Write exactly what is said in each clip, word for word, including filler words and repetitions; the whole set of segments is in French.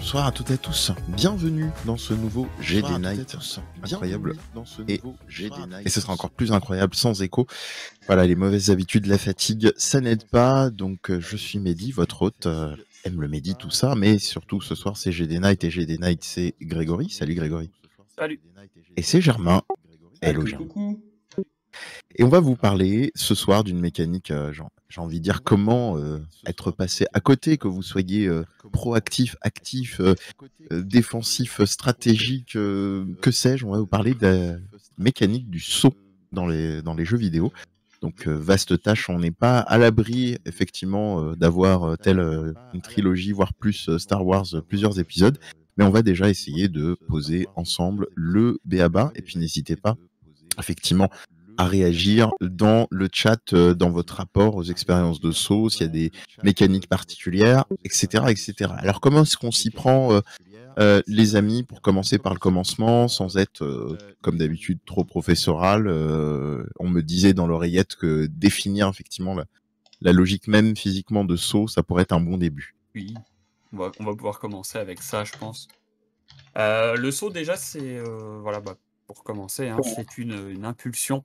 Bonsoir à toutes et à tous, bienvenue dans ce nouveau G D Bonsoir à toutes et à Night, tous, incroyable, bienvenue dans ce et, nouveau G D et Night. ce sera encore plus incroyable sans écho. Voilà, les mauvaises habitudes, la fatigue, ça n'aide pas, donc euh, je suis Mehdi, votre hôte, euh, aime le Mehdi, tout ça, mais surtout ce soir c'est G D Night, et G D Night c'est Grégory, salut Grégory. Salut. Et c'est Germain, hello Coucou, Germain. coucou. Et on va vous parler ce soir d'une mécanique, euh, j'ai j'ai envie de dire comment euh, être passé à côté, que vous soyez euh, proactif, actif, euh, euh, défensif, stratégique, euh, que sais-je. On va vous parler de la mécanique du saut dans les, dans les jeux vidéo. Donc euh, vaste tâche, on n'est pas à l'abri effectivement euh, d'avoir euh, telle euh, une trilogie, voire plus euh, Star Wars, euh, plusieurs épisodes. Mais on va déjà essayer de poser ensemble le b a ba. Et puis n'hésitez pas effectivement à réagir dans le chat, euh, dans votre rapport aux expériences de saut, s'il y a des mécaniques particulières, et cetera, et cetera. Alors comment est-ce qu'on s'y prend, euh, euh, les amis, pour commencer par le commencement, sans être, euh, comme d'habitude, trop professoral. euh, On me disait dans l'oreillette que définir effectivement la, la logique même physiquement de saut, ça pourrait être un bon début. Oui, on va, on va pouvoir commencer avec ça, je pense. Euh, le saut, déjà, c'est... euh, voilà, bah, pour commencer, hein, c'est une, une impulsion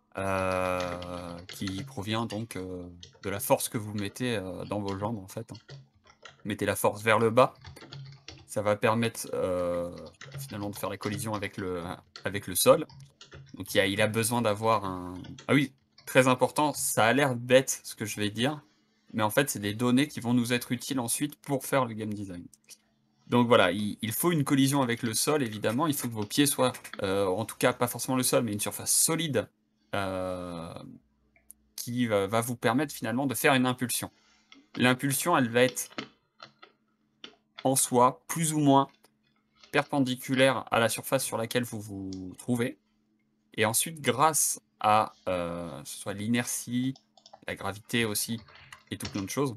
euh, qui provient donc euh, de la force que vous mettez euh, dans vos jambes, en fait. hein. Mettez la force vers le bas. Ça va permettre euh, finalement de faire la collision avec le, avec le sol. Donc il, y a, il a besoin d'avoir un... Ah oui, très important, ça a l'air bête ce que je vais dire, mais en fait c'est des données qui vont nous être utiles ensuite pour faire le game design. Donc voilà, il, il faut une collision avec le sol évidemment, il faut que vos pieds soient, euh, en tout cas pas forcément le sol, mais une surface solide euh, qui va, va vous permettre finalement de faire une impulsion. L'impulsion, elle va être en soi plus ou moins perpendiculaire à la surface sur laquelle vous vous trouvez. Et ensuite, grâce à euh, ce soit l'inertie, la gravité aussi, et tout plein de choses,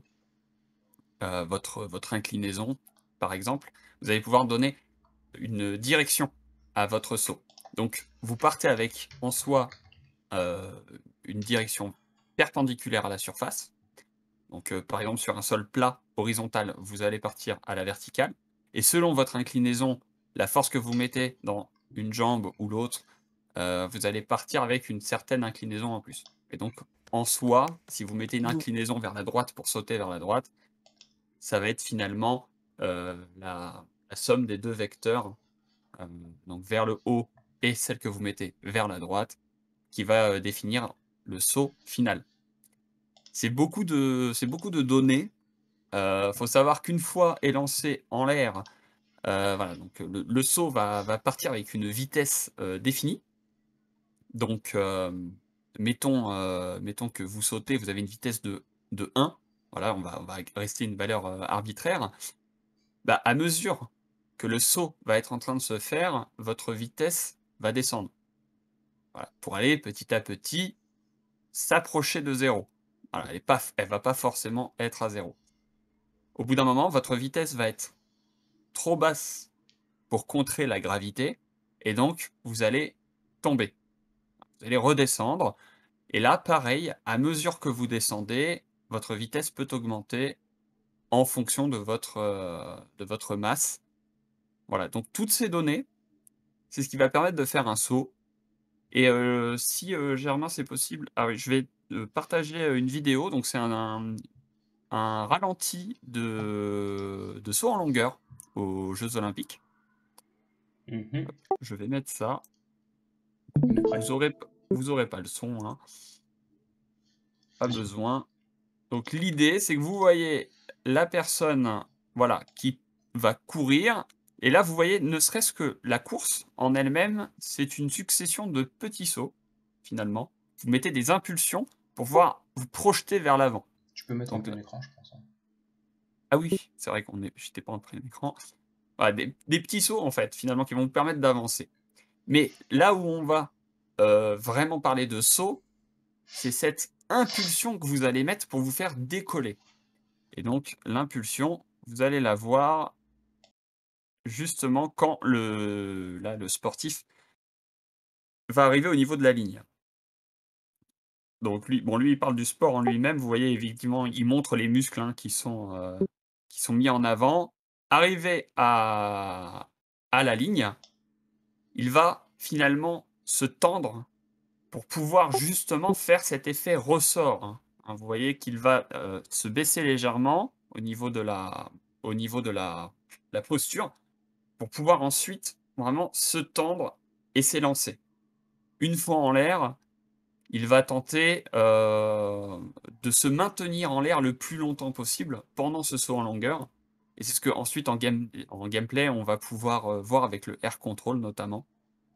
euh, votre, votre inclinaison, par exemple, vous allez pouvoir donner une direction à votre saut. Donc, vous partez avec, en soi, euh, une direction perpendiculaire à la surface. Donc, euh, par exemple, sur un sol plat, horizontal, vous allez partir à la verticale. Et selon votre inclinaison, la force que vous mettez dans une jambe ou l'autre, euh, vous allez partir avec une certaine inclinaison en plus. Et donc, en soi, si vous mettez une inclinaison vers la droite pour sauter vers la droite, ça va être finalement euh, la, la somme des deux vecteurs, euh, donc vers le haut et celle que vous mettez vers la droite, qui va euh, définir le saut final. C'est beaucoup de, c'est beaucoup de données. Il euh, faut savoir qu'une fois est lancé en l'air, euh, voilà, donc le, le saut va, va partir avec une vitesse euh, définie. Donc, euh, mettons, euh, mettons que vous sautez, vous avez une vitesse de, de un. Voilà, on va, on va rester une valeur euh, arbitraire. Bah, à mesure que le saut va être en train de se faire, votre vitesse va descendre. Voilà, pour aller petit à petit s'approcher de zéro. Voilà, elle ne va pas forcément être à zéro. Au bout d'un moment, votre vitesse va être trop basse pour contrer la gravité, et donc vous allez tomber. Vous allez redescendre. Et là, pareil, à mesure que vous descendez, votre vitesse peut augmenter en fonction de votre, euh, de votre masse. Voilà, donc toutes ces données, c'est ce qui va permettre de faire un saut. Et euh, si euh, Germain, c'est possible, ah oui, je vais euh, partager euh, une vidéo. Donc c'est un, un, un ralenti de, de saut en longueur aux Jeux Olympiques. Mhm. Je vais mettre ça. On est prêt. Vous aurez, vous aurez pas le son, hein. Pas besoin. Donc l'idée, c'est que vous voyez la personne, voilà, qui va courir. Et là, vous voyez, ne serait-ce que la course en elle-même, c'est une succession de petits sauts, finalement. Vous mettez des impulsions pour pouvoir vous projeter vers l'avant. Tu peux mettre en Donc, plein écran, je pense. hein. ah oui, c'est vrai qu'on est, j'étais pas en plein écran. Voilà, des, des petits sauts, en fait, finalement, qui vont vous permettre d'avancer. Mais là où on va euh, vraiment parler de saut, c'est cette impulsion que vous allez mettre pour vous faire décoller. Et donc, l'impulsion, vous allez la voir justement quand le, là, le sportif va arriver au niveau de la ligne. Donc, lui, bon, lui, il parle du sport en lui-même. Vous voyez, effectivement, il montre les muscles hein, qui, sont, euh, qui sont mis en avant arrivé à, à la ligne, il va finalement se tendre pour pouvoir justement faire cet effet ressort. Hein. Hein, vous voyez qu'il va euh, se baisser légèrement au niveau de la, au niveau de la, la posture pour pouvoir ensuite vraiment se tendre et s'élancer. Une fois en l'air, il va tenter euh, de se maintenir en l'air le plus longtemps possible pendant ce saut en longueur. Et c'est ce que ensuite en, game, en gameplay, on va pouvoir euh, voir avec le air control notamment.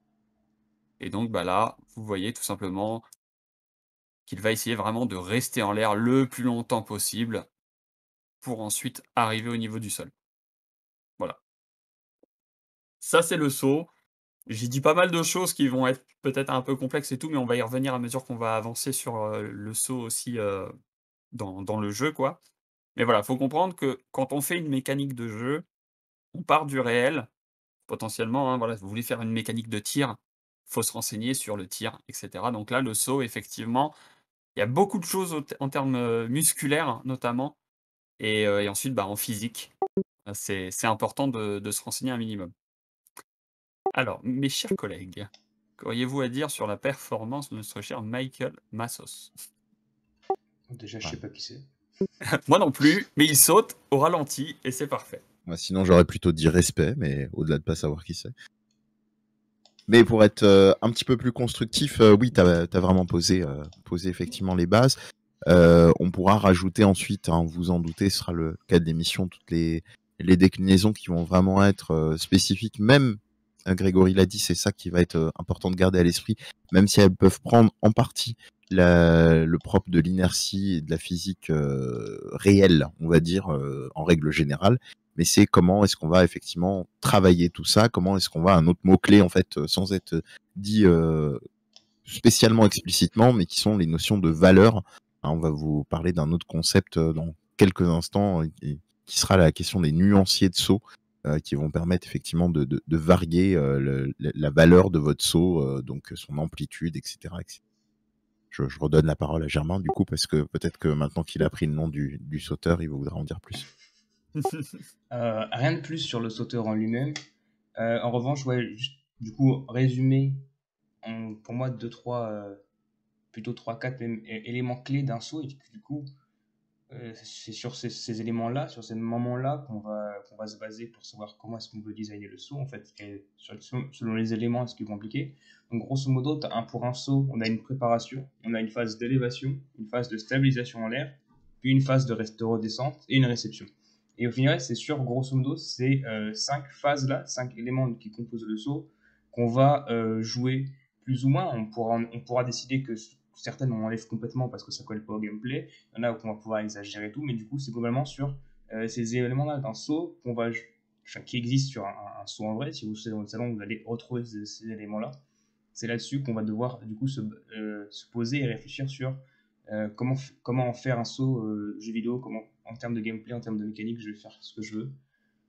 Et donc bah là, vous voyez tout simplement qu'il va essayer vraiment de rester en l'air le plus longtemps possible pour ensuite arriver au niveau du sol. Voilà. Ça, c'est le saut. J'ai dit pas mal de choses qui vont être peut-être un peu complexes et tout, mais on va y revenir à mesure qu'on va avancer sur euh, le saut aussi euh, dans, dans le jeu, quoi. Mais voilà, faut comprendre que quand on fait une mécanique de jeu, on part du réel, potentiellement, hein, voilà, vous voulez faire une mécanique de tir, faut se renseigner sur le tir, et cetera. Donc là, le saut, effectivement, il y a beaucoup de choses au- en termes euh, musculaires, notamment, et, euh, et ensuite, bah, en physique. Euh, C'est c'est important de, de se renseigner un minimum. Alors, mes chers collègues, qu'auriez-vous à dire sur la performance de notre cher Michael Massos? Déjà, je Ouais. sais pas qui c'est. Moi non plus, mais il saute au ralenti et c'est parfait. Moi, sinon, j'aurais plutôt dit respect, mais au-delà de pas savoir qui c'est. Mais pour être euh, un petit peu plus constructif, euh, oui, tu as vraiment posé, euh, posé effectivement les bases. Euh, on pourra rajouter ensuite, hein, vous en doutez, ce sera le cas de l'émission, toutes les, les déclinaisons qui vont vraiment être euh, spécifiques. Même, euh, Grégory l'a dit, c'est ça qui va être euh, important de garder à l'esprit, même si elles peuvent prendre en partie la, le propre de l'inertie et de la physique euh, réelle, on va dire, euh, en règle générale. Mais c'est comment est-ce qu'on va effectivement travailler tout ça, comment est-ce qu'on va, un autre mot-clé, en fait, euh, sans être dit euh, spécialement explicitement, mais qui sont les notions de valeur. Hein, on va vous parler d'un autre concept euh, dans quelques instants, euh, qui qui sera la question des nuanciers de saut, euh, qui vont permettre effectivement de, de, de varier euh, le- le- la valeur de votre saut, euh, donc son amplitude, et cetera, et cetera. Je, je redonne la parole à Germain, du coup, parce que peut-être que maintenant qu'il a pris le nom du, du sauteur, il voudra en dire plus. Euh, rien de plus sur le sauteur en lui-même. Euh, en revanche, ouais, juste, du coup, résumé, en- pour moi, deux, trois, euh, plutôt trois, quatre même, é- éléments clés d'un saut. Et du coup, euh, c'est sur ces, ces éléments-là, sur ces moments-là, qu'on va, qu'on va se baser pour savoir comment est-ce qu'on peut designer le saut, en fait, et sur- selon les éléments, est-ce qu'ils vont impliquer. Donc, grosso modo, t'as un, pour un saut, on a une préparation, on a une phase d'élévation, une phase de stabilisation en l'air, puis une phase de, rest- de redescente et une réception. Et au final, c'est sur, grosso modo, ces euh, cinq phases-là, cinq éléments qui composent le saut, qu'on va euh, jouer plus ou moins. On pourra, on pourra décider que certaines on enlève complètement parce que ça colle pas au gameplay. Il y en a où on va pouvoir exagérer tout, mais du coup, c'est globalement sur euh, ces éléments-là d'un saut qu'on va, enfin, qui existe sur un, un saut en vrai. Si vous êtes dans le salon, vous allez retrouver ces, ces éléments-là. C'est là-dessus qu'on va devoir du coup se, euh, se poser et réfléchir sur euh, comment, comment en faire un saut euh, jeu vidéo, comment en termes de gameplay, en termes de mécanique, je vais faire ce que je veux.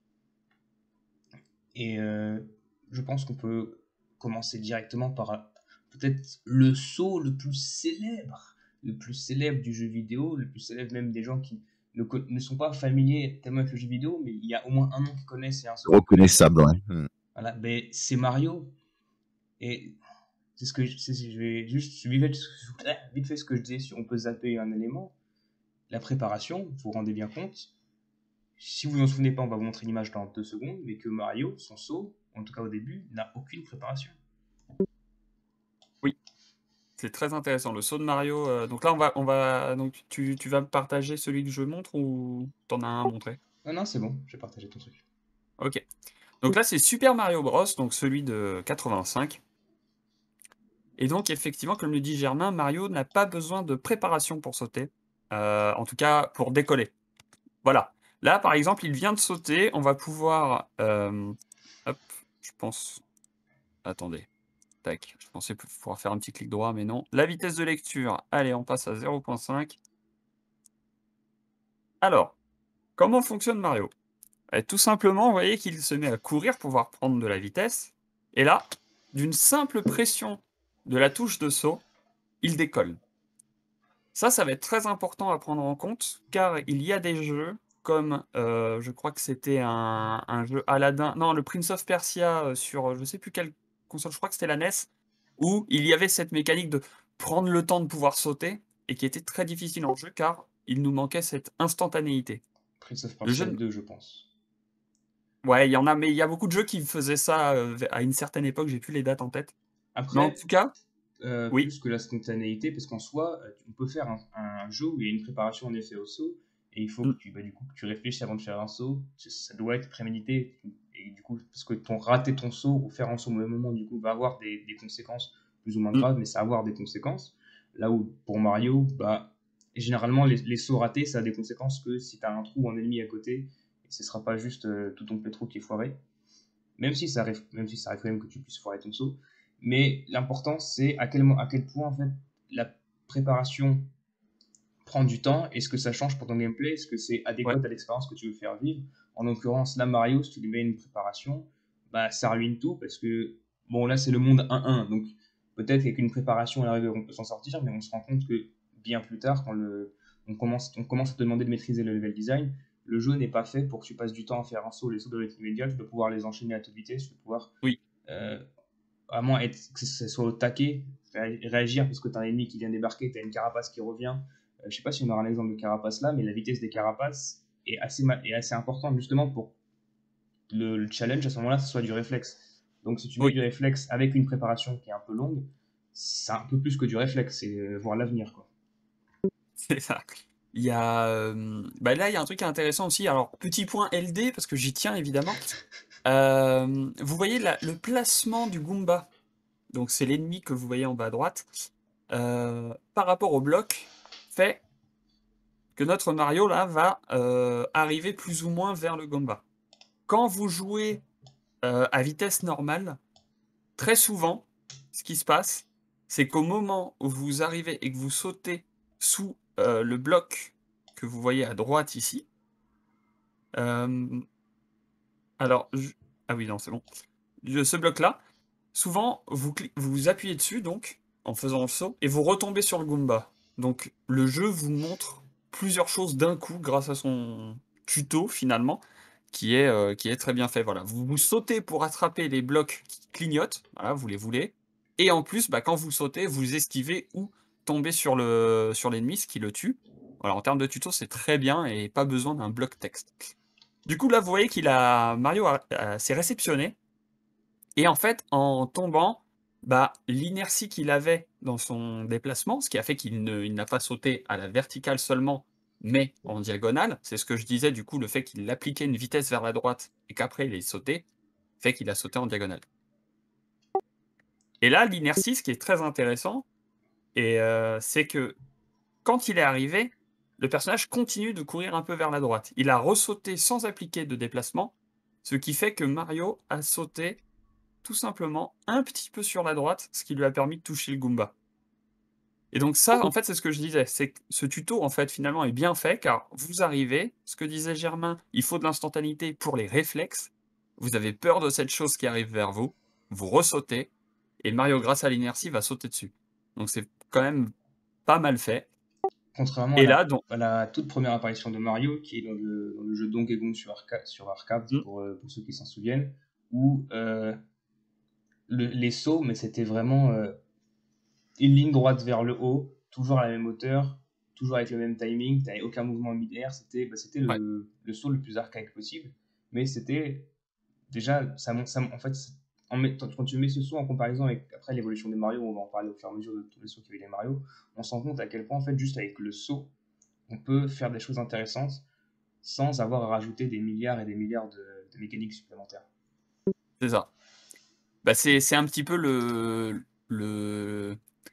Et euh, je pense qu'on peut commencer directement par peut-être le saut le plus célèbre, le plus célèbre du jeu vidéo, le plus célèbre même des gens qui ne, ne sont pas familiers tellement avec le jeu vidéo, mais il y a au moins un nom qu'ils connaissent et un saut. Reconnaissable, ouais. Hmm. Voilà, ben, c'est Mario. Et c'est ce que je, c'est, je vais juste vite, vite fait ce que je disais, si on peut zapper un élément. La préparation, vous vous rendez bien compte. Si vous n'en souvenez pas, on va vous montrer une image dans deux secondes, mais que Mario, son saut, en tout cas au début, n'a aucune préparation. Oui, c'est très intéressant. Le saut de Mario. euh, donc là, on va, on va, donc tu, tu vas me partager celui que je montre ou t'en as un à montrer? Non, non, c'est bon, j'ai partagé ton truc. Ok. Donc là, c'est Super Mario Bros, donc celui de quatre-vingt-cinq. Et donc, effectivement, comme le dit Germain, Mario n'a pas besoin de préparation pour sauter. Euh, en tout cas, pour décoller. Voilà. Là, par exemple, il vient de sauter. On va pouvoir... euh, hop, je pense... Attendez. Tac. Je pensais pouvoir faire un petit clic droit, mais non. La vitesse de lecture. Allez, on passe à zéro virgule cinq. Alors, comment fonctionne Mario? Eh, tout simplement, vous voyez qu'il se met à courir pour pouvoir prendre de la vitesse. Et là, d'une simple pression de la touche de saut, il décolle. Ça, ça va être très important à prendre en compte, car il y a des jeux comme, heu, je crois que c'était un un jeu Aladdin non, le Prince of Persia, heu, sur, heu, je sais plus quelle console, je crois que c'était la N E S, où il y avait cette mécanique de prendre le temps de pouvoir sauter et qui était très difficile en jeu, car il nous manquait cette instantanéité. Prince of Le Persia jeu n deux, je pense. Ouais, il y en a, mais il y a beaucoup de jeux qui faisaient ça, heu, v à une certaine époque, j'ai plus les dates en tête. Mais en Après, tout cas euh, oui, plus que la spontanéité, parce qu'en soi, euh, on peut faire un, un jeu où il y a une préparation en effet au saut, et il faut que mmh, tu, bah, du coup, que tu réfléchisses avant de faire un saut. Ça ça doit être prémédité, et du coup, parce que ton rater ton saut ou faire un saut au même moment, du coup, va avoir des, des conséquences plus ou moins mmh, graves, mais ça va avoir des conséquences. Là où pour Mario, bah, généralement, les, les sauts ratés, ça a des conséquences que si tu as un trou ou un ennemi à côté, et ce sera pas juste euh, tout ton pétro qui est foiré. Même si ça arrive, même si ça arrive quand même que tu puisses foirer ton saut. Mais l'important, c'est à quel, à quel point en fait la préparation prend du temps. Est-ce que ça change pour ton gameplay? Est-ce que c'est ouais, adéquat à l'expérience que tu veux faire vivre? En l'occurrence, là, Mario, si tu lui mets une préparation, bah, ça ruine tout parce que, bon, là, c'est le monde un un. Donc, peut-être qu'avec une préparation, on peut s'en sortir, mais on se rend compte que bien plus tard, quand le, on, commence, on commence à te demander de maîtriser le level design, le jeu n'est pas fait pour que tu passes du temps à faire un saut. Les sauts doivent être immédiats, tu dois pouvoir les enchaîner à toute vitesse, tu dois pouvoir oui, euh, vraiment être, que ce soit au taquet, réagir parce que tu as un ennemi qui vient débarquer, tu as une carapace qui revient. Euh, je ne sais pas si on aura un exemple de carapace là, mais la vitesse des carapaces est assez, est assez importante justement pour le, le challenge à ce moment-là, ce soit du réflexe. Donc si tu mets oui, du réflexe avec une préparation qui est un peu longue, c'est un peu plus que du réflexe, c'est euh, voir l'avenir, quoi. c'est ça. Il y a, hem, bah, là, il y a un truc intéressant aussi. Alors, petit point L D, parce que j'y tiens évidemment. Hem, vous voyez la le placement du Goomba, donc c'est l'ennemi que vous voyez en bas à droite, heu, par rapport au bloc, fait que notre Mario là va, heu, arriver plus ou moins vers le Goomba. Quand vous jouez, heu, à vitesse normale, très souvent, ce qui se passe, c'est qu'au moment où vous arrivez et que vous sautez sous, heu, le bloc que vous voyez à droite ici, hem, alors je ah oui, non, c'est bon. Je ce bloc-là, souvent vous cli vous appuyez dessus donc, en faisant le saut et vous retombez sur le Goomba. Donc le jeu vous montre plusieurs choses d'un coup grâce à son tuto finalement, qui est, heu, qui est très bien fait, voilà. Vous vous sautez pour attraper les blocs qui clignotent, voilà, vous les voulez et en plus, bah, quand vous sautez, vous esquivez ou tombez sur le sur l'ennemi, ce qui le tue. Voilà, en termes de tuto, c'est très bien et pas besoin d'un bloc texte. Du coup, là, vous voyez qu'il a Mario a a s'est réceptionné et en fait, en tombant, bah, l'inertie qu'il avait dans son déplacement, ce qui a fait qu'il ne il n'a pas sauté à la verticale seulement, mais en diagonale, c'est ce que je disais, du coup, le fait qu'il appliquait une vitesse vers la droite et qu'après il ait sauté, fait qu'il a sauté en diagonale. Et là, l'inertie, ce qui est très intéressant et heu, c'est que quand il est arrivé, le personnage continue de courir un peu vers la droite. Il a ressauté sans appliquer de déplacement, ce qui fait que Mario a sauté tout simplement un petit peu sur la droite, ce qui lui a permis de toucher le Goomba. Et donc ça, en fait, c'est ce que je disais, c'est que ce tuto, en fait, finalement, est bien fait car vous arrivez, ce que disait Germain, il faut de l'instantanéité pour les réflexes. Vous avez peur de cette chose qui arrive vers vous, vous ressautez et Mario, grâce à l'inertie, va sauter dessus. Donc c'est quand même pas mal fait. Contrairement à Et la, là, donc à la toute première apparition de Mario, qui est dans le, dans le jeu Donkey Kong sur, arca sur arcade, mmh, pour, euh, pour ceux qui s'en souviennent, où euh, le- les sauts, mais c'était vraiment euh, une ligne droite vers le haut, toujours à la même hauteur, toujours avec le même timing, tu n'avais aucun mouvement mid-air, c'était bah, c'était ouais, le, le saut le plus archaïque possible, mais c'était déjà, ça, mon- ça, mon- en fait, en met- quand tu mets ce saut en comparaison avec après l'évolution des Mario, on va en parler au fur et à mesure de tous les sauts qu'il y avait des Mario, on se rend compte à quel point, en fait, juste avec le saut, on peut faire des choses intéressantes sans avoir à rajouter des milliards et des milliards de, de mécaniques supplémentaires. c'est ça. Bah, c'est c'est un petit peu le le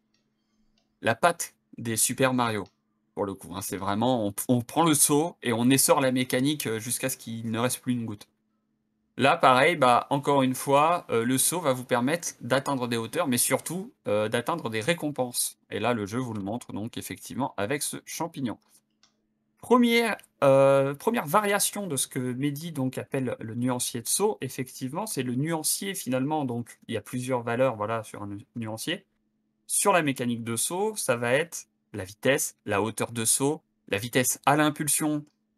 la patte des Super Mario, pour le coup, hein. C'est vraiment on p on prend le seau et on essore la mécanique, heu, jusqu'à ce qu'il ne reste plus une goutte. Là, pareil, bah, encore une fois, heu, le saut va vous permettre d'atteindre des hauteurs, mais surtout, heu, d'atteindre des récompenses et là, le jeu vous le montre donc effectivement avec ce champignon. Première, heu, première variation de ce que Mehdi donc appelle le nuancier de saut, effectivement, c'est le nuancier finalement donc il y a plusieurs valeurs, voilà, sur un nu nuancier. Sur la mécanique de saut, ça va être la vitesse, la hauteur de saut, la vitesse à l'impulsion,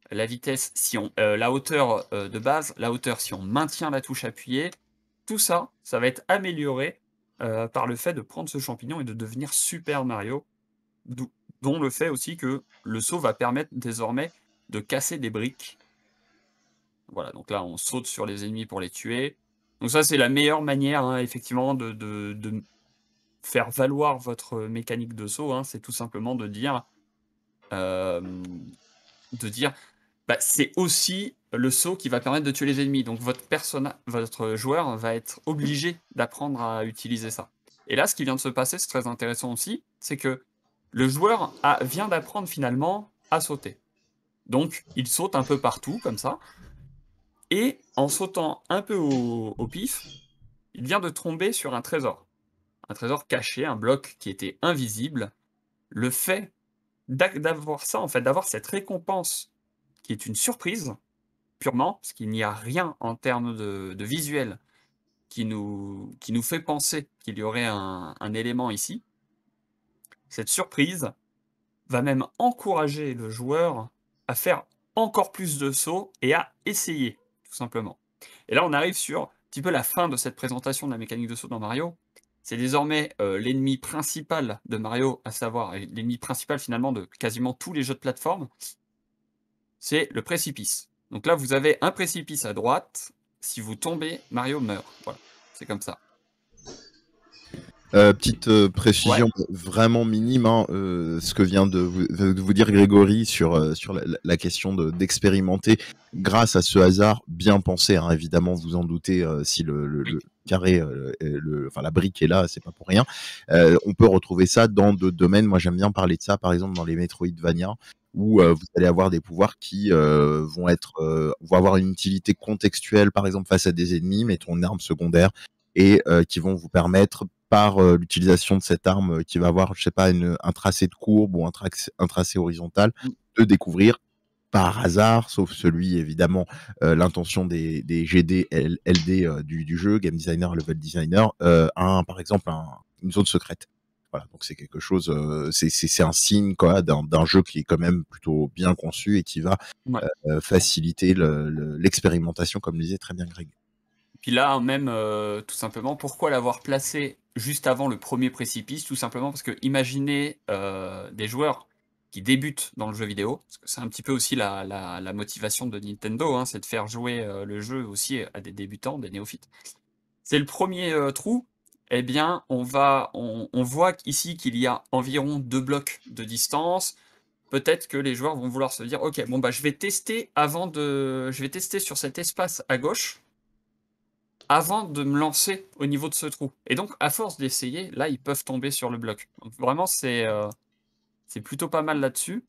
la vitesse si on heu, la hauteur, heu, de base, la hauteur si on maintient la touche appuyée. Tout ça, ça va être amélioré, heu, par le fait de prendre ce champignon et de devenir Super Mario. D'où dont le fait aussi que le saut va permettre désormais de casser des briques. Voilà, donc là, on saute sur les ennemis pour les tuer. Donc ça, c'est la meilleure manière, hein, effectivement, de de de m faire valoir votre mécanique de saut, hein. C'est tout simplement de dire, hem, de dire, bah, c'est aussi le saut qui va permettre de tuer les ennemis. Donc votre personna votre joueur va être obligé d'apprendre à utiliser ça. Et là, ce qui vient de se passer, c'est très intéressant aussi, c'est que le joueur a vient d'apprendre finalement à sauter. Donc il saute un peu partout comme ça et en sautant un peu au au pif, il vient de tomber sur un trésor. Un trésor caché, un bloc qui était invisible. Le fait d'ac d'avoir ça, en fait, d'avoir cette récompense qui est une surprise, purement, parce qu'il n'y a rien en termes de de visuel qui nous qui nous fait penser qu'il y aurait un un élément ici. Cette surprise va même encourager le joueur à faire encore plus de sauts et à essayer, tout simplement. Et là, on arrive sur un petit peu la fin de cette présentation de la mécanique de saut dans Mario. C'est désormais, heu, l'ennemi principal de Mario, à savoir et l'ennemi principal finalement de quasiment tous les jeux de plateforme c'est le précipice. Donc là, vous avez un précipice à droite. Si vous tombez, Mario meurt. Voilà, c'est comme ça. Heu, petite, heu, Ouais. précision vraiment minime, hein, heu, ce que vient de vous de vous dire Grégory sur, heu, sur la la la question de d'expérimenter grâce à ce hasard bien pensé, hein, évidemment, vous en doutez, heu, si le le Oui. le carré, heu, et le enfin la brique est là, c'est pas pour rien. Heu, on peut retrouver ça dans d'autres domaines. Moi, j'aime bien parler de ça, par exemple, dans les Metroidvania où, heu, Oui. vous allez avoir des pouvoirs qui, heu, vont être, heu, vont avoir une utilité contextuelle, par exemple, face à des ennemis, mettons une arme secondaire et heu, qui vont vous permettre par, heu, l'utilisation de cette arme, qui va avoir, je sais pas, une un tracé de courbe ou un trax un tracé horizontal, Mmh. de découvrir par hasard, sauf celui évidemment, heu, l'intention des des GD, L LD, heu, du du jeu, game designer, level designer, heu, un par exemple un une zone secrète. Voilà, donc c'est quelque chose, heu, c'est c'est c'est un signe quoi d'un d'un jeu qui est quand même plutôt bien conçu et qui va, Mouais. heu, faciliter le le l'expérimentation comme le disait très bien Greg. Puis là, même, heu, tout simplement, pourquoi l'avoir placé juste avant le premier précipice? Tout simplement parce que, imaginez, heu, des joueurs qui débutent dans le jeu vidéo, parce que c'est un petit peu aussi la la la motivation de Nintendo, hein, c'est de faire jouer, heu, le jeu aussi à des débutants, des néophytes. C'est le premier, heu, trou, et bien, on va on on voit qu'ici qu'il y a environ deux blocs de distance. Peut-être que les joueurs vont vouloir se dire: «OK, bon, bah, je vais tester avant de je vais tester sur cet espace à gauche» «avant de me lancer au niveau de ce trou» et donc à force d'essayer, là, ils peuvent tomber sur le bloc. Donc vraiment, c'est, heu, c'est plutôt pas mal là-dessus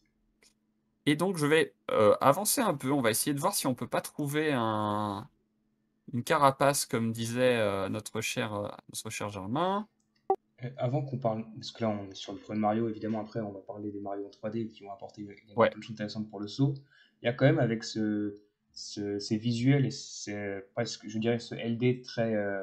et donc je vais, heu, avancer un peu. On va essayer de voir si on peut pas trouver un une carapace comme disait, heu, notre cher, heu, notre cher Germain. Heu, avant qu'on parle parce que là, on est sur le premier Mario, évidemment, après, on va parler des Mario en trois D qui vont apporter également Ouais. plein de choses intéressantes pour le saut. Il y a quand même avec ce ce ces visuels et ce presque, je dirais, ce L D très, heu,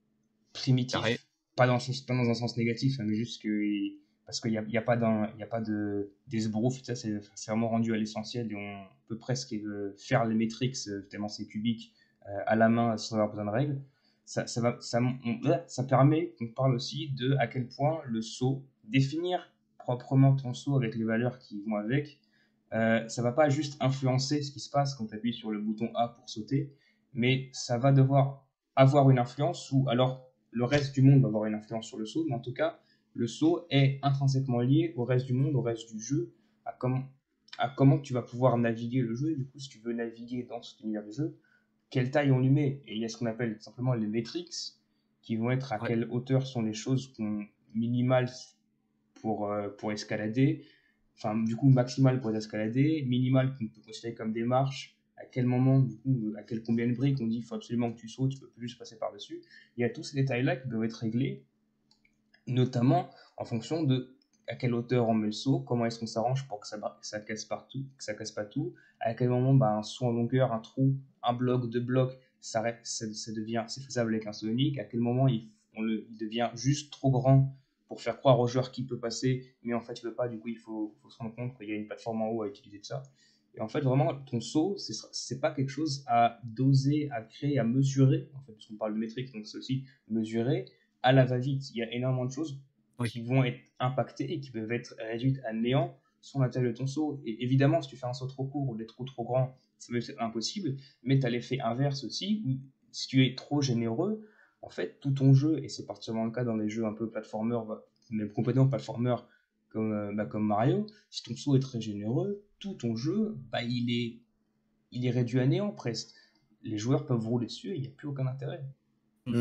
Carré. primitif, pas dans le sens pas dans un sens négatif, hein, mais juste que i parce qu'il y a il y a pas d'un il y a pas de d'esbrouffe, ça c'est c'est vraiment rendu à l'essentiel et on peut presque, heu, faire les metrics, heu, tellement c'est cubique, heu, à la main sans avoir besoin de règles. Ça ça va ça m on ça permet qu'on parle aussi de à quel point le saut, définir proprement ton saut avec les valeurs qui vont avec, heu, ça va pas juste influencer ce qui se passe quand tu appuies sur le bouton A pour sauter, mais ça va devoir avoir une influence ou alors le reste du monde va avoir une influence sur le saut, mais en tout cas, le saut est intrinsèquement lié au reste du monde, au reste du jeu, à comment à comment tu vas pouvoir naviguer le jeu et du coup, si tu veux naviguer dans cet univers de jeu, quelle taille on lui met? Et il y a ce qu'on appelle simplement les metrics qui vont être à Ouais. quelle hauteur sont les choses qu'on minimales pour, heu, pour escalader, enfin, du coup, maximales pour escalader, minimales qu'on peut considérer comme des marches, à quel moment, du coup, à quel combien de briques on dit: «Il faut absolument que tu sautes, tu peux plus juste passer par-dessus». Il y a tous ces détails-là qui doivent être réglés, notamment en fonction de à quelle hauteur on met le saut, comment est-ce qu'on s'arrange pour que ça ba que ça casse partout que ça casse pas tout, à quel moment, bah, un saut en longueur, un trou, un bloc, deux blocs, ça ré ça ça devient c'est faisable avec un saut unique, à quel moment il f on le il devient juste trop grand pour faire croire au joueur qu'il peut passer, mais en fait il peut pas, du coup il faut faut se rendre compte qu'il y a une plateforme en haut à utiliser de ça Et en fait, vraiment, ton saut, c'est c'est pas quelque chose à doser, à créer, à mesurer, en fait, parce qu'on parle de métrique, donc c'est aussi mesurer à la va-vite. Il y a énormément de choses Oui. qui vont être impactées et qui peuvent être réduites à néant sur la taille de ton saut. Et évidemment, si tu fais un saut trop court ou des trous trop grands, ça peut être impossible, mais tu as l'effet inverse aussi, où si tu es trop généreux, en fait, tout ton jeu, et c'est particulièrement le cas dans les jeux un peu platformer, mais complètement platformer comme, euh, bah, comme Mario, si ton saut est très généreux, tout ton jeu, bah, il, est, il est réduit à néant presque. Les joueurs peuvent rouler dessus et il n'y a plus aucun intérêt. Mm.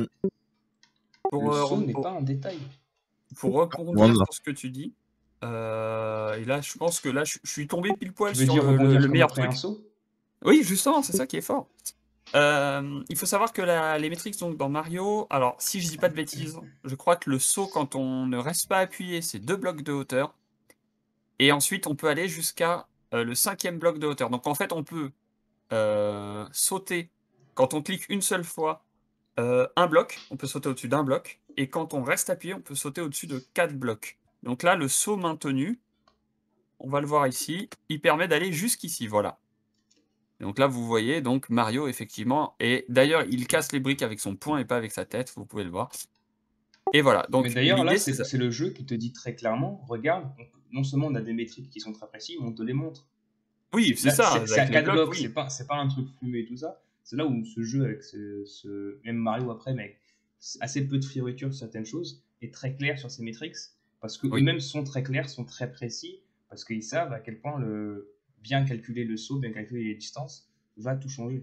Pour, Le euh, saut rem- n'est pour- pas un détail. pour rebondir sur ce que tu dis, euh, et là, je pense que là, je, je suis tombé pile poil Tu veux sur dire le, le- rebondir le comme meilleur après truc. un saut? Oui, justement, c'est ça qui est fort. Euh, il faut savoir que la- les métriques donc dans Mario, alors si je dis pas de bêtises, je crois que le saut quand on ne reste pas appuyé, c'est deux blocs de hauteur. Et ensuite, on peut aller jusqu'à euh, le cinquième bloc de hauteur. Donc en fait, on peut euh, sauter, quand on clique une seule fois, euh, un bloc, on peut sauter au-dessus d'un bloc. Et quand on reste appuyé, on peut sauter au-dessus de quatre blocs. Donc là, le saut maintenu, on va le voir ici, il permet d'aller jusqu'ici, voilà. Donc là, vous voyez, donc Mario, effectivement, et d'ailleurs, il casse les briques avec son poing et pas avec sa tête, vous pouvez le voir. Et voilà, Mais donc d'ailleurs, là, l'idée, c'est ça. c'est c'est le jeu qui te dit très clairement, regarde, on- non seulement on a des métriques qui sont très précises, mais on te les montre. Oui, c'est Là, ça, c'est c'est à avec les quatre blocs, blocs, oui. c'est pas, c'est pas un truc fumé et tout ça. C'est là où ce jeu, avec ce, ce- même Mario après, mais avec assez peu de fioritures sur certaines choses, est très clair sur ses métriques, parce Oui. qu'eux-mêmes sont très clairs, sont très précis, parce qu'ils savent à quel point le, bien calculer le saut, bien calculer les distances, va tout changer.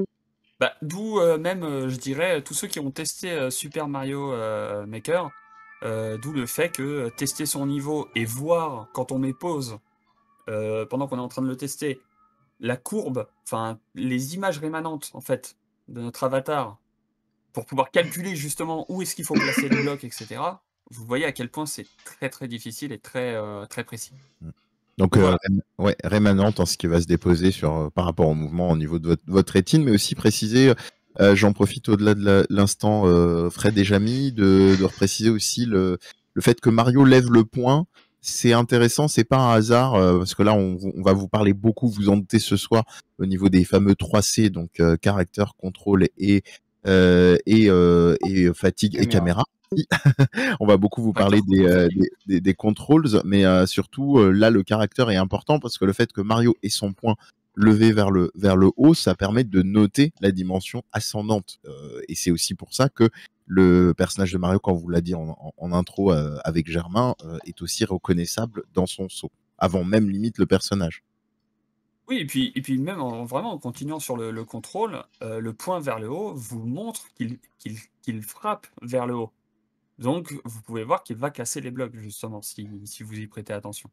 Bah, d'où euh, même, euh, je dirais, tous ceux qui ont testé euh, Super Mario euh, Maker, euh, d'où le fait que euh, tester son niveau et voir quand on met pause, euh, pendant qu'on est en train de le tester, la courbe, enfin les images rémanentes en fait de notre avatar, pour pouvoir calculer justement où est-ce qu'il faut placer les blocs, et cetera. Vous voyez à quel point c'est très très difficile et très euh, très précis. Donc, Donc euh, voilà. rém- ouais, rémanente en ce qui va se déposer sur, euh, par rapport au mouvement au niveau de votre, votre rétine, mais aussi préciser, euh, j'en profite au-delà de la- l'instant euh, Fred et Jamy, de, de repréciser aussi le, le fait que Mario lève le poing. C'est intéressant, c'est pas un hasard, euh, parce que là, on, on va vous parler beaucoup, vous en doutez ce soir, au niveau des fameux trois C, donc euh, caractère, contrôle et, euh, et, euh, et fatigue et Caméra. caméra. On va beaucoup vous parler Facteur des, contrôle euh, fatigue. des, des, des controls, mais euh, surtout euh, là le caractère est important parce que le fait que Mario ait son poing levé vers le vers le haut, ça permet de noter la dimension ascendante. Euh, et c'est aussi pour ça que le personnage de Mario, quand vous l'a dit en, en, en intro euh, avec Germain, euh, est aussi reconnaissable dans son saut, avant même limite le personnage. Oui, et puis, et puis même en, vraiment en continuant sur le, le contrôle, euh, le point vers le haut vous montre qu'il qu'il qu'il frappe vers le haut. Donc, vous pouvez voir qu'il va casser les blocs, justement, si, si vous y prêtez attention.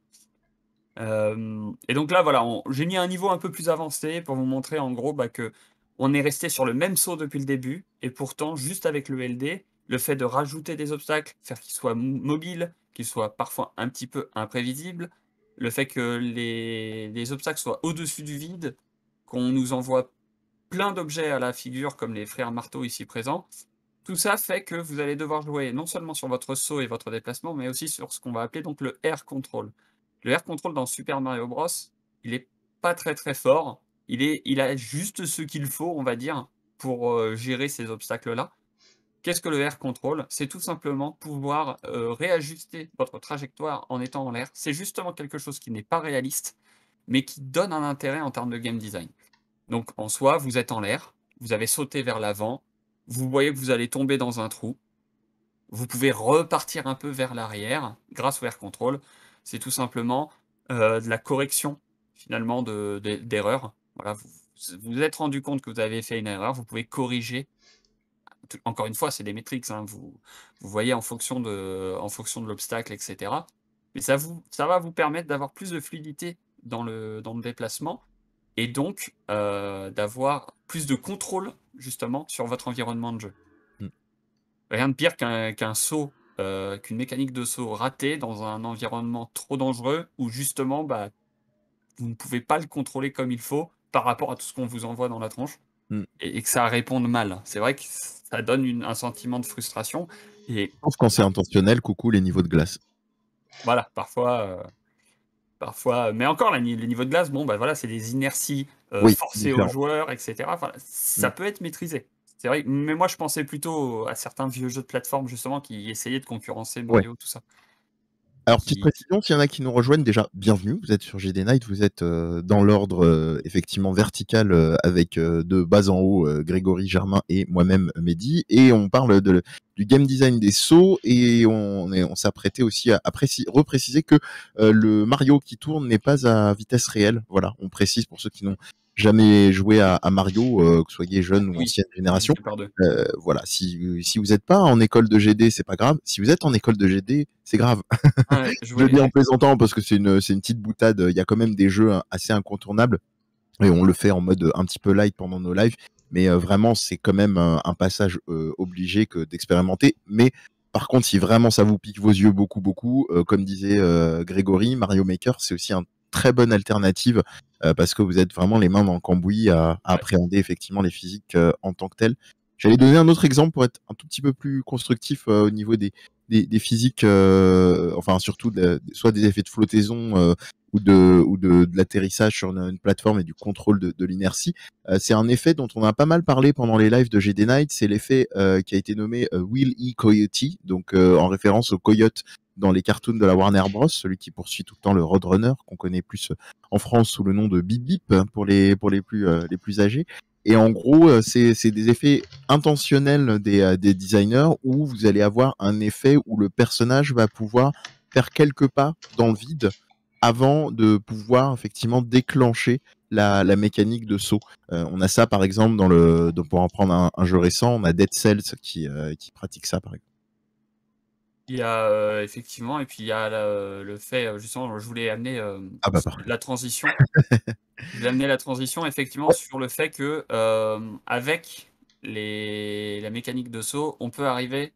Euh, et donc là, voilà, on- j'ai mis un niveau un peu plus avancé pour vous montrer en gros bah, que on est resté sur le même saut depuis le début, et pourtant, juste avec le L D, le fait de rajouter des obstacles, faire qu'ils soient mo- mobiles, qu'ils soient parfois un petit peu imprévisibles, le fait que les, les obstacles soient au-dessus du vide, qu'on nous envoie plein d'objets à la figure, comme les frères marteaux ici présents, tout ça fait que vous allez devoir jouer non seulement sur votre saut et votre déplacement, mais aussi sur ce qu'on va appeler donc le air control. Le air control dans Super Mario Bros, il est pas très très fort. Il, est, il a juste ce qu'il faut, on va dire, pour euh, gérer ces obstacles-là. Qu'est-ce que le air control? C'est tout simplement pouvoir euh, réajuster votre trajectoire en étant en l'air. C'est justement quelque chose qui n'est pas réaliste, mais qui donne un intérêt en termes de game design. Donc en soi, vous êtes en l'air, vous avez sauté vers l'avant, vous voyez que vous allez tomber dans un trou, vous pouvez repartir un peu vers l'arrière grâce au air control. C'est tout simplement euh, de la correction finalement de- de- d'erreurs. Voilà, vous vous vous êtes rendu compte que vous avez fait une erreur, vous pouvez corriger. Tout- Encore une fois, c'est des métriques, hein, vous, vous voyez en fonction de, en fonction de l'obstacle, et cetera. Mais ça, vous, ça va vous permettre d'avoir plus de fluidité dans le, dans le déplacement et donc euh, d'avoir plus de contrôle justement sur votre environnement de jeu. Mm. Rien de pire qu'un qu'un saut, euh, qu'une mécanique de saut ratée dans un environnement trop dangereux où justement bah, vous ne pouvez pas le contrôler comme il faut par rapport à tout ce qu'on vous envoie dans la tronche Mm. et, et que ça réponde mal. C'est vrai que ça donne une- un sentiment de frustration et Sauf quand c'est intentionnel, coucou les niveaux de glace. voilà, parfois. euh, Parfois, mais encore la ni les niveaux de glace, bon, bah, voilà, c'est des inerties, heu, Oui, forcées aux différent. joueurs et cetera. Enfin, ça Mmh. peut être maîtrisé. C'est vrai, mais moi je pensais plutôt à certains vieux jeux de plateforme justement qui essayaient de concurrencer Ouais. Mario, tout ça. Alors petite Qui qui précision, s'il y en a qui nous rejoignent, déjà bienvenue, vous êtes sur G D Night, vous êtes, heu, dans l'ordre, heu, effectivement vertical, heu, avec, heu, de bas en haut, heu, Grégory, Germain et moi-même Mehdi, et on parle de du game design des sauts, et on est on s'apprêtait aussi à à préci repréciser que, heu, le Mario qui tourne n'est pas à vitesse réelle. Voilà, on précise pour ceux qui n'ont jamais joué à à Mario, heu, que soyez jeunes ou oui, ancienne génération. divisé par deux. Heu, voilà, si si vous êtes pas en école de G D, c'est pas grave. Si vous êtes en école de G D, c'est grave. Ouais, Je le jouer dis en ouais. plaisantant parce que c'est une c'est une petite boutade, il y a quand même des jeux, hein, assez incontournables, et on le fait en mode, heu, un petit peu light pendant nos lives, mais heu, vraiment c'est quand même un un passage, heu, obligé que d'expérimenter. Mais par contre, si vraiment ça vous pique vos yeux beaucoup, beaucoup, heu, comme disait, heu, Grégory, Mario Maker, c'est aussi un très bonne alternative, heu, parce que vous êtes vraiment les mains dans le cambouis à à Ouais. appréhender effectivement les physiques, heu, en tant que telles. J'allais donner un autre exemple pour être un tout petit peu plus constructif, heu, au niveau des des des physiques, heu, enfin surtout de soit des effets de flottaison, heu, ou de ou de de l'atterrissage sur une une plateforme et du contrôle de de l'inertie. Heu, c'est un effet dont on a pas mal parlé pendant les lives de G D Night, c'est l'effet, heu, qui a été nommé, heu, Wile E. Coyote, donc heu, en référence au coyote dans les cartoons de la Warner Bros, celui qui poursuit tout le temps le Roadrunner, qu'on connaît plus, heu, en France sous le nom de Bip Bip pour les pour les plus, heu, les plus âgés. Et en gros, heu, c'est c'est des effets intentionnels des, heu, des designers, où vous allez avoir un effet où le personnage va pouvoir faire quelques pas dans le vide avant de pouvoir effectivement déclencher la la mécanique de saut. Heu, on a ça par exemple dans le donc pour en prendre un un jeu récent, on a Dead Cells qui, heu, qui pratique ça par exemple. Il y a, heu, effectivement et puis il y a le le fait, heu, justement, je voulais amener, hem, Ah bah parfait. la transition. Je voulais amener la transition effectivement Ouais. sur le fait que, hem, avec les la mécanique de saut, on peut arriver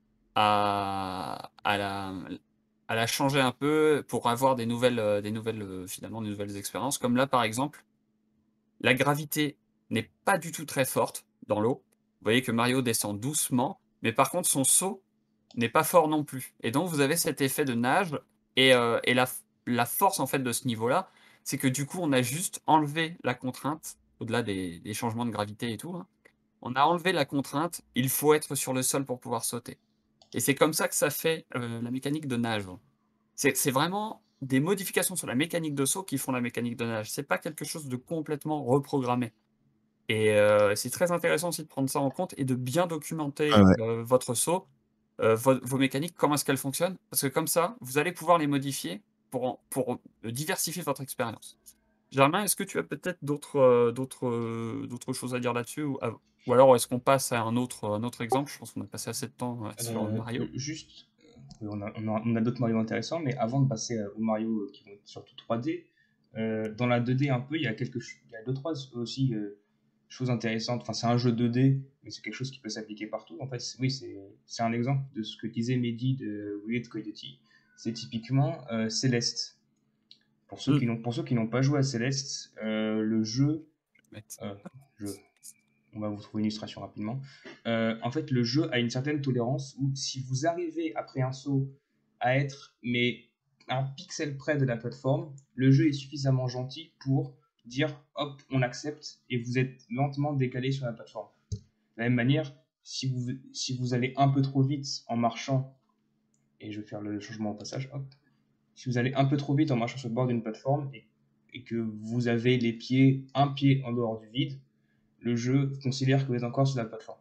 à à la à la changer un peu pour avoir des nouvelles, heu, des nouvelles, heu, finalement des nouvelles expériences. Comme là, par exemple, la gravité n'est pas du tout très forte dans l'eau. Vous voyez que Mario descend doucement, mais par contre son saut n'est pas fort non plus et donc vous avez cet effet de nage et heu et la f la force en fait de ce niveau-là, c'est que du coup on a juste enlevé la contrainte, au-delà des des changements de gravité et tout, hein. On a enlevé la contrainte, il faut être sur le sol pour pouvoir sauter et c'est comme ça que ça fait, heu, la mécanique de nage. C'est c'est vraiment des modifications sur la mécanique de saut qui font la mécanique de nage. C'est pas quelque chose de complètement reprogrammé et heu, c'est très intéressant aussi de prendre ça en compte et de bien Ouais, documenter, ouais. heu, votre saut, heu, vo vos mécaniques, comment est-ce qu'elles fonctionnent. Parce que comme ça, vous allez pouvoir les modifier pour en pour, heu, diversifier votre expérience. Germain, est-ce que tu as peut-être d'autres, heu, d'autres, heu, d'autres choses à dire là-dessus ou av ou alors est-ce qu'on passe à un autre, un autre exemple? Je pense qu'on a passé assez de temps, heu, sur Euh, Mario. juste, euh, on a, on a, on a d'autres Mario intéressants, mais avant de passer euh, aux Mario euh, qui vont être surtout trois D, euh, dans la deux D un peu, il y a quelques, ch- il y a deux trois aussi euh, choses intéressantes. Enfin, c'est un jeu deux D, mais c'est quelque chose qui peut s'appliquer partout. En fait, c'est- oui, c'est, c'est un exemple de ce que disait Mehdi de Weird Coyote. C'est typiquement euh, Céleste. Pour ceux qui Mmh. n'ont, pour ceux qui n'ont pas joué à Céleste, euh, le jeu, Bête. euh, je, on va vous trouver une illustration rapidement. Euh, en fait, le jeu a une certaine tolérance où si vous arrivez après un saut à être mais un pixel près de la plateforme, le jeu est suffisamment gentil pour dire hop, on accepte et vous êtes lentement décalé sur la plateforme. De la même manière, si vous, si vous allez un peu trop vite en marchant, et je vais faire le changement au passage, hop, si vous allez un peu trop vite en marchant sur le bord d'une plateforme et, et que vous avez les pieds, un pied en dehors du vide, le jeu considère que vous êtes encore sur la plateforme.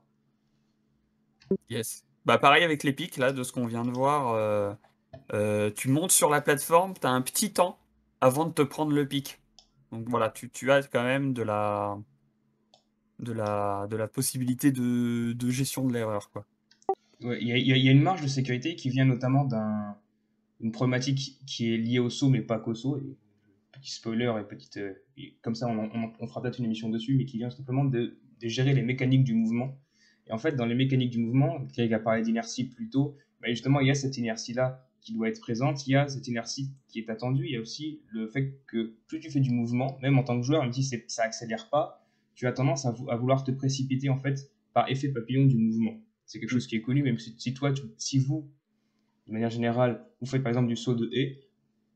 Yes. Bah, pareil avec les pics là, de ce qu'on vient de voir, heu heu, tu montes sur la plateforme, tu as un petit temps avant de te prendre le pic. Donc voilà, tu tu as quand même de la de la de la possibilité de de gestion de l'erreur, quoi. Ouais, il y, a- il y a- il y a une marge de sécurité qui vient notamment d'une problématique qui est liée au saut, mais pas qu'au saut. Et petit spoiler et petite. euh, et comme ça, on, on- on fera peut-être une émission dessus, mais qui vient simplement de, de gérer les mécaniques du mouvement. Et en fait, dans les mécaniques du mouvement, Greg a parlé d'inertie plus tôt, bah justement, il y a cette inertie-là qui doit être présente, il y a cette inertie qui est attendue, il y a aussi le fait que plus tu fais du mouvement, même en tant que joueur, même si c'est- ça accélère pas, tu as tendance à, vou- à vouloir te précipiter en fait par effet papillon du mouvement. C'est quelque Mmh. chose qui est connu, même si, si toi, tu- si vous, de manière générale, vous faites par exemple du saut de haie,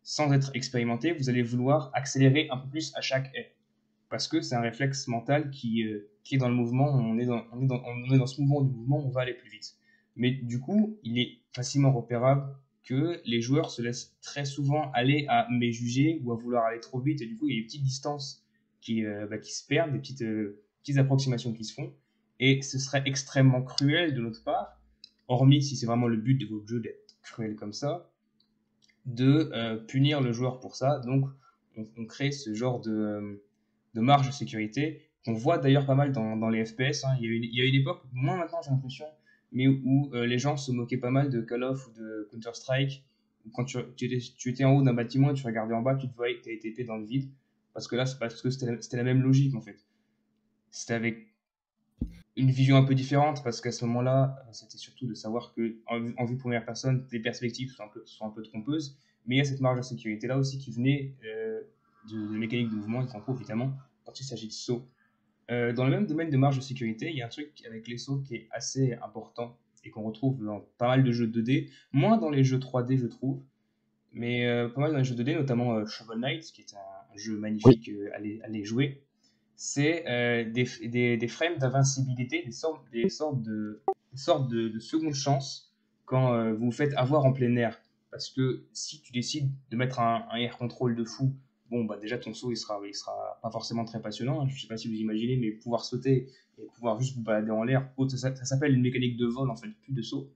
sans être expérimenté, vous allez vouloir accélérer un peu plus à chaque haie. Parce que c'est un réflexe mental qui, euh, qui est dans le mouvement, on est dans, on, est dans, on est dans ce mouvement du mouvement, on va aller plus vite. Mais du coup, il est facilement repérable que les joueurs se laissent très souvent aller à méjuger ou à vouloir aller trop vite, et du coup, il y a des petites distances qui, euh, bah, qui se perdent, des petites, euh, petites approximations qui se font, et ce serait extrêmement cruel de notre part, hormis si c'est vraiment le but de votre jeu d'être cruel comme ça, de euh, punir le joueur pour ça. Donc, on, on crée ce genre de, euh, de marge de sécurité qu'on voit d'ailleurs pas mal dans, dans les F P S. Hein. Il, y a une, il y a une époque, moins maintenant j'ai l'impression, mais où, où euh, les gens se moquaient pas mal de Call of ou de Counter-Strike. Quand tu, tu, étais, tu étais en haut d'un bâtiment et tu regardais en bas, tu te voyais que tu avais été dans le vide. Parce que là, c'est parce que c'était la, c'était la même logique en fait. C'était avec une vision un peu différente, parce qu'à ce moment-là, c'était surtout de savoir que en, en vue première personne, les perspectives sont un peu, sont un peu trompeuses, mais il y a cette marge de sécurité-là aussi qui venait euh, de, de mécanique de mouvement et qu'on trouve évidemment quand il s'agit de sauts. Euh, dans le même domaine de marge de sécurité, il y a un truc avec les sauts qui est assez important et qu'on retrouve dans pas mal de jeux deux D, moins dans les jeux trois D, je trouve, mais euh, pas mal dans les jeux deux D, notamment euh, Shovel Knight, qui est un, un jeu Oui. magnifique euh, à, les, à les jouer. C'est euh, des, des, des frames d'invincibilité, des sortes, des sortes, de, des sortes de, de seconde chance quand euh, vous vous faites avoir en plein air. Parce que si tu décides de mettre un, un air control de fou, bon, bah déjà ton saut il sera, il sera pas forcément très passionnant. Je sais pas si vous imaginez, mais pouvoir sauter et pouvoir juste vous balader en l'air, ça, ça s'appelle une mécanique de vol en fait, plus de saut.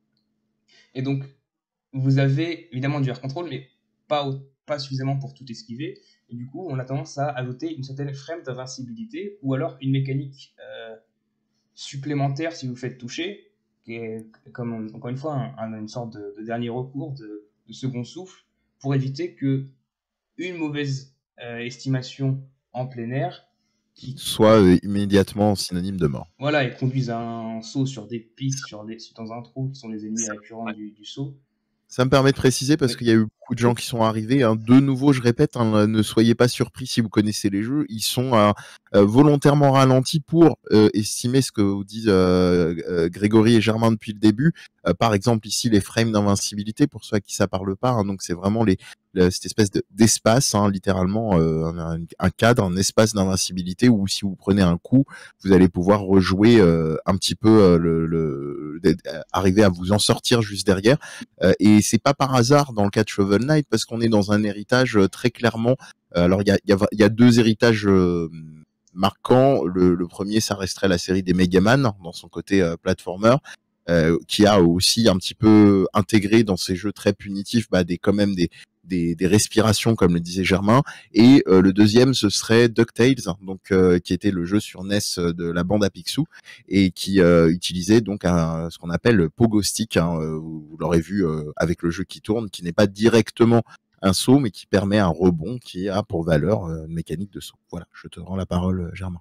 Et donc, vous avez évidemment du air control, mais pas, au, pas suffisamment pour tout esquiver. Et du coup, on a tendance à ajouter une certaine frame d'invincibilité ou alors une mécanique euh, supplémentaire si vous faites toucher, qui est comme encore une fois un, un, une sorte de, de dernier recours, de, de second souffle, pour éviter que une mauvaise euh, estimation en plein air qui soit euh, immédiatement synonyme de mort. voilà, et conduise à un saut sur des pics, sur des, dans un trou qui sont les ennemis récurrents Ouais. du, du saut. Ça me permet de préciser parce Oui. qu'il y a eu beaucoup de gens qui sont arrivés. Hein. De nouveau, je répète, hein, ne soyez pas surpris si vous connaissez les jeux. Ils sont euh, euh, volontairement ralentis pour euh, estimer ce que vous disent euh, euh, Grégory et Germain depuis le début. Euh, par exemple, ici, les frames d'invincibilité, pour ceux à qui ça parle pas. Hein, donc, c'est vraiment les, les, cette espèce de, d'espace, hein, littéralement, euh, un, un cadre, un espace d'invincibilité où si vous prenez un coup, vous allez pouvoir rejouer euh, un petit peu, euh, le, le, le, arriver à vous en sortir juste derrière. Euh, et c'est pas par hasard dans le cas de Shovel Knight, parce qu'on est dans un héritage euh, très clairement. Euh, alors il y a, y, a, y a deux héritages euh, marquants. Le, le premier, ça resterait la série des Mega Man dans son côté euh, platformer, euh, qui a aussi un petit peu intégré dans ces jeux très punitifs, bah, des quand même des Des, des respirations, comme le disait Germain. Et euh, le deuxième, ce serait DuckTales, donc euh, qui était le jeu sur N E S de la bande à Picsou et qui euh, utilisait donc un, ce qu'on appelle le pogo stick. Hein, euh, vous l'aurez vu euh, avec le jeu qui tourne, qui n'est pas directement un saut, mais qui permet un rebond qui a pour valeur euh, une mécanique de saut. Voilà, je te rends la parole, Germain.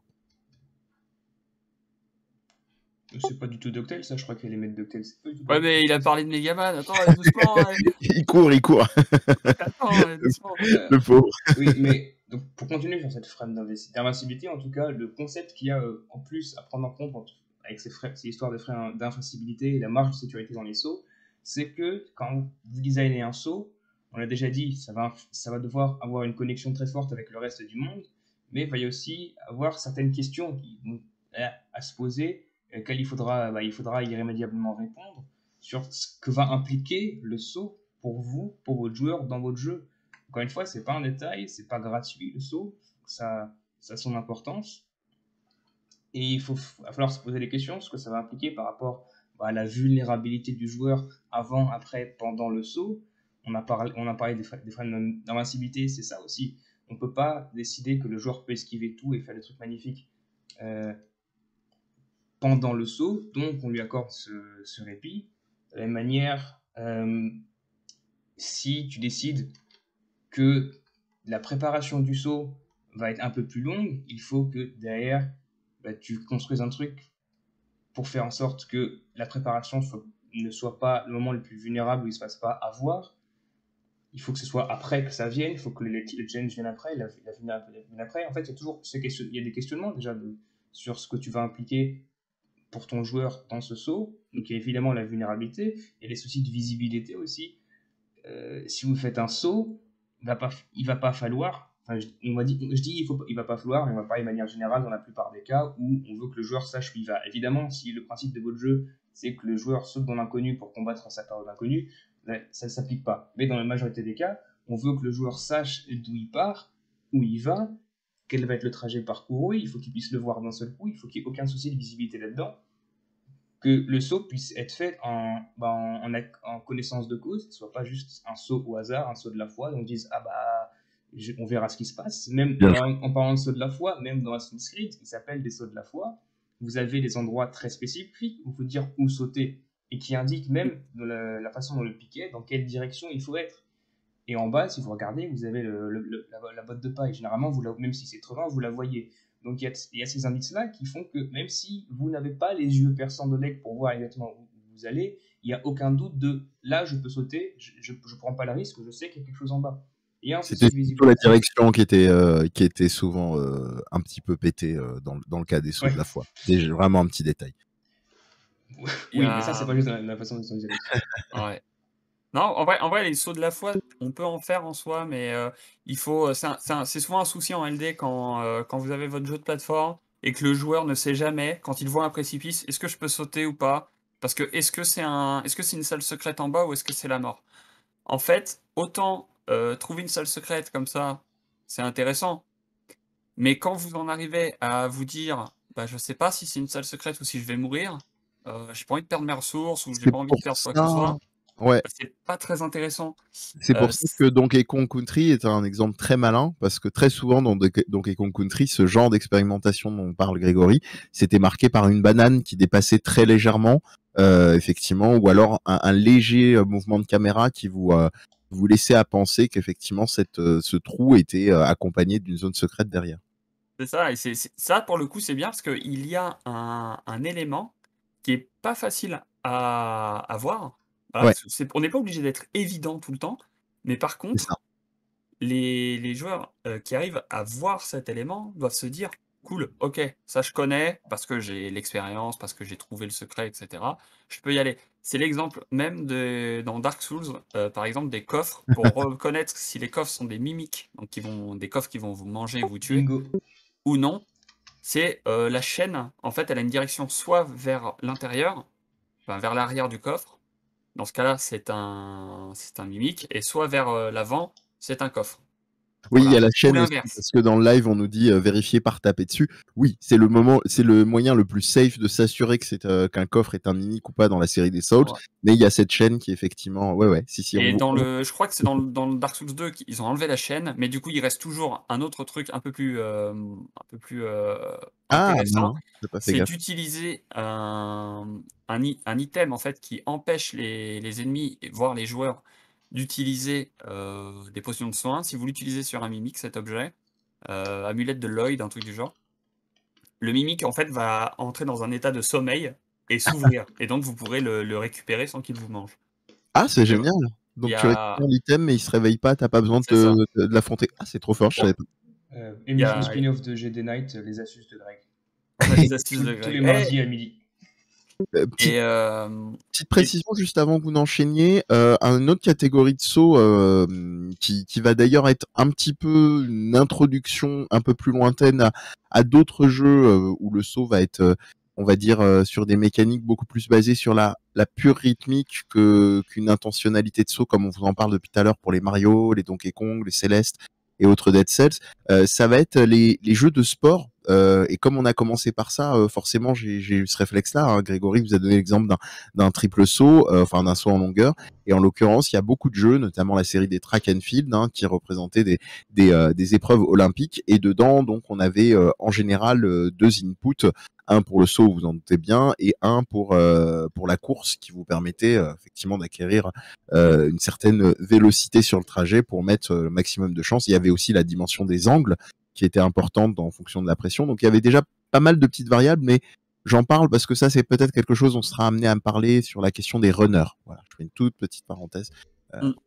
C'est pas du tout DuckTales, ça, je crois qu'elle est mettre DuckTales. Ouais, mais il a parlé de Megaman. Attends, doucement. Ouais. il court, il court. Attends, doucement. Euh, le pauvre. oui, mais donc, pour continuer sur cette frame d'invincibilité, en tout cas, le concept qu'il y a euh, en plus à prendre en compte en, avec ces, frais, ces histoires de freins d'invincibilité et la marge de sécurité dans les sauts, c'est que quand vous designez un saut, on l'a déjà dit, ça va, ça va devoir avoir une connexion très forte avec le reste du monde, mais il va y aussi avoir certaines questions qui, donc, à, à se poser, auxquelles il faudra, bah, il faudra irrémédiablement répondre sur ce que va impliquer le saut pour vous, pour votre joueur, dans votre jeu. Encore une fois, c'est pas un détail, c'est pas gratuit le saut, ça, ça a son importance. Et il faut, va falloir se poser des questions, ce que ça va impliquer par rapport bah, à la vulnérabilité du joueur avant, après, pendant le saut. On a parlé, on a parlé des, des freins d'invincibilité, c'est ça aussi. On peut pas décider que le joueur peut esquiver tout et faire des trucs magnifiques euh, pendant le saut, donc on lui accorde ce, ce répit. De la même manière, euh, si tu décides que la préparation du saut va être un peu plus longue, il faut que derrière, bah, tu construises un truc pour faire en sorte que la préparation soit, ne soit pas le moment le plus vulnérable où il ne se passe pas avoir. Il faut que ce soit après que ça vienne, il faut que le, le challenge vienne après, la, la vulnérabilité vienne après. En fait, il y a toujours ce question, il y a des questionnements déjà de, sur ce que tu vas impliquer pour ton joueur dans ce saut. Donc il y a évidemment la vulnérabilité et les soucis de visibilité aussi. Euh, si vous faites un saut, il va pas, il va pas falloir, enfin, je, on va dire, je dis il faut, il va pas falloir, mais on va parler de manière générale dans la plupart des cas où on veut que le joueur sache où il va. Évidemment, si le principe de votre jeu, c'est que le joueur saute dans l'inconnu pour combattre sa période d'inconnu, ça ne s'applique pas. Mais dans la majorité des cas, on veut que le joueur sache d'où il part, où il va, quel va être le trajet parcouru, il faut qu'il puisse le voir d'un seul coup, il faut qu'il n'y ait aucun souci de visibilité là-dedans, que le saut puisse être fait en, bah, en, en, en connaissance de cause, que ce soit pas juste un saut au hasard, un saut de la foi, donc on dise ah bah je, on verra ce qui se passe. Même en, en parlant de saut de la foi, même dans Assassin's Creed, il s'appelle des sauts de la foi. Vous avez des endroits très spécifiques où il faut dire où sauter et qui indiquent même de la, la façon dont le piquet, dans quelle direction il faut être. Et en bas, si vous regardez, vous avez le, le, le, la, la botte de paille. Généralement, vous la, même si c'est trop loin, vous la voyez. Donc il y, y a ces indices-là qui font que même si vous n'avez pas les yeux perçants de l'aigle pour voir exactement où vous allez, il n'y a aucun doute de là, je peux sauter, je ne prends pas le risque, je sais qu'il y a quelque chose en bas. C'était plutôt la direction qui était, euh, qui était souvent euh, un petit peu pétée euh, dans, dans le cas des sauts ouais. de la foi. C'est vraiment un petit détail. Oui, a... mais ça, c'est pas juste la, la façon dont ils ont ouais. Non, en vrai, en vrai, les sauts de la foi, on peut en faire en soi, mais euh, il faut. C'est souvent un souci en L D quand, euh, quand vous avez votre jeu de plateforme et que le joueur ne sait jamais, quand il voit un précipice, est-ce que je peux sauter ou pas? Parce que est-ce que c'est un, est-ce que c'est une salle secrète en bas ou est-ce que c'est la mort? En fait, autant euh, trouver une salle secrète comme ça, c'est intéressant. Mais quand vous en arrivez à vous dire, bah, je sais pas si c'est une salle secrète ou si je vais mourir, euh, j'ai pas envie de perdre mes ressources ou j'ai pas envie de perdre quoi que ce soit. Ouais. C'est pas très intéressant. C'est pour euh, ça que Donkey Kong Country est un exemple très malin, parce que très souvent dans Donkey Kong Country, ce genre d'expérimentation dont parle Grégory, c'était marqué par une banane qui dépassait très légèrement, euh, effectivement, ou alors un, un léger mouvement de caméra qui vous euh, vous laissait à penser qu'effectivement cette euh, ce trou était euh, accompagné d'une zone secrète derrière. C'est ça, et c'est ça pour le coup c'est bien parce qu'il y a un, un élément qui est pas facile à, à voir. Voilà, ouais. On n'est pas obligé d'être évident tout le temps, mais par contre, les, les joueurs euh, qui arrivent à voir cet élément doivent se dire cool, ok, ça je connais parce que j'ai l'expérience, parce que j'ai trouvé le secret, et cetera. Je peux y aller. C'est l'exemple même de, dans Dark Souls, euh, par exemple, des coffres pour reconnaître si les coffres sont des mimiques, donc qui vont, des coffres qui vont vous manger et vous tuer. Bingo. Ou non, c'est euh, la chaîne, en fait, elle a une direction soit vers l'intérieur, enfin vers l'arrière du coffre, dans ce cas-là, c'est un, c'est un mimique, et soit vers euh, l'avant, c'est un coffre. Oui, voilà. Il y a la chaîne aussi, parce que dans le live, on nous dit euh, vérifier par taper dessus. Oui, c'est le moment, c'est le moyen le plus safe de s'assurer que c'est euh, qu'un coffre est un mimique ou pas dans la série des Souls. Ouais. Mais il y a cette chaîne qui effectivement, ouais, ouais, si, si. Et on dans vous... le, je crois que c'est dans, dans le Dark Souls deux qu'ils ont enlevé la chaîne, mais du coup, il reste toujours un autre truc un peu plus, euh, un peu plus euh, intéressant. Ah, c'est d'utiliser un, un, un item en fait qui empêche les, les ennemis, voire les joueurs, d'utiliser euh, des potions de soins. Si vous l'utilisez sur un mimique, cet objet, euh, amulette de Lloyd, un truc du genre, le mimique en fait va entrer dans un état de sommeil et s'ouvrir. Et donc vous pourrez le, le récupérer sans qu'il vous mange. Ah, c'est génial. Donc a... tu récupères l'item mais il se réveille pas, t'as pas besoin de, de, de l'affronter. Ah, c'est trop fort, je savais pas. Euh, émission a... spin-off de G D Night, les astuces de Greg. Les astuces de Greg. Tous les mardis hey. à midi. Euh, petite, et euh... petite précision et... juste avant que vous n'enchaîniez, euh, une autre catégorie de saut euh, qui, qui va d'ailleurs être un petit peu une introduction un peu plus lointaine à, à d'autres jeux euh, où le saut va être, euh, on va dire, euh, sur des mécaniques beaucoup plus basées sur la, la pure rythmique que qu'une intentionnalité de saut, comme on vous en parle depuis tout à l'heure pour les Mario, les Donkey Kong, les Céleste et autres Dead Cells. Euh, ça va être les, les jeux de sport. Euh, et comme on a commencé par ça, euh, forcément, j'ai eu ce réflexe-là. Hein. Grégory vous a donné l'exemple d'un d'un triple saut, euh, enfin d'un saut en longueur. Et en l'occurrence, il y a beaucoup de jeux, notamment la série des track and field, hein, qui représentaient des des, euh, des épreuves olympiques. Et dedans, donc, on avait euh, en général euh, deux inputs, un pour le saut, vous en doutez bien, et un pour euh, pour la course, qui vous permettait euh, effectivement d'acquérir euh, une certaine vélocité sur le trajet pour mettre euh, le maximum de chance. Il y avait aussi la dimension des angles, qui était importante en fonction de la pression. Donc il y avait déjà pas mal de petites variables, mais j'en parle parce que ça, c'est peut-être quelque chose dont on sera amené à me parler sur la question des runners. Voilà, je fais une toute petite parenthèse. Euh... Mm.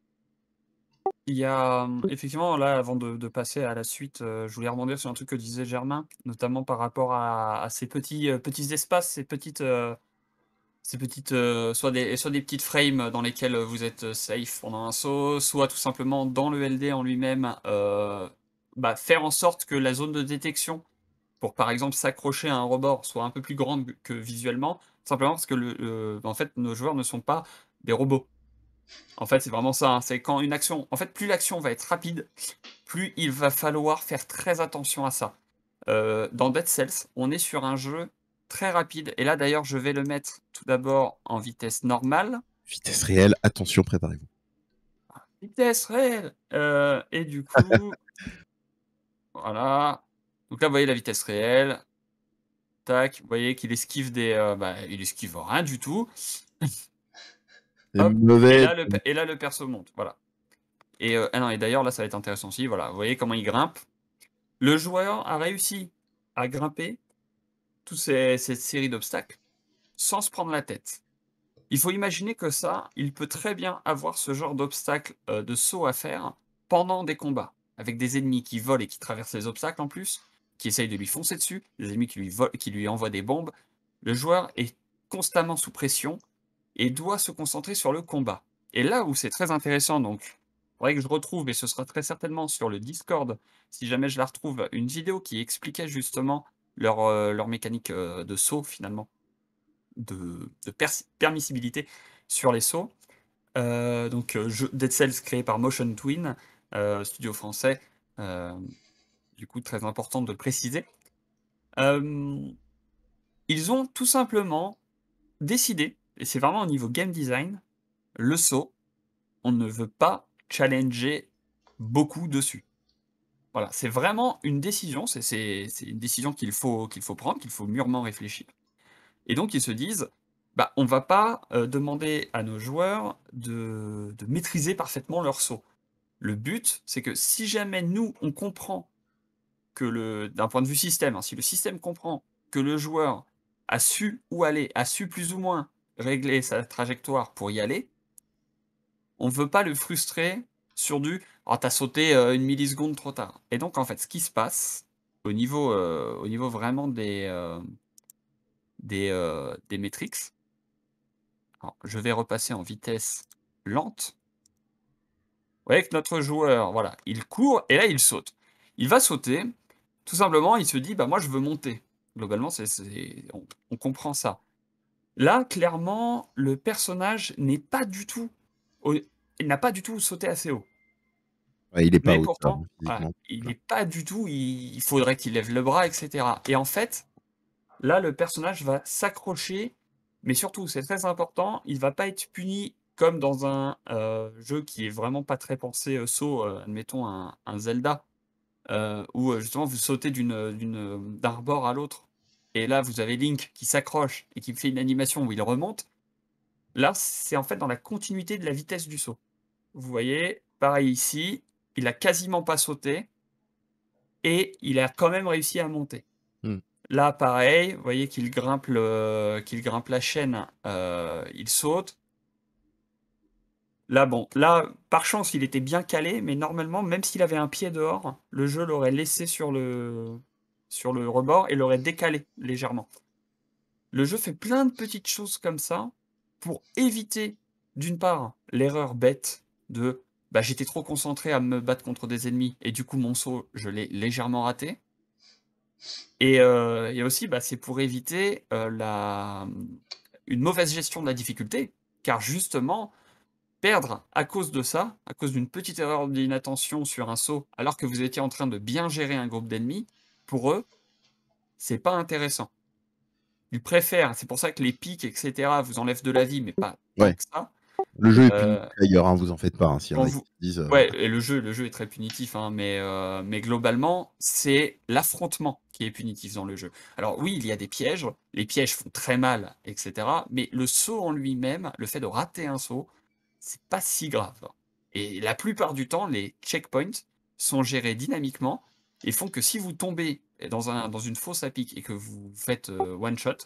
Il y a effectivement, là, avant de, de passer à la suite, euh, je voulais rebondir sur un truc que disait Germain, notamment par rapport à, à ces petits, euh, petits espaces, ces petites, euh, ces petites, heu, soit des soit des petites frames dans lesquelles vous êtes safe pendant un saut, soit tout simplement dans le L D en lui-même, heu, bah, faire en sorte que la zone de détection pour, par exemple, s'accrocher à un rebord soit un peu plus grande que visuellement, simplement parce que le le en fait, nos joueurs ne sont pas des robots. En fait, c'est vraiment ça, hein, c'est quand une action en fait, plus l'action va être rapide, plus il va falloir faire très attention à ça. Heu, dans Dead Cells, on est sur un jeu très rapide et là, d'ailleurs, je vais le mettre tout d'abord en vitesse normale. Vitesse réelle, attention, préparez-vous. Vitesse réelle! Heu et du coup voilà. Donc là, vous voyez la vitesse réelle. Tac, vous voyez qu'il esquive des, heu, bah, il esquive rien du tout. C'est Hop et mauvais. là le pe et là le perso monte, voilà et heu, ah non et d'ailleurs là, ça va être intéressant aussi, voilà, vous voyez comment il grimpe. Le joueur a réussi à grimper tous ces cette série d'obstacles sans se prendre la tête. Il faut imaginer que ça, il peut très bien avoir ce genre d'obstacle, heu, de saut à faire pendant des combats, avec des ennemis qui volent et qui traversent les obstacles en plus, qui essayent de lui foncer dessus, des ennemis qui lui volent qui lui envoient des bombes. Le joueur est constamment sous pression et doit se concentrer sur le combat et là où c'est très intéressant donc, faudrait que je retrouve et ce sera très certainement sur le Discord, si jamais je la retrouve, une vidéo qui expliquait justement leur, heu, leur mécanique, heu, de saut finalement, de de persi permissibilité sur les sauts. Heu, donc heu, jeu Dead Cells créé par Motion Twin, heu, studio français, hem, du coup très important de le préciser. Hem, ils ont tout simplement décidé, et c'est vraiment au niveau game design, le saut, on ne veut pas challenger beaucoup dessus. Voilà, c'est vraiment une décision, c'est c'est c'est une décision qu'il faut qu'il faut prendre, qu'il faut mûrement réfléchir et donc ils se disent: «Bah, on va pas, heu, demander à nos joueurs de de maîtriser parfaitement leur saut. Le but, c'est que si jamais nous, on comprend que le d'un point de vue système, hein, si le système comprend que le joueur a su où aller, a su plus ou moins régler sa trajectoire pour y aller, on veut pas le frustrer sur du: "Oh tu as sauté, heu, une milliseconde trop tard"» et donc en fait, ce qui se passe au niveau, heu, au niveau vraiment des, hem, des, heu, des métriques alors je vais repasser en vitesse lente. Vous voyez que notre joueur, voilà, il court et là il saute. Il va sauter, tout simplement, il se dit: «Bah, moi je veux monter». Globalement, c'est c'est on on comprend ça. Là, clairement, le personnage n'est pas du tout au il n'a pas du tout sauté assez haut. Ouais, il est pas à Mais hauteur, pourtant, hein, voilà, physiquement, il voilà. est pas du tout il il faudrait qu'il lève le bras et cetera et en fait, là, le personnage va s'accrocher, mais surtout, c'est très important, il va pas être puni comme dans un, heu, jeu qui est vraiment pas très pensé, heu, saut, heu, admettons un un Zelda, heu, où, heu, justement vous sautez d'une, heu, d'une, heu, d'un rebord à l'autre et là, vous avez Link qui s'accroche et qui fait une animation où il remonte. Là, c'est en fait dans la continuité de la vitesse du saut. Vous voyez? Pareil ici, il a quasiment pas sauté et il a quand même réussi à monter. Mmh. Là, pareil, vous voyez qu'il grimpe le qu'il grimpe la chaîne, heu, il saute. Là, bon, là, par chance, il était bien calé, mais normalement, même s'il avait un pied dehors, le jeu l'aurait laissé sur le sur le rebord et l'aurait décalé légèrement. Le jeu fait plein de petites choses comme ça pour éviter, d'une part, l'erreur bête de, bah, j'étais trop concentré à me battre contre des ennemis et du coup mon saut, je l'ai légèrement raté et heu et aussi, bah, c'est pour éviter, heu, la, mmh, une mauvaise gestion de la difficulté, car justement, perdre à cause de ça, à cause d'une petite erreur d'inattention sur un saut, alors que vous étiez en train de bien gérer un groupe d'ennemis, pour eux, c'est pas intéressant. Ils préfèrent c'est pour ça que les pics et cetera vous enlèvent de la vie, mais pas tant Ouais, que ça. le jeu est punitif Heu, ailleurs, hein, vous en faites pas, hein, s'il y en quand a qui vous se disent, heu ouais et le jeu le jeu est très punitif, hein, mais heu, mais globalement, c'est l'affrontement qui est punitif dans le jeu. Alors oui, il y a des pièges, les pièges font très mal et cetera, mais le saut en lui-même, le fait de rater un saut, c'est pas si grave et la plupart du temps, les checkpoints sont gérés dynamiquement et font que si vous tombez dans un dans une fosse à pic et que vous faites, heu, one shot,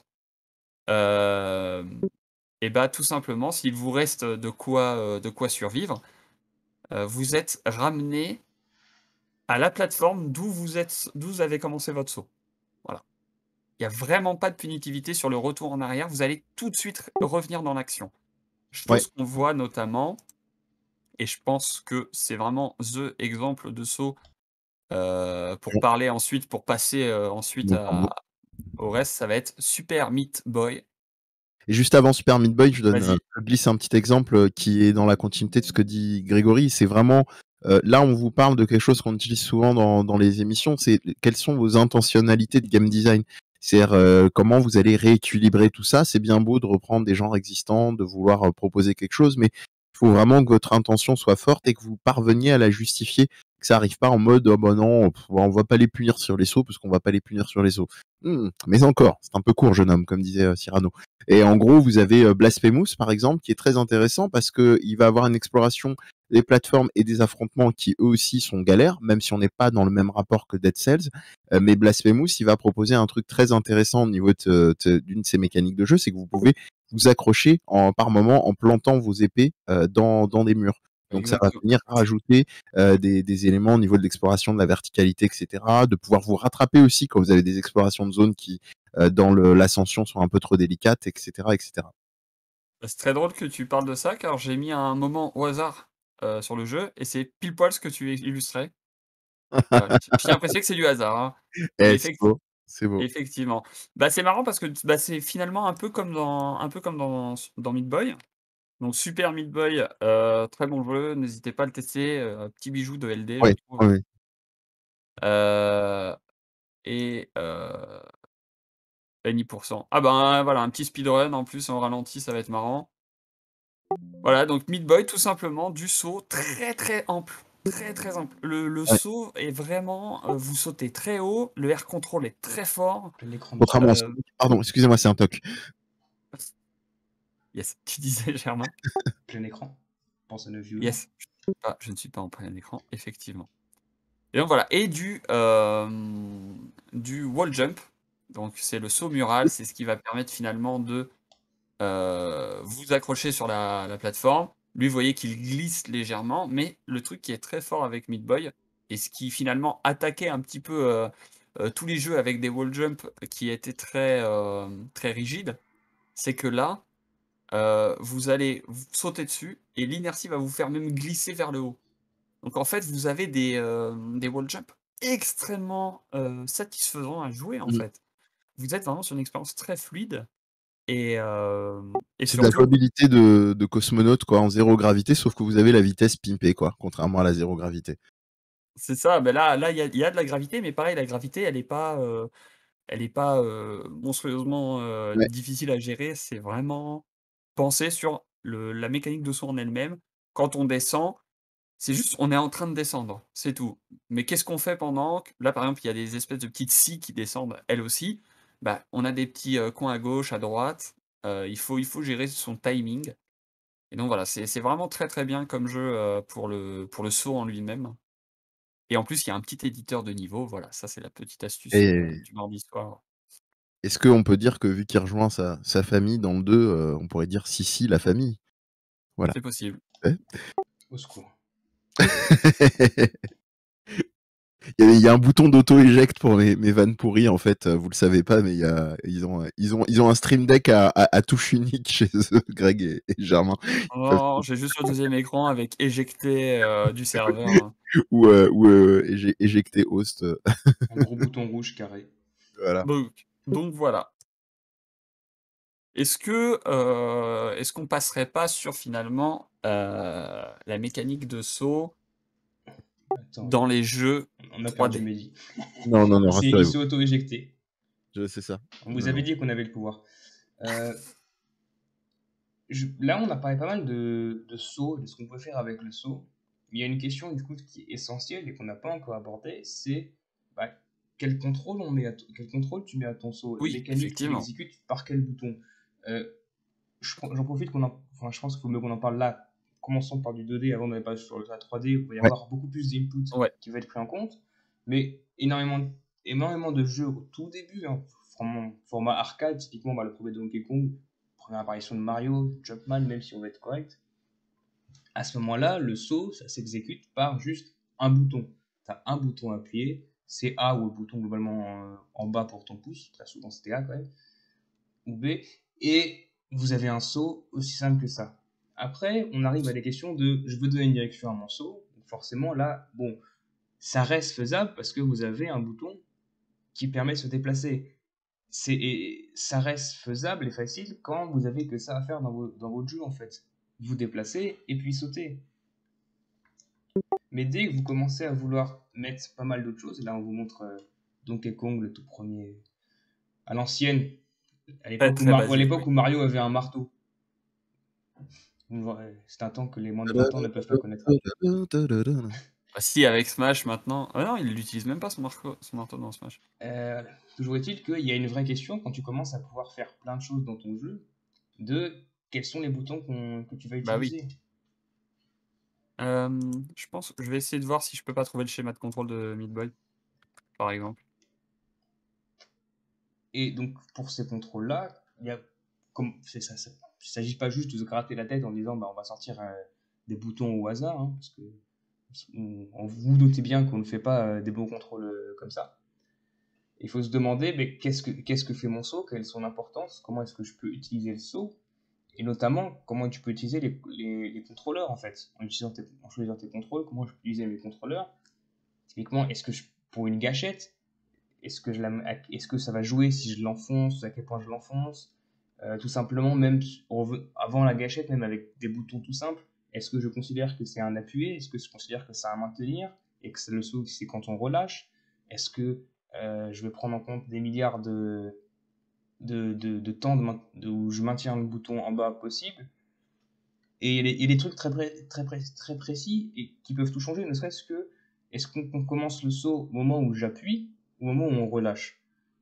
hem et bah, tout simplement, s'il vous reste de quoi, heu, de quoi survivre, heu, vous êtes ramené à la plateforme d'où vous êtes d'où vous avez commencé votre saut. Voilà. il y a vraiment pas de punitivité sur le retour en arrière. Vous allez tout de suite r revenir dans l'action. Ouais. Chose qu'on voit notamment et je pense que c'est vraiment the exemple de saut, heu, pour Mmh. parler ensuite, pour passer, heu, ensuite à au reste, ça va être Super Meat Boy. Et juste avant Super Meat Boy, je donne, heu, Vas-y. je glisse un petit exemple, heu, qui est dans la continuité de ce que dit Grégory. C'est vraiment, heu, là, on vous parle de quelque chose qu'on utilise souvent dans dans les émissions, c'est quelles sont vos intentionnalités de game design? C'est-à-dire, heu, comment vous allez rééquilibrer tout ça? C'est bien beau de reprendre des genres existants, de vouloir, heu, proposer quelque chose, mais il faut vraiment que votre intention soit forte et que vous parveniez à la justifier, que ça arrive pas en mode: «Oh bah non, pff, on va pas les punir sur les sauts parce qu'on va pas les punir sur les sauts». Mmh, mais encore, c'est un peu court, jeune homme, comme disait, heu, Cyrano. Et en gros, vous avez euh, Blasphemous, par exemple, qui est très intéressant parce que il va avoir une exploration des plateformes et des affrontements qui eux aussi sont galères, même si on n'est pas dans le même rapport que Dead Cells. Euh, mais Blasphemous, il va proposer un truc très intéressant au niveau de- de- d'une de ses mécaniques de jeu, c'est que vous pouvez vous accrocher en, par moment en plantant vos épées euh, dans, dans des murs. Donc ça va Exactement. venir rajouter euh, des, des éléments au niveau de l'exploration, de la verticalité, et cetera. De pouvoir vous rattraper aussi quand vous avez des explorations de zones qui, euh, dans le- l'ascension, sont un peu trop délicates, et cetera, et cetera. Bah, c'est très drôle que tu parles de ça, car j'ai mis un moment au hasard, heu, sur le jeu et c'est pile poil ce que tu illustrais. Voilà, je je tiens à préciser que c'est du hasard, hein. Mais Eh, c'est effecti beau, c'est beau. effectivement. Bah, c'est marrant parce que t bah, c'est finalement un peu comme dans un peu comme dans s dans Meat Boy. Donc Super Meat Boy, heu, très bon jeu, n'hésitez pas à le tester, heu, petit bijou de L D, je Ouais, trouve. ouais, ouais. Heu et heu, Any pourcent. Ah ben, voilà, un petit speedrun en plus en ralenti, ça va être marrant. Voilà, donc Meat Boy, tout simplement, du saut très, très ample, très, très ample. Le le Ouais. saut est vraiment, heu, vous sautez très haut, le air control est très fort, Plein écran dessus. Contrairement à heu Sonic, pardon, excusez-moi, c'est un toc. yes, tu disais Germain? Plein écran. Pense à nos viewers. Yes, ah, je ne suis pas en plein écran, effectivement. Et donc voilà, et du, hem, du wall jump, donc c'est le saut mural, c'est ce qui va permettre finalement de, heu, vous accrocher sur la la plateforme. Lui, vous voyez qu'il glisse légèrement, mais le truc qui est très fort avec Meat Boy et ce qui finalement attaquait un petit peu, heu heu, tous les jeux avec des wall jump qui étaient très, hem, très rigides, c'est que là, heu, vous allez v sauter dessus et l'inertie va vous faire même glisser vers le haut. Donc en fait, vous avez des, hem, des wall jump extrêmement, heu, satisfaisants à jouer, en Mmh. fait. Vous êtes vraiment sur une expérience très fluide et hem et C'est de la surtout jouabilité de de cosmonaute, quoi, en zéro gravité, sauf que vous avez la vitesse pimpée, quoi, contrairement à la zéro gravité. c'est ça, ben là là, il y a il y a de la gravité, mais pareil, la gravité, elle est pas, heu, elle est pas, heu, monstrueusement, heu, Ouais. difficile à gérer. C'est vraiment pensé sur le la mécanique de saut en elle-même. Quand on descend, c'est juste, on est en train de descendre, c'est tout. Mais qu'est-ce qu'on fait pendant que là, par exemple, il y a des espèces de petites scies qui descendent, elles aussi. Bah, on a des petits, heu, coins à gauche, à droite, heu, il faut il faut gérer son timing et donc voilà, c'est c'est vraiment très, très bien comme jeu, heu, pour le pour le saut en lui-même et en plus, il y a un petit éditeur de niveau, voilà, ça, c'est la petite astuce, heu, Et du mardi soir. est-ce qu'on peut dire que vu qu'il rejoint sa sa famille dans le deux, heu, on pourrait dire Sissi la famille? Voilà. C'est possible. Ouais. Au secours. Il y a il y a un bouton d'auto-éjecte pour mes mes vannes pourries, en fait, heu, vous le savez pas, mais il y a ils ont, heu, ils ont ils ont un stream deck à à à touche unique chez eux, Greg et et Germain. Ils peuvent Non, j'ai juste le deuxième écran avec éjecter, heu, du serveur. ou heu ou heu, éjec éjecter host, heu, Un gros bouton rouge carré. voilà. Donc donc voilà. Est-ce que, heu, est-ce qu'on passerait pas sur finalement, heu, la mécanique de saut Attends, dans les jeux on a perdu trois D? Mehdi. Non, non, non, Il s'est il rassurez-vous. s'est auto-éjecté. Je c'est ça. On Non, vous avait non. dit qu'on avait le pouvoir. Euh, je- là, on a parlé pas mal de, de sauts, de ce qu'on peut faire avec le saut. Il y a une question du coup qui est essentielle et qu'on n'a pas encore abordée, c'est bah, quel contrôle on met à t- quel contrôle tu mets à ton saut, Oui, mécanique tu effectivement. l'exécutes par quel bouton. Euh, je prends- J'en profite qu'on en, enfin, je pense qu'il faut mieux qu'on en parle là. Commençons par du deux D avant d'aller pas sur la trois D où il va y Ouais. avoir beaucoup plus d'inputs Ouais. qui va être pris en compte. Mais énormément, de- énormément de jeux au tout début, hein, format, format arcade, typiquement bah, le premier Donkey Kong, première apparition de Mario, Jumpman, même si on va être correct. À ce moment-là, le saut, ça s'exécute par juste un bouton. Tu as un bouton appuyé, c'est A ou le bouton globalement euh, en bas pour ton pouce, là souvent c'était A quand même, ou B, et vous avez un saut aussi simple que ça. Après, on arrive à des questions de je veux donner une direction à mon saut, donc forcément là, bon, ça reste faisable parce que vous avez un bouton qui permet de se déplacer. C'est, et ça reste faisable et facile quand vous avez que ça à faire dans, vos, dans votre jeu en fait. Vous déplacer et puis sauter. Mais dès que vous commencez à vouloir mettre pas mal d'autres choses, et là on vous montre euh, Donkey Kong, le tout premier, à l'ancienne, à Très, l'époque où, très Mar- à basique, l'époque oui. où Mario avait un marteau. Ouais, c'est un temps que les moins de vingt ans ne peuvent pas connaître. Ah si, avec Smash maintenant. Ah non, il l'utilise même pas son marteau, son marteau dans Smash. Euh, toujours est-il qu'il y a une vraie question quand tu commences à pouvoir faire plein de choses dans ton jeu, de quels sont les boutons qu'on- que tu vas Bah oui. utiliser. Euh, je pense que je vais essayer de voir si je peux pas trouver le schéma de contrôle de Meat Boy, par exemple. Et donc, pour ces contrôles-là, il y a, comme, c'est ça, ça, il ne s'agit pas juste de se gratter la tête en disant bah, on va sortir euh, des boutons au hasard, hein, parce que on, on- vous notez bien qu'on ne fait pas euh, des bons contrôles euh, comme ça. Il faut se demander mais qu'est-ce que, qu'est-ce que fait mon saut, quelle est son importance, comment est-ce que je peux utiliser le saut, et notamment comment tu peux utiliser les, les, les contrôleurs en fait, en, utilisant tes, en choisissant tes contrôles, comment je peux utiliser mes contrôleurs. Typiquement, est-ce que je, pour une gâchette, est-ce que, je la, est-ce que ça va jouer si je l'enfonce, à quel point je l'enfonce, euh, tout simplement, même avant la gâchette, même avec des boutons tout simples, est-ce que je considère que c'est un appuyer, est-ce que je considère que c'est un maintenir, et que c'est le saut, c'est quand on relâche, est-ce que euh, je vais prendre en compte des milliards de, de, de, de temps de, de, où je maintiens le bouton en bas possible, et il y a des trucs très, très, très, très précis et qui peuvent tout changer, ne serait-ce que est-ce qu'on commence le saut au moment où j'appuie ou au moment où on relâche.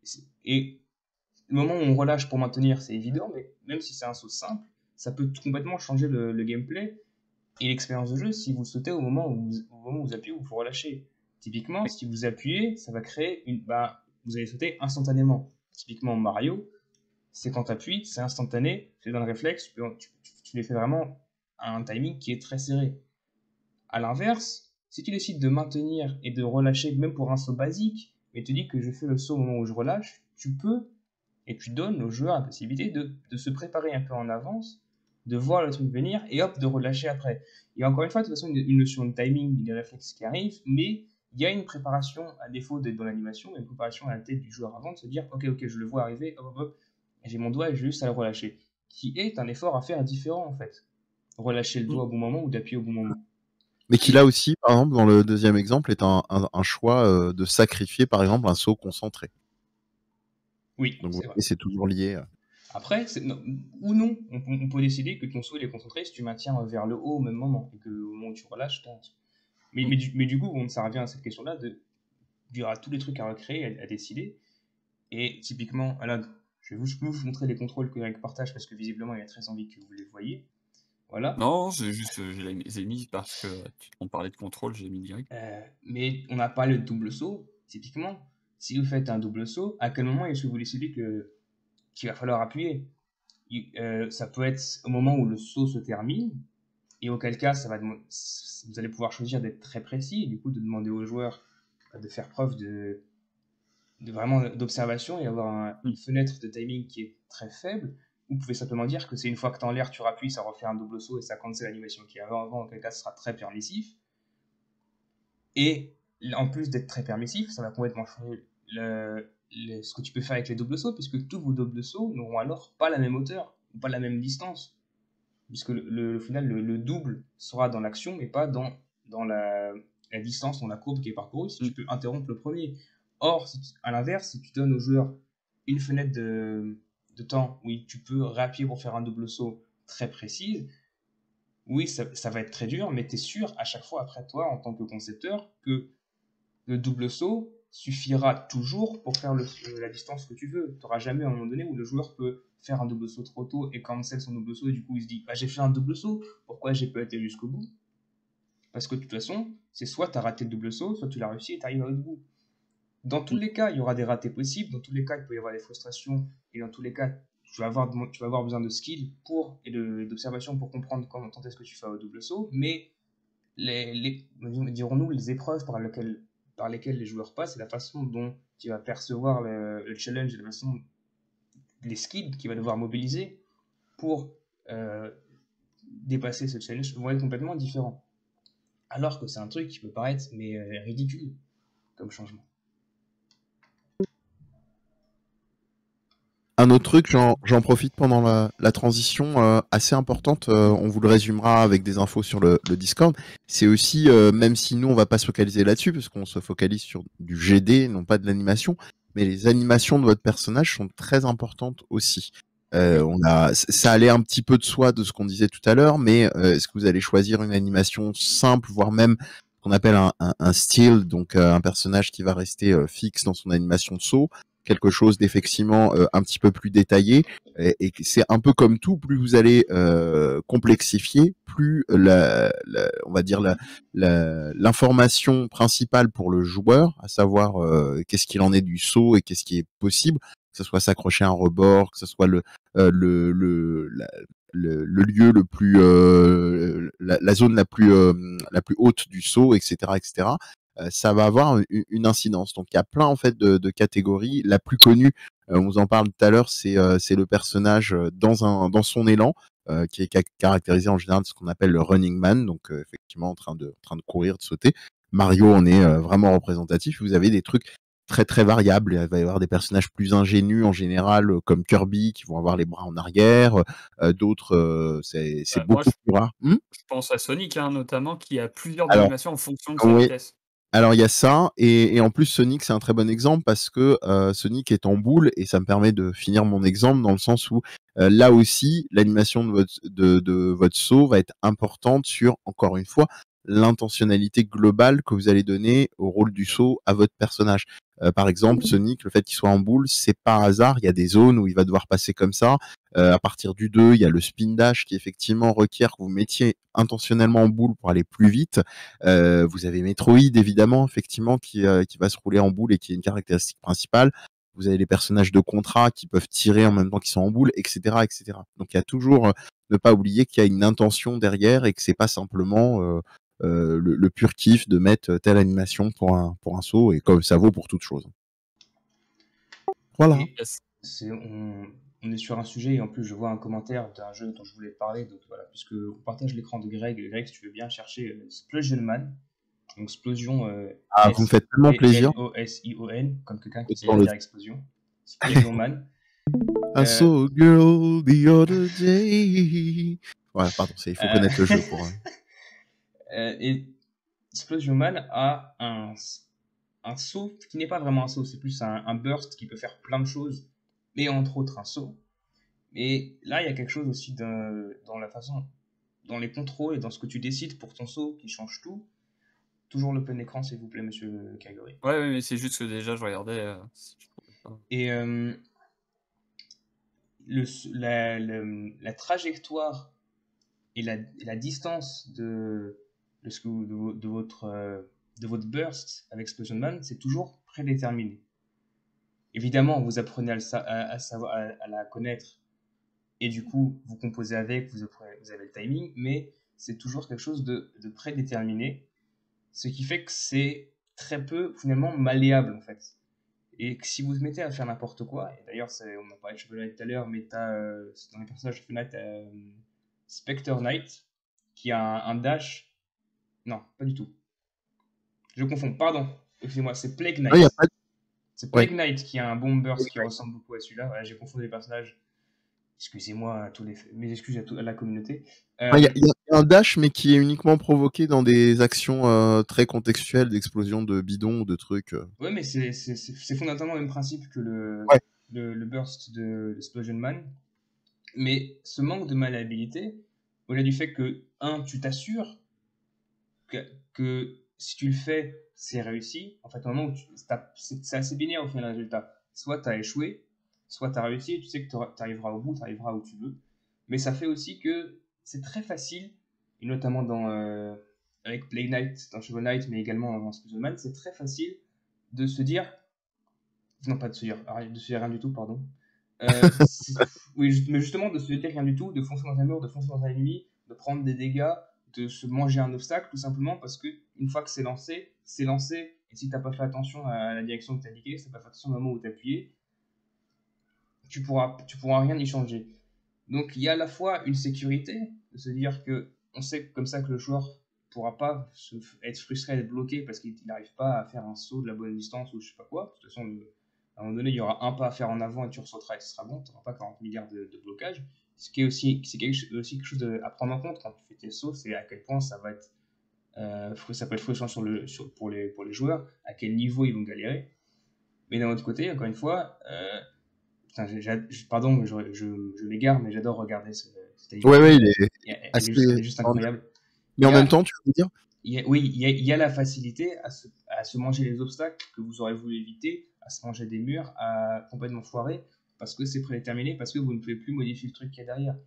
Et le moment où on relâche pour maintenir, c'est évident, mais même si c'est un saut simple, ça peut complètement changer le, le gameplay et l'expérience de jeu si vous sautez au moment où vous, au moment où vous appuyez ou vous relâchez. Typiquement, Oui. si vous appuyez, ça va créer une. Bah, vous allez sauter instantanément. Typiquement, Mario, c'est quand tu appuies, c'est instantané, c'est dans le réflexe, tu, peux, tu, tu les fais vraiment à un timing qui est très serré. À l'inverse, si tu décides de maintenir et de relâcher, même pour un saut basique, mais tu dis que je fais le saut au moment où je relâche, tu peux, et tu donnes au joueur la possibilité de, de se préparer un peu en avance, de voir le truc venir, et hop, de relâcher après. Il y a encore une fois, de toute façon, une, une notion de timing, des réflexes qui arrivent, mais il y a une préparation, à défaut d'être dans l'animation, une préparation à la tête du joueur avant de se dire, ok, ok, je le vois arriver, hop, hop, hop, j'ai mon doigt et j'ai juste à le relâcher. Qui est un effort à faire différent, en fait. Relâcher le doigt au bon moment ou d'appuyer au bon moment. Mais qui là aussi, par exemple, dans le deuxième exemple, est un, un, un choix euh, de sacrifier, par exemple, un saut concentré. Oui, donc c'est vrai. c'est toujours lié. Après, non, ou non, on, on, peut décider que ton saut est concentré si tu maintiens vers le haut au même moment et que au moment où tu relâches, ton... mais, mais, du, mais du coup, on, ça revient à cette question-là de il y aura tous les trucs à recréer, à, à décider. Et typiquement, là, je vais vous, je peux vous montrer les contrôles que Eric partage parce que visiblement, il a très envie que vous les voyez. Voilà. Non, c'est juste, je les ai mis parce que on parlait de contrôle, j'ai mis direct. Euh, mais on n'a pas le double saut. Typiquement, si vous faites un double saut, à quel moment est-ce que vous décidez que qu'il va falloir appuyer? Euh, ça peut être au moment où le saut se termine, et auquel cas, ça va vous allez pouvoir choisir d'être très précis, et du coup de demander aux joueurs de faire preuve de, de vraiment d'observation et avoir un, une fenêtre de timing qui est très faible. Vous pouvez simplement dire que c'est une fois que tu es en l'air, tu rappuies, ça refait un double saut et ça cancelle l'animation qui est avant, avant, auquel cas, ce sera très permissif. Et en plus d'être très permissif, ça va complètement changer le, le, ce que tu peux faire avec les doubles sauts, puisque tous vos doubles sauts n'auront alors pas la même hauteur, ou pas la même distance. Puisque le, le, le final, le, le double sera dans l'action, mais pas dans, dans la, la distance, dans la courbe qui est parcourue, si tu peux interrompre le premier. Or, si tu, à l'inverse, si tu donnes au joueur une fenêtre de, de temps où tu peux réappuyer pour faire un double saut très précise, oui, ça, ça va être très dur, mais tu es sûr à chaque fois après toi, en tant que concepteur, que le double saut suffira toujours pour faire le, la distance que tu veux. Tu n'auras jamais un moment donné où le joueur peut faire un double saut trop tôt et cancel son double saut et du coup il se dit bah, j'ai fait un double saut, pourquoi j'ai pas été jusqu'au bout? Parce que de toute façon, c'est soit tu as raté le double saut, soit tu l'as réussi et tu arrives à l'autre bout. Dans tous les cas, il y aura des ratés possibles, dans tous les cas, il peut y avoir des frustrations et dans tous les cas, tu vas avoir, tu vas avoir besoin de skill pour, et d'observation pour comprendre comment est-ce que tu fais au double saut, mais les, les, dirons-nous, les épreuves par lesquelles par lesquelles les joueurs passent et la façon dont tu vas percevoir le, le challenge et la façon, les skills qu'il va devoir mobiliser pour euh, dépasser ce challenge vont être complètement différents. Alors que c'est un truc qui peut paraître mais euh, ridicule comme changement. Un autre truc, j'en j'en profite pendant la, la transition euh, assez importante, euh, on vous le résumera avec des infos sur le, le Discord, c'est aussi, euh, même si nous on va pas se focaliser là-dessus, parce qu'on se focalise sur du G D, non pas de l'animation, mais les animations de votre personnage sont très importantes aussi. Euh, on a, ça allait un petit peu de soi de ce qu'on disait tout à l'heure, mais euh, est-ce que vous allez choisir une animation simple, voire même ce qu'on appelle un, un, un style, donc euh, un personnage qui va rester euh, fixe dans son animation de saut, quelque chose d'effectivement euh, un petit peu plus détaillé, et, et c'est un peu comme tout, plus vous allez euh, complexifier, plus la, la, on va dire la, la, l'information principale pour le joueur, à savoir euh, qu'est-ce qu'il en est du saut et qu'est-ce qui est possible, que ce soit s'accrocher à un rebord, que ce soit le euh, le, le, la, le le lieu le plus euh, la, la zone la plus euh, la plus haute du saut, et cetera, et cetera. Euh, ça va avoir une, une incidence. Donc il y a plein en fait de, de catégories. La plus connue, euh, on vous en parle tout à l'heure, c'est euh, c'est le personnage euh, dans un dans son élan, euh, qui est ca- caractérisé en général de ce qu'on appelle le running man, donc euh, effectivement en train de en train de courir, de sauter. Mario en est euh, vraiment représentatif. Vous avez des trucs très très variables. Il va y avoir des personnages plus ingénus en général, euh, comme Kirby, qui vont avoir les bras en arrière. Euh, D'autres, euh, c'est c'est Euh, moi, beaucoup je, plus rare. Hmm je pense à Sonic, hein, notamment, qui a plusieurs Alors, animations en fonction de sa oui. vitesse. Alors il y a ça, et, et en plus Sonic c'est un très bon exemple parce que euh, Sonic est en boule, et ça me permet de finir mon exemple dans le sens où euh, là aussi l'animation de votre, de, de votre saut va être importante sur, encore une fois, l'intentionnalité globale que vous allez donner au rôle du saut à votre personnage. Euh, par exemple, Sonic, le fait qu'il soit en boule, c'est par hasard, il y a des zones où il va devoir passer comme ça. Euh, à partir du deux, il y a le spin dash qui effectivement requiert que vous mettiez intentionnellement en boule pour aller plus vite. Euh, vous avez Metroid, évidemment, effectivement, qui, euh, qui va se rouler en boule et qui est une caractéristique principale. Vous avez les personnages de contrat qui peuvent tirer en même temps qu'ils sont en boule, et cetera, et cetera. Donc il y a toujours, euh, ne pas oublier qu'il y a une intention derrière et que c'est pas simplement euh, euh, le, le pur kiff de mettre telle animation pour un pour un saut, et comme ça vaut pour toute chose. Voilà. Et c'est, on, on est sur un sujet, et en plus je vois un commentaire d'un jeu dont je voulais parler, donc voilà, puisque on partage l'écran de Greg. Greg, si tu veux bien chercher euh, Splosion Man, donc Splosion, euh, Ah, vous me faites tellement plaisir. L O S I O N, comme quelqu'un qui Et sait sur le- dire explosion. Splosion Man. I Euh, saw a girl the other day. Ouais, pardon, c'est, il faut Euh. connaître le jeu pour. euh, Euh, et Splosion Man a un, un saut qui n'est pas vraiment un saut, c'est plus un, un burst qui peut faire plein de choses, et entre autres un saut. Et là, il y a quelque chose aussi dans, dans la façon, dans les contrôles et dans ce que tu décides pour ton saut qui change tout. Toujours l'open écran, s'il vous plaît, monsieur Kagori. Ouais, ouais, mais c'est juste que déjà, je regardais. euh, si je trouvais pas. Et euh, le, la, le- la trajectoire et la, et la distance de, de, ce que vous- de, vo- de votre, euh, de votre burst avec Explosion Man, c'est toujours prédéterminé. Évidemment, vous apprenez à, le sa- à, à savoir, à, à la connaître, et du coup, vous composez avec, vous, apprenez- vous avez le timing, mais c'est toujours quelque chose de, de prédéterminé, ce qui fait que c'est très peu, finalement, malléable, en fait. Et que si vous vous mettez à faire n'importe quoi, et d'ailleurs, c'est- on en parlait de Shovel Knight tout à l'heure, mais t'as, euh, c'est dans les personnages de Shovel Knight, t'as, euh, Spectre Knight, qui a un, un dash. Non, pas du tout. Je confonds, pardon. Excusez-moi, c'est Plague Knight. Ouais, y a pas de- C'est Ouais. Plague Knight qui a un bomb burst qui ressemble beaucoup à celui-là. Voilà, j'ai confondu les personnages. Excusez-moi, à tous les... mes excuses à, tout- à la communauté. Euh, Il y, a- y a un dash, mais qui est uniquement provoqué dans des actions euh, très contextuelles d'explosion de bidons ou de trucs. euh. Ouais, mais c'est c'est- c'est- c'est fondamentalement le même principe que le, Ouais. le, le burst de Explosion Man. Mais ce manque de malléabilité, au-delà du fait que, un, tu t'assures que, que si tu le fais, c'est réussi. En fait, au moment où tu- t'as- c'est c'est assez binaire au final le résultat. Soit tu as échoué, soit tu as réussi, et tu sais que tu arriveras au bout, tu arriveras où tu veux. Mais ça fait aussi que c'est très facile, et notamment dans, euh, avec Plague Knight, dans Shovel Knight, mais également dans Spiritual Man, c'est très facile de se dire, non pas de se dire, arrête, de se dire rien du tout, pardon. Euh, c'est- oui, ju- mais justement de se dire rien du tout, de foncer dans un mur, de foncer dans un ennemi, de prendre des dégâts, de se manger un obstacle, tout simplement parce que une fois que c'est lancé, c'est lancé, et et si tu as pas fait attention à la direction que tu as indiquée, si tu as pas fait attention au moment où tu as appuyé, tu pourras, tu pourras rien y changer. Donc il y a à la fois une sécurité, de se dire que on sait comme ça que le joueur pourra pas se, être frustré, être bloqué parce qu'il n'arrive pas à faire un saut de la bonne distance ou je sais pas quoi. De toute façon, le, à un moment donné, il y aura un pas à faire en avant et tu ressauteras et ce sera bon. Tu n'auras pas quarante milliards de, de blocages. Ce qui est aussi, c'est quelque, aussi quelque chose de, à prendre en compte quand tu fais tes sauts, c'est à quel point ça va être, euh, ça peut être frustrant sur le, sur, pour, les, pour les joueurs, à quel niveau ils vont galérer. Mais d'un autre côté, encore une fois, euh, putain, j'ai- j'ai- pardon, je, je, je m'égare, mais j'adore regarder ce- cette Ouais, ouais, animation. il est Elle, elle assez. est juste, elle est juste incroyable. Il Mais y en même a, temps, tu veux dire? il y a- oui, il y, a, il y a la facilité à se, à se manger les obstacles que vous aurez voulu éviter, à se manger des murs, à complètement foirer, parce que c'est prédéterminé, parce que vous ne pouvez plus modifier le truc qu'il y a derrière.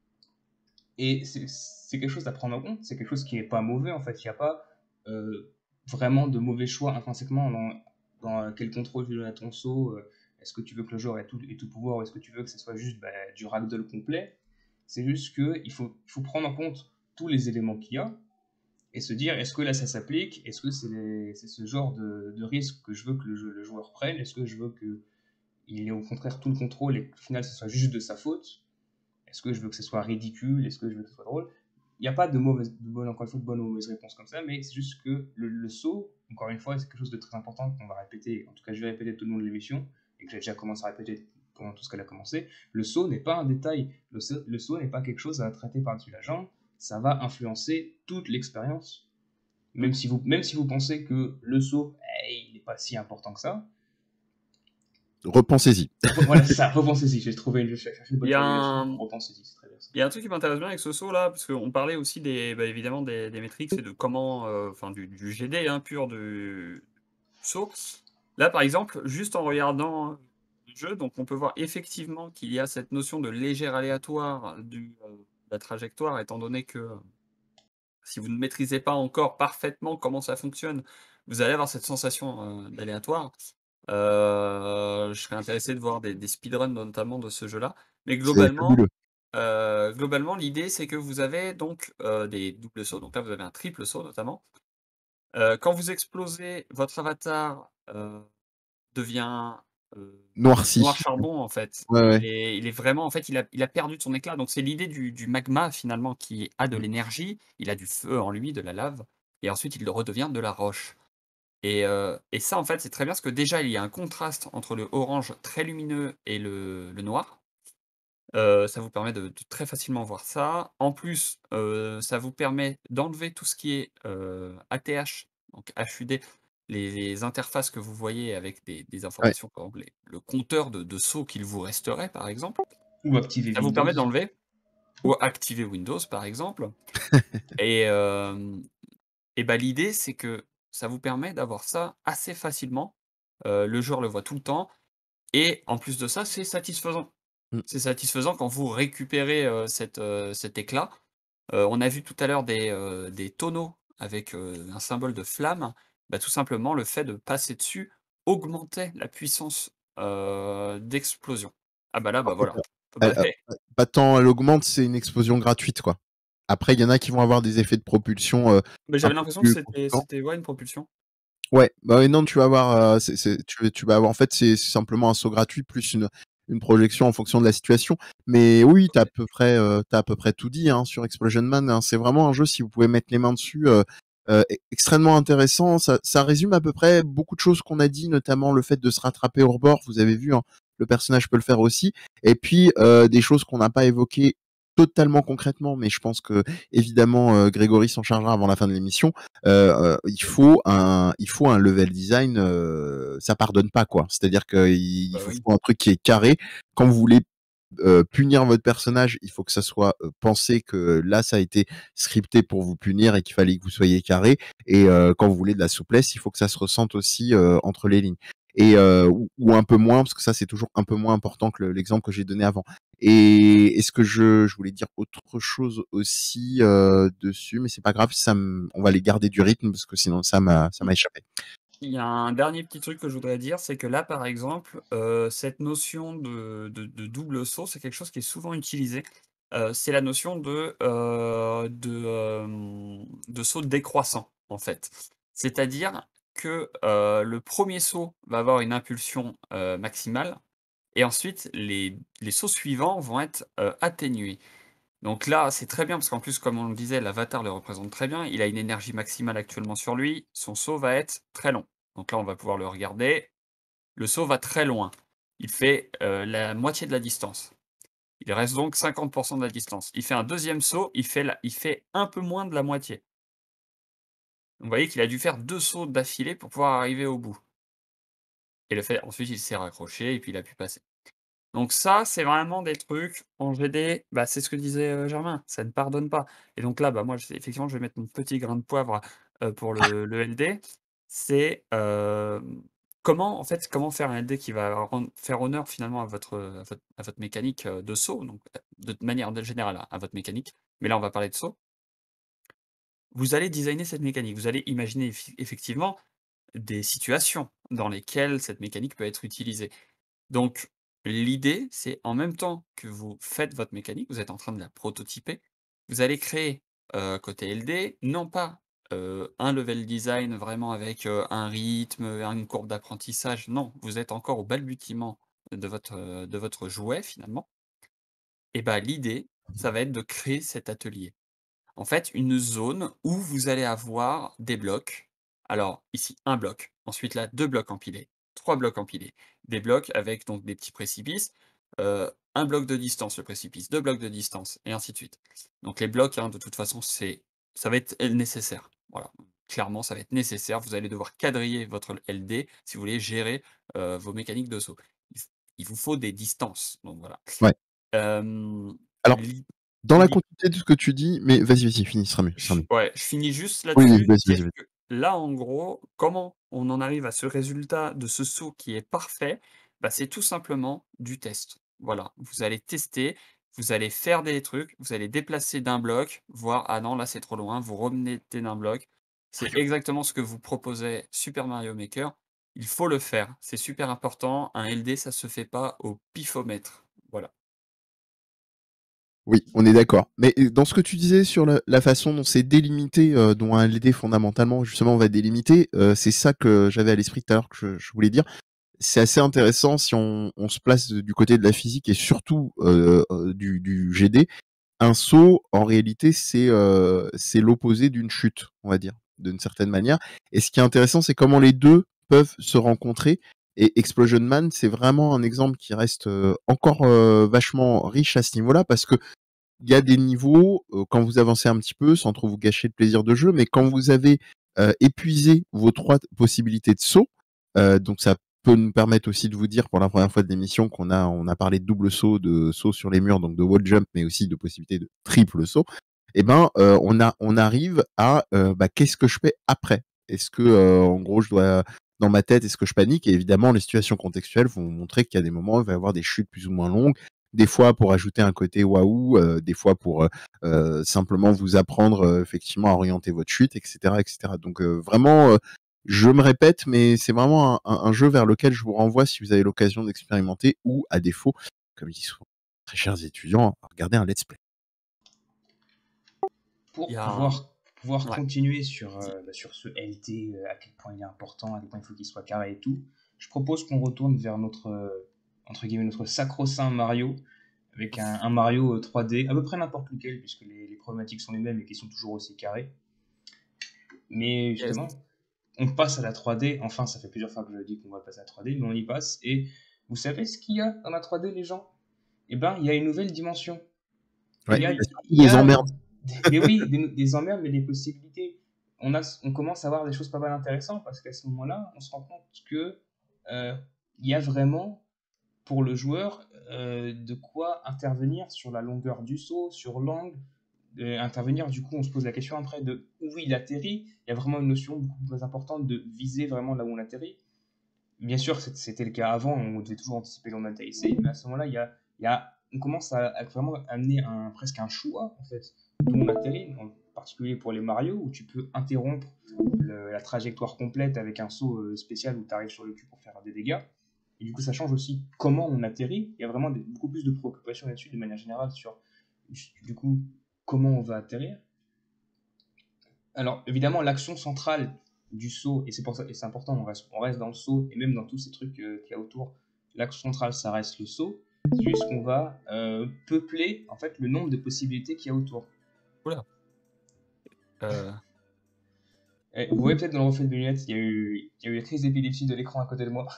Et c'est c'est quelque chose à prendre en compte, c'est quelque chose qui n'est pas mauvais en fait. Il n'y a pas euh, vraiment de mauvais choix intrinsèquement dans, dans quel contrôle tu donnes à ton saut. euh, Est-ce que tu veux que le joueur ait tout, ait tout pouvoir ou est-ce que tu veux que ce soit juste bah, du ragdoll complet? C'est juste qu'il faut, il faut prendre en compte tous les éléments qu'il y a et se dire est-ce que là ça s'applique? Est-ce que c'est les- c'est ce genre de, de risque que je veux que le, jeu- le joueur prenne? Est-ce que je veux qu'il ait au contraire tout le contrôle et qu'au final ce soit juste de sa faute? Est-ce que je veux que ce soit ridicule? Est-ce que je veux que ce soit drôle? Il n'y a pas de mauvaise, de bonne, encore une fois, de bonne ou mauvaise réponse comme ça, mais c'est juste que le, le saut, encore une fois, c'est quelque chose de très important qu'on va répéter, en tout cas je vais répéter tout le long de l'émission, et que j'ai déjà commencé à répéter pendant tout ce qu'elle a commencé. Le saut n'est pas un détail, le saut, le saut n'est pas quelque chose à traiter par-dessus la jambe, ça va influencer toute l'expérience. Même si, vous, même si vous pensez que le saut, hey, il n'est pas si important que ça, Repensez-y. voilà, c'est ça, repensez-y, j'ai trouvé une, j'ai cherché une bonne Il y a formulation, un, repensez-y, c'est très bien ça. il y a un truc qui m'intéresse bien avec ce saut là, parce qu'on parlait aussi des, bah, évidemment des, des métriques et de comment, euh, enfin du, du G D hein, pur du saut. Là, par exemple, juste en regardant le jeu, donc on peut voir effectivement qu'il y a cette notion de légère aléatoire du, euh, de la trajectoire, étant donné que euh, si vous ne maîtrisez pas encore parfaitement comment ça fonctionne, vous allez avoir cette sensation euh, d'aléatoire. Euh, je serais intéressé de voir des, des speedruns notamment de ce jeu-là. Mais C'est globalement, fabuleux. euh, globalement, l'idée c'est que vous avez donc euh, des doubles sauts. Donc là, vous avez un triple saut notamment. Euh, quand vous explosez, votre avatar euh, devient euh, noir Noirci. charbon en fait. Ouais, Il ouais. est, il est vraiment en fait, il a, il a perdu de son éclat. Donc c'est l'idée du, du magma finalement qui a de Mm. l'énergie. Il a du feu en lui, de la lave, et ensuite il redevient de la roche. Et, euh, et ça, en fait, c'est très bien parce que déjà, il y a un contraste entre le orange très lumineux et le, le noir. Euh, ça vous permet de, de très facilement voir ça. En plus, euh, ça vous permet d'enlever tout ce qui est euh, A T H, donc H U D, les, les interfaces que vous voyez avec des, des Ouais. informations, par exemple les- le compteur de, de sauts qu'il vous resterait, par exemple. Ou activer Ça vous permet Windows. d'enlever ou activer Windows, par exemple. Et, euh, et bah, l'idée, c'est que ça vous permet d'avoir ça assez facilement. Heu, le joueur le voit tout le temps et en plus de ça, c'est satisfaisant. Mm. C'est satisfaisant quand vous récupérez, heu, cet, heu, cet éclat. Heu, on a vu tout à l'heure des, heu, des tonneaux avec, heu, un symbole de flamme. Bah, tout simplement, le fait de passer dessus augmentait la puissance, heu, d'explosion. Ah bah là, bah voilà. Bah, Elle, heu, hey, pas tant elle augmente, c'est une explosion gratuite, quoi. Après, il y en a qui vont avoir des effets de propulsion, heu, mais un j'avais peu l'impression que plus c'était conséquents. c'était ouais, une propulsion. Ouais, bah, ouais, non, tu vas avoir, heu, c'est c'est tu tu vas avoir en fait, c'est c'est simplement un saut gratuit plus une une projection en fonction de la situation. Mais oui, tu as à peu près, heu, tu as à peu près tout dit, hein, sur Explosion Man, hein. C'est vraiment un jeu, si vous pouvez mettre les mains dessus, heu heu, e extrêmement intéressant. Ça ça résume à peu près beaucoup de choses qu'on a dit, notamment le fait de se rattraper hors bord. Vous avez vu, hein, le personnage peut le faire aussi. Et puis, heu, des choses qu'on n'a pas évoquées totalement concrètement, mais je pense que évidemment, heu, Grégory s'en chargera avant la fin de l'émission. Heu heu, il faut un il faut un level design, heu, ça pardonne pas, quoi. C'est-à-dire qu'il il Bah faut oui. faut un truc qui est carré. Quand vous voulez, heu, punir votre personnage, il faut que ça soit, heu, pensé que là, ça a été scripté pour vous punir et qu'il fallait que vous soyez carré. Et heu, quand vous voulez de la souplesse, il faut que ça se ressente aussi, heu, entre les lignes. Et heu, ou ou un peu moins, parce que ça, c'est toujours un peu moins important que le l'exemple que j'ai donné avant. Et est-ce que je je voulais dire autre chose aussi, heu, dessus, mais c'est pas grave, ça me on va les garder du rythme parce que sinon ça m'a ça m'a échappé. Il y a un dernier petit truc que je voudrais dire, c'est que là, par exemple, heu, cette notion de de de double saut, c'est quelque chose qui est souvent utilisé. Heu, c'est la notion de, heu, de, hem, de saut décroissant, en fait. C'est-à-dire que, heu, le premier saut va avoir une impulsion, heu, maximale et ensuite les les sauts suivants vont être, heu, atténués. Donc là, c'est très bien parce qu'en plus, comme on le disait, l'avatar le représente très bien. Il a une énergie maximale actuellement sur lui. Son saut va être très long. Donc là, on va pouvoir le regarder. Le saut va très loin. Il fait, heu, la moitié de la distance. Il reste donc cinquante pour cent de la distance. Il fait un deuxième saut, il fait la il fait un peu moins de la moitié. Vous voyez qu'il a dû faire deux sauts d'affilée pour pouvoir arriver au bout et le fait ensuite il s'est raccroché et puis il a pu passer. Donc ça, c'est vraiment des trucs en G D, bah, c'est ce que disait, heu, Germain, ça ne pardonne pas et donc là, bah, moi, je effectivement, je vais mettre mon petit grain de poivre, heu, pour le le L D. C'est, hem, comment, en fait, comment faire un L D qui va rendre faire honneur finalement à votre, à votre à votre mécanique, heu, de saut, donc heu, de manière de générale à à votre mécanique, mais là, on va parler de saut. Vous allez designer cette mécanique, vous allez imaginer effi effectivement des situations dans lesquelles cette mécanique peut être utilisée. Donc, l'idée, c'est en même temps que vous faites votre mécanique, vous êtes en train de la prototyper, vous allez créer, heu, côté L D, non pas, heu, un level design vraiment avec, heu, un rythme, une courbe d'apprentissage, non, vous êtes encore au balbutiement de votre, heu, de votre jouet finalement et bah, l'idée, ça va être de créer cet atelier. En fait, une zone où vous allez avoir des blocs. Alors, ici, un bloc, ensuite là, deux blocs empilés, trois blocs empilés, des blocs avec donc des petits précipices, heu, un bloc de distance, le précipice, deux blocs de distance et ainsi de suite. Donc les blocs, hein, de toute façon, c'est ça va être nécessaire. Voilà, clairement, ça va être nécessaire. Vous allez devoir quadriller votre L D si vous voulez gérer, heu, vos mécaniques de saut. Il f il vous faut des distances, donc voilà. Ouais. Hem, Alors, l'i dans la l'i continuité de ce que tu dis mais vas-y, vas-y, finis, ce sera mieux, ce sera Ch mieux. ouais, je finis juste Oui, oui, là-dessus, vas-y, vas-y, dire vas-y. que là, en gros, comment on en arrive à ce résultat de ce saut qui est parfait? Bah, c'est tout simplement du test. Voilà, vous allez tester, vous allez faire des trucs, vous allez déplacer d'un bloc, voir: «Ah non, là, c'est trop loin», vous remettez d'un bloc. C'est exactement ce que vous proposait Super Mario Maker. Il faut le faire, c'est super important. Un L D, ça se fait pas au pifomètre. Voilà. Oui, on est d'accord. Mais heu, dans ce que tu disais sur le la façon dont c'est délimité, heu, dont un L D fondamentalement justement va délimiter, heu, c'est ça que j'avais à l'esprit tout à l'heure que je je voulais dire. C'est assez intéressant si on on se place du côté de la physique et surtout, heu heu, du du G D. Un saut, en réalité, c'est, heu, c'est l'opposé d'une chute, on va dire, d'une certaine manière et ce qui est intéressant, c'est comment les deux peuvent se rencontrer et Explosion Man, c'est vraiment un exemple qui reste, heu, encore, heu, vachement riche à ce niveau-là parce qu'il y a des niveaux, heu, quand vous avancez un petit peu, sans trop vous gâcher le plaisir de jeu, mais quand vous avez, heu, épuisé vos trois possibilités de saut, heu, donc ça peut nous permettre aussi de vous dire pour la première fois de l'émission qu'on a on a parlé de double saut, de saut sur les murs, donc de wall jump, mais aussi de possibilités de triple saut et ben, heu, on a on arrive à, heu, bah, qu'est-ce que je fais après? Est-ce que, heu, en gros, je dois dans ma tête, est-ce que je panique? Et évidemment, les situations contextuelles vont montrer qu'il y a des moments où il va y avoir des chutes plus ou moins longues, des fois pour ajouter un côté waouh, heu, des fois pour, heu heu, simplement vous apprendre, heu, effectivement à orienter votre chute et cetera et cetera. Donc heu, vraiment, heu, je me répète, mais c'est vraiment un un un jeu vers lequel je vous renvoie si vous avez l'occasion d'expérimenter ou à défaut, comme disent souvent très chers étudiants, regardez un let's play. Il y Pour a pouvoir pouvoir ouais, continuer sur, vas-y. heu, bah, sur ce L D, heu, à quel point il est important, à quel point il faut qu'il soit carré et tout, je propose qu'on retourne vers notre, heu, entre guillemets, «notre sacro-saint Mario», avec un un Mario, heu, trois D, à peu près n'importe lequel puisque les les problématiques sont les mêmes et qu'ils sont toujours aussi carrés. Mais Yes. justement, on passe à la trois D, enfin ça fait plusieurs fois que je dis qu'on va passer à la trois D, mais on y passe et vous savez ce qu'il y a dans la trois D les gens? Eh ben, il y a une nouvelle dimension. Il Ouais, y a, il y a il surtout y des a emmerdes. mais oui, des, des emmerdes, mais des possibilités. On, a, on commence à avoir des choses pas mal intéressantes parce qu'à ce moment-là, on se rend compte que euh, il y a vraiment pour le joueur euh, de quoi intervenir sur la longueur du saut, sur l'angle. Euh, intervenir, du coup, on se pose la question après de où il atterrit. Il y a vraiment une notion beaucoup plus importante de viser vraiment là où on atterrit. Bien sûr, c'était le cas avant, on devait toujours anticiper là où on atterrissait, mais à ce moment-là, il y a, il y a, on commence à, à vraiment amener un, presque un choix, en fait, d'où on atterrit, en particulier pour les Mario, où tu peux interrompre le- la trajectoire complète avec un saut euh, spécial où tu arrives sur le cul pour faire des dégâts. Et du coup, ça change aussi comment on atterrit. Il y a vraiment des- beaucoup plus de préoccupations là-dessus, de manière générale, sur, du coup, comment on va atterrir. Alors, évidemment, l'action centrale du saut, et c'est pour ça, et c'est important, on reste, on reste dans le saut, et même dans tous ces trucs euh, qu'il y a autour, l'axe central, ça reste le saut, c'est juste qu'on va euh, peupler, en fait, le nombre de possibilités qu'il y a autour. Oula. Euh, Et vous voyez peut-être dans le reflet de mes lunettes, il y a eu, il y a eu la crise d'épilepsie de l'écran à côté de moi.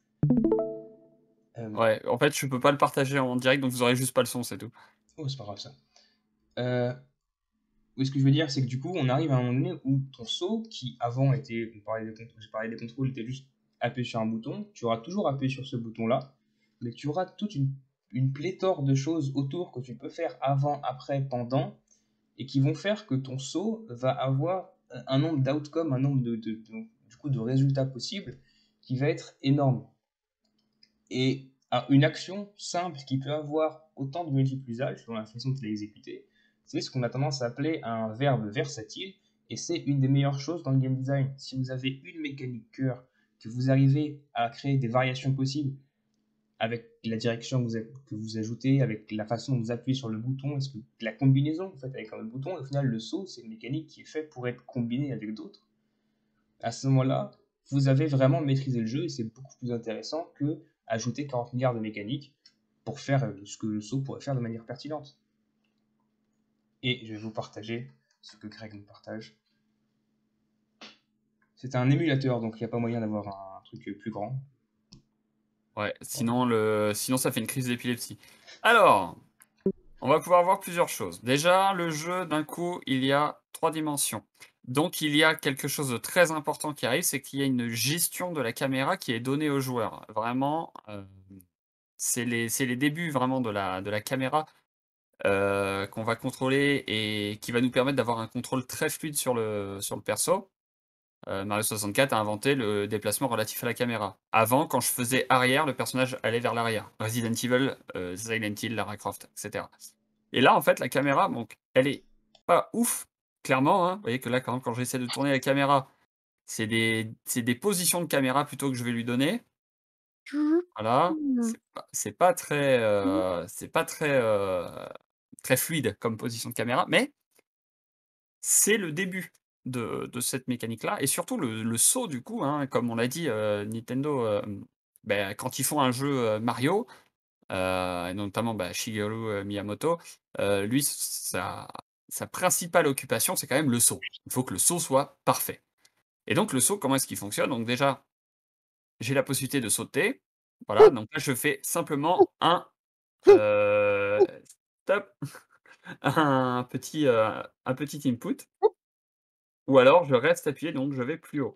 Euh, Ouais, en fait, je peux pas le partager en direct, donc vous aurez juste pas le son, c'est tout. Oh, c'est pas grave ça. Euh, oui, ce que je veux dire, c'est que du coup, on arrive à un moment donné où ton saut, qui avant était, on parlait des contrôles, j'ai parlé des contrôles, était juste appuyé sur un bouton, tu auras toujours appuyé sur ce bouton-là, mais tu auras toute une, une pléthore de choses autour que tu peux faire avant, après, pendant, et qui vont faire que ton saut va avoir un nombre d'outcomes, un nombre de, de, de, du coup, de résultats possibles qui va être énorme. Et une action simple qui peut avoir autant de multiples usages selon la façon de l'exécuter, c'est ce qu'on a tendance à appeler un verbe versatile, et c'est une des meilleures choses dans le game design. Si vous avez une mécanique cœur, que vous arrivez à créer des variations possibles avec la direction que vous, avez, que vous ajoutez, avec la façon dont vous appuyez sur le bouton, est-ce que la combinaison que vous faites avec un autre bouton, au final le saut, c'est une mécanique qui est faite pour être combinée avec d'autres. À ce moment-là, vous avez vraiment maîtrisé le jeu, et c'est beaucoup plus intéressant que ajouter quarante milliards de mécaniques pour faire ce que le saut pourrait faire de manière pertinente. Et je vais vous partager ce que Greg nous partage. C'est un émulateur, donc il n'y a pas moyen d'avoir un truc plus grand. Ouais, sinon, le... sinon ça fait une crise d'épilepsie. Alors, on va pouvoir voir plusieurs choses. Déjà, le jeu, d'un coup, il y a trois dimensions. Donc, il y a quelque chose de très important qui arrive, c'est qu'il y a une gestion de la caméra qui est donnée aux joueurs. Vraiment, euh, c'est les, c'est les débuts vraiment de la, de la caméra euh, qu'on va contrôler et qui va nous permettre d'avoir un contrôle très fluide sur le, sur le perso. Euh, Mario soixante-quatre a inventé le déplacement relatif à la caméra. Avant, quand je faisais arrière, le personnage allait vers l'arrière. Resident Evil, euh, Silent Hill, Lara Croft, et cetera. Et là, en fait, la caméra, donc, elle est pas ouf, clairement. Hein. Vous voyez que là, quand, quand j'essaie de tourner la caméra, c'est des, c'est des positions de caméra plutôt que je vais lui donner. Voilà, c'est pas, c'est pas très, euh, c'est pas très, euh, très fluide comme position de caméra, mais c'est le début de, de cette mécanique-là, et surtout le, le saut du coup, hein, comme on l'a dit, euh, Nintendo, euh, ben, quand ils font un jeu euh, Mario, euh, et notamment bah, Shigeru euh, Miyamoto, euh, lui, sa, sa principale occupation, c'est quand même le saut. Il faut que le saut soit parfait. Et donc le saut, comment est-ce qu'il fonctionne? Donc déjà, j'ai la possibilité de sauter. Voilà, donc là, je fais simplement un euh, stop, un petit, euh, un petit input. Ou alors je reste appuyé, donc je vais plus haut.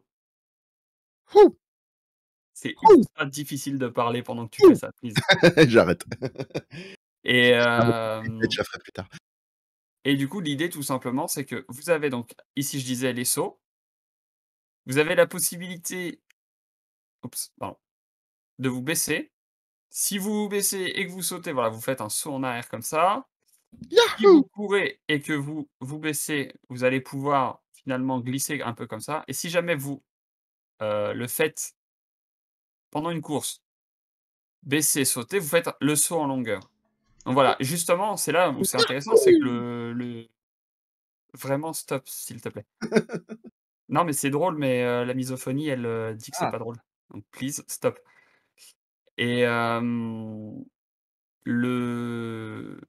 C'est ultra difficile de parler pendant que tu fais ça, please. J'arrête. Et, T'inquiète, euh, je la ferai plus tard. et du coup, l'idée, tout simplement, c'est que vous avez donc, ici je disais les sauts, vous avez la possibilité oups, pardon, de vous baisser. Si vous vous baissez et que vous sautez, voilà, vous faites un saut en arrière comme ça. Si vous courez et que vous vous baissez, vous allez pouvoir finalement glisser un peu comme ça. Et si jamais vous euh, le faites pendant une course, baisser, sauter, vous faites le saut en longueur. Donc voilà, justement, c'est là où c'est intéressant, c'est que le le vraiment stop, s'il te plaît. Non, mais c'est drôle, mais heu, la misophonie, elle, heu, dit que c'est Ah, pas drôle. Donc please, stop. Et hem, le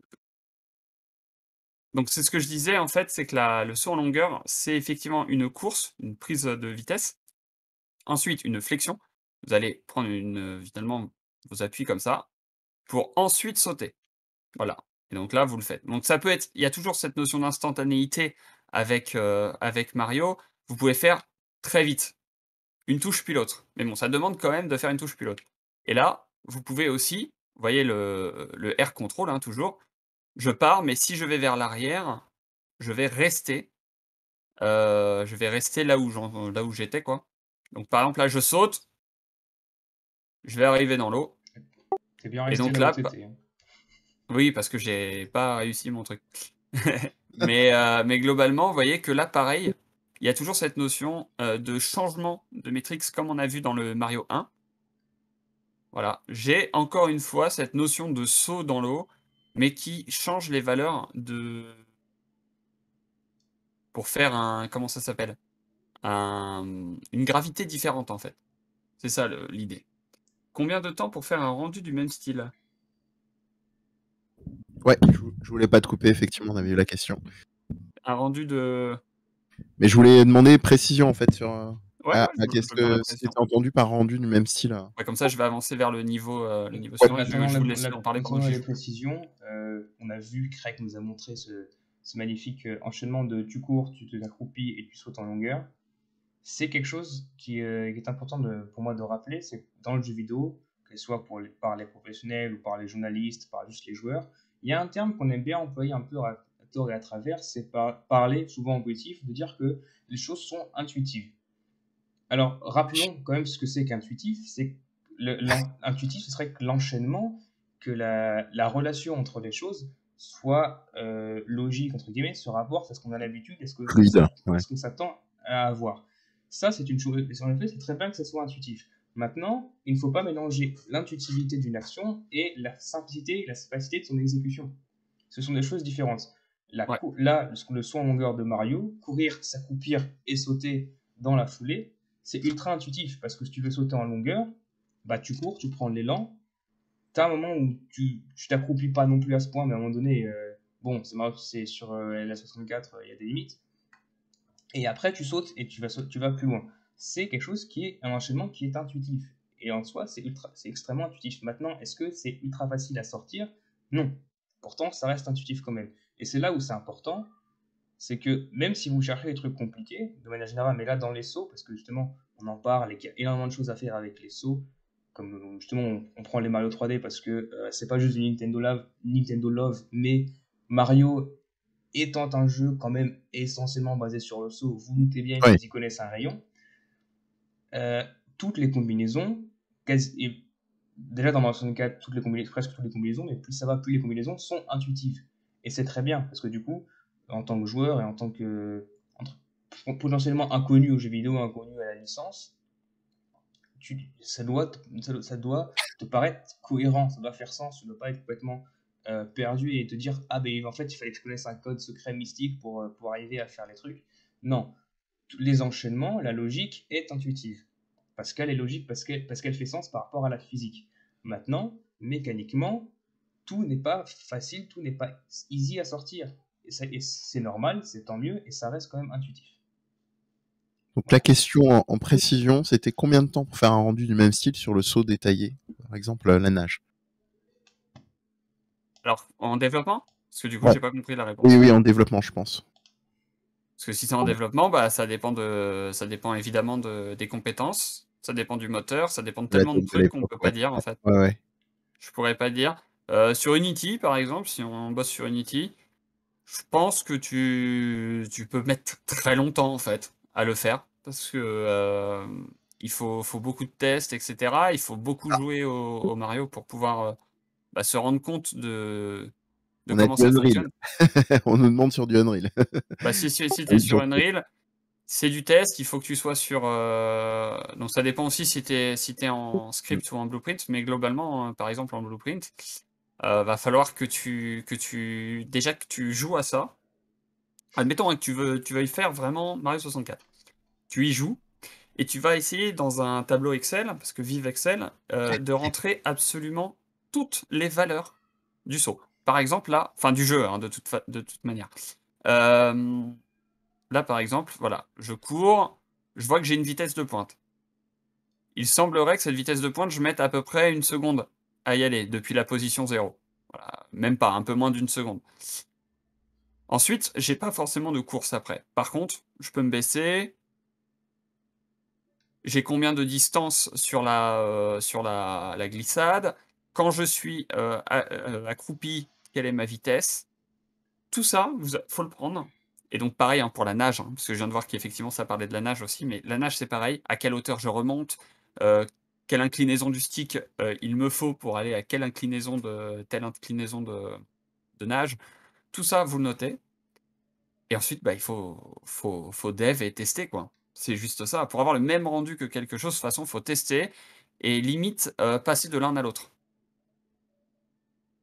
donc c'est ce que je disais, en fait, c'est que la le saut en longueur, c'est effectivement une course, une prise, de vitesse. Ensuite, une flexion. Vous allez prendre une, heu, finalement, vos appuis comme ça, pour ensuite sauter. Voilà, et donc là, vous le faites. Donc ça peut être il y a toujours cette notion d'instantanéité avec, heu, avec Mario. Vous pouvez faire très vite, une touche puis l'autre. Mais bon, ça demande quand même de faire une touche puis l'autre. Et là, vous pouvez aussi, vous voyez le le R control, hein, toujours, je pars, mais si je vais vers l'arrière, je vais rester, heu, je vais rester là où j'en là où j'étais, quoi. Donc par exemple, là, je saute, je vais arriver dans l'eau, t'es bien et resté donc là où là, pa t'étais. Hein. oui, parce que j'ai pas réussi mon truc. Mais, heu, mais globalement, vous voyez que là, pareil, il y a toujours cette notion, heu, de changement de matrix comme on a vu dans le Mario un. Voilà, j'ai encore une fois cette notion de saut dans l'eau, mais qui change les valeurs de pour faire un comment ça s'appelle? un, mmh, une gravité différente, en fait. C'est ça le l'idée. Combien de temps pour faire un rendu du même style? Ouais, je vou je voulais pas te couper, effectivement, on avait eu la question. Un rendu de Mais je voulais demander précision, en fait, sur, heu, ouais, à ouais, à je veux je qu'est-ce veux bien la que ce qui précision. était entendu par rendu du même style, heu? Ouais, comme ça, je vais avancer vers le niveau, heu, le niveau Ouais. suivant et je Maintenant, je la, vous laisse la- en parler pendant que concernant j'y les joue. précisions, euh, on a vu, Craig nous a montré ce, ce magnifique euh, enchaînement de tu cours, tu te accroupis et tu sautes en longueur. C'est quelque chose qui, euh, qui est important de, pour moi de rappeler, c'est que dans le jeu vidéo, que ce soit pour les, par les professionnels ou par les journalistes, par juste les joueurs, il y a un terme qu'on aime bien employer un peu à, à tort et à travers, c'est par, parler, souvent en positif, de dire que les choses sont intuitives. Alors, rappelons quand même ce que c'est qu'intuitif. C'est que le- l'in- intuitif, ce serait que l'enchaînement, que la, la relation entre les choses soit euh, logique, entre guillemets, se rapporte à ce qu'on a l'habitude et ce que, Fluide, ouais. ce qu'on s'attend à avoir. Ça, c'est une chose. Et en effet, c'est très bien que ce soit intuitif. Maintenant, il ne faut pas mélanger l'intuitivité d'une action et la simplicité et la capacité de son exécution. Ce sont des choses différentes. La Ouais. cou- là, le saut en longueur de Mario, courir, s'accroupir et sauter dans la foulée, c'est ultra intuitif parce que si tu veux sauter en longueur, bah tu cours, tu prends l'élan. Tu as un moment où tu tu t'accroupis pas non plus à ce point, mais à un moment donné, euh, bon, c'est marrant, c'est sur euh, la soixante-quatre, il euh, y a des limites. Et après, tu sautes et tu vas, tu vas plus loin. C'est quelque chose qui est un enchaînement qui est intuitif. Et en soi, c'est ultra, c'est extrêmement intuitif. Maintenant, est-ce que c'est ultra facile à sortir? Non. Pourtant, ça reste intuitif quand même. Et c'est là où c'est important, c'est que même si vous cherchez des trucs compliqués, de manière générale, mais là dans les sauts, parce que justement on en parle et qu'il y a énormément de choses à faire avec les sauts, comme justement on, on prend les Mario trois D parce que euh, c'est pas juste du Nintendo Love, Nintendo Love, mais Mario étant un jeu quand même essentiellement basé sur le saut, vous doutez bien Ouais. qu'ils y connaissent un rayon. Euh, toutes les combinaisons, quasi, et déjà dans Mario soixante-quatre, toutes les combinaisons, presque toutes les combinaisons, mais plus ça va, plus les combinaisons sont intuitives. Et c'est très bien, parce que du coup, en tant que joueur et en tant que entre, potentiellement inconnu aux jeux vidéo, inconnu à la licence, tu, ça, doit, ça, ça, doit te paraître cohérent, ça doit faire sens, tu ne dois pas être complètement euh, perdu et te dire ah ben en fait il fallait que je connaisse un code secret mystique pour, euh, pour arriver à faire les trucs. Non, les enchaînements, la logique est intuitive. Parce qu'elle est logique, parce qu'elle parce qu'elle fait sens par rapport à la physique. Maintenant, mécaniquement, tout n'est pas facile, tout n'est pas easy à sortir. Et c'est normal, c'est tant mieux, et ça reste quand même intuitif. Donc la question en, en précision, c'était combien de temps pour faire un rendu du même style sur le saut détaillé, par exemple euh, la nage? Alors, en développement? Parce que du coup, Ouais. j'ai pas compris la Oui, réponse. oui, en développement, je pense. Parce que si c'est en développement, bah, ça dépend de ça dépend évidemment de des compétences, ça dépend du moteur, ça dépend de De la tellement de tête de trucs qu'on l'époque, peut pas ouais. dire, en fait. Ouais, ouais. Je pourrais pas dire. Heu, sur Unity, par exemple, si on bosse sur Unity, je pense que tu tu peux mettre très longtemps, en fait, à le faire parce que, hem, il faut faut beaucoup de tests et cetera. Il faut beaucoup jouer au au Mario pour pouvoir, heu, bah, se rendre compte de de On a comment du ça Unreal. fonctionne. On nous demande sur du Unreal. Bah, si si si tu es Avec sur Jean-Claude. Unreal, c'est du test, il faut que tu sois sur, heu donc ça dépend aussi si tu es si tu es en Mmh. script ou en blueprint, mais globalement, heu, par exemple en blueprint, heu, va falloir que tu que tu déjà que tu joues à ça. Admettons, hein, que tu veux tu veuilles faire vraiment Mario soixante-quatre. Tu y joues et tu vas essayer dans un tableau Excel, parce que vive Excel, heu, de rentrer absolument toutes les valeurs du saut. Par exemple là enfin du jeu, hein, de toute fa de toute manière. Hem, là par exemple, voilà, je cours, je vois que j'ai une vitesse de pointe. Il semblerait que cette vitesse de pointe, je mette à peu près une seconde à y aller depuis la position zéro. Voilà, même pas, un peu moins d'une seconde. Ensuite, j'ai pas forcément de course après. Par contre, je peux me baisser. J'ai combien de distance sur la, heu, sur la la glissade? Quand je suis, heu, a heu, accroupi, quelle est ma vitesse? Tout ça, vous a faut le prendre et donc pareil, hein, pour la nage, hein, parce que je viens de voir qu'effectivement ça parlait de la nage aussi, mais la nage, c'est pareil. À quelle hauteur je remonte? Heu, quelle inclinaison du stick, heu, il me faut pour aller à quelle inclinaison de telle inclinaison de de nage? Tout ça, vous le notez et ensuite, bah, il faut faut faut dev et tester, quoi. C'est juste ça. Pour avoir le même rendu que quelque chose, de toute façon, faut tester et limite, heu, passer de l'un à l'autre.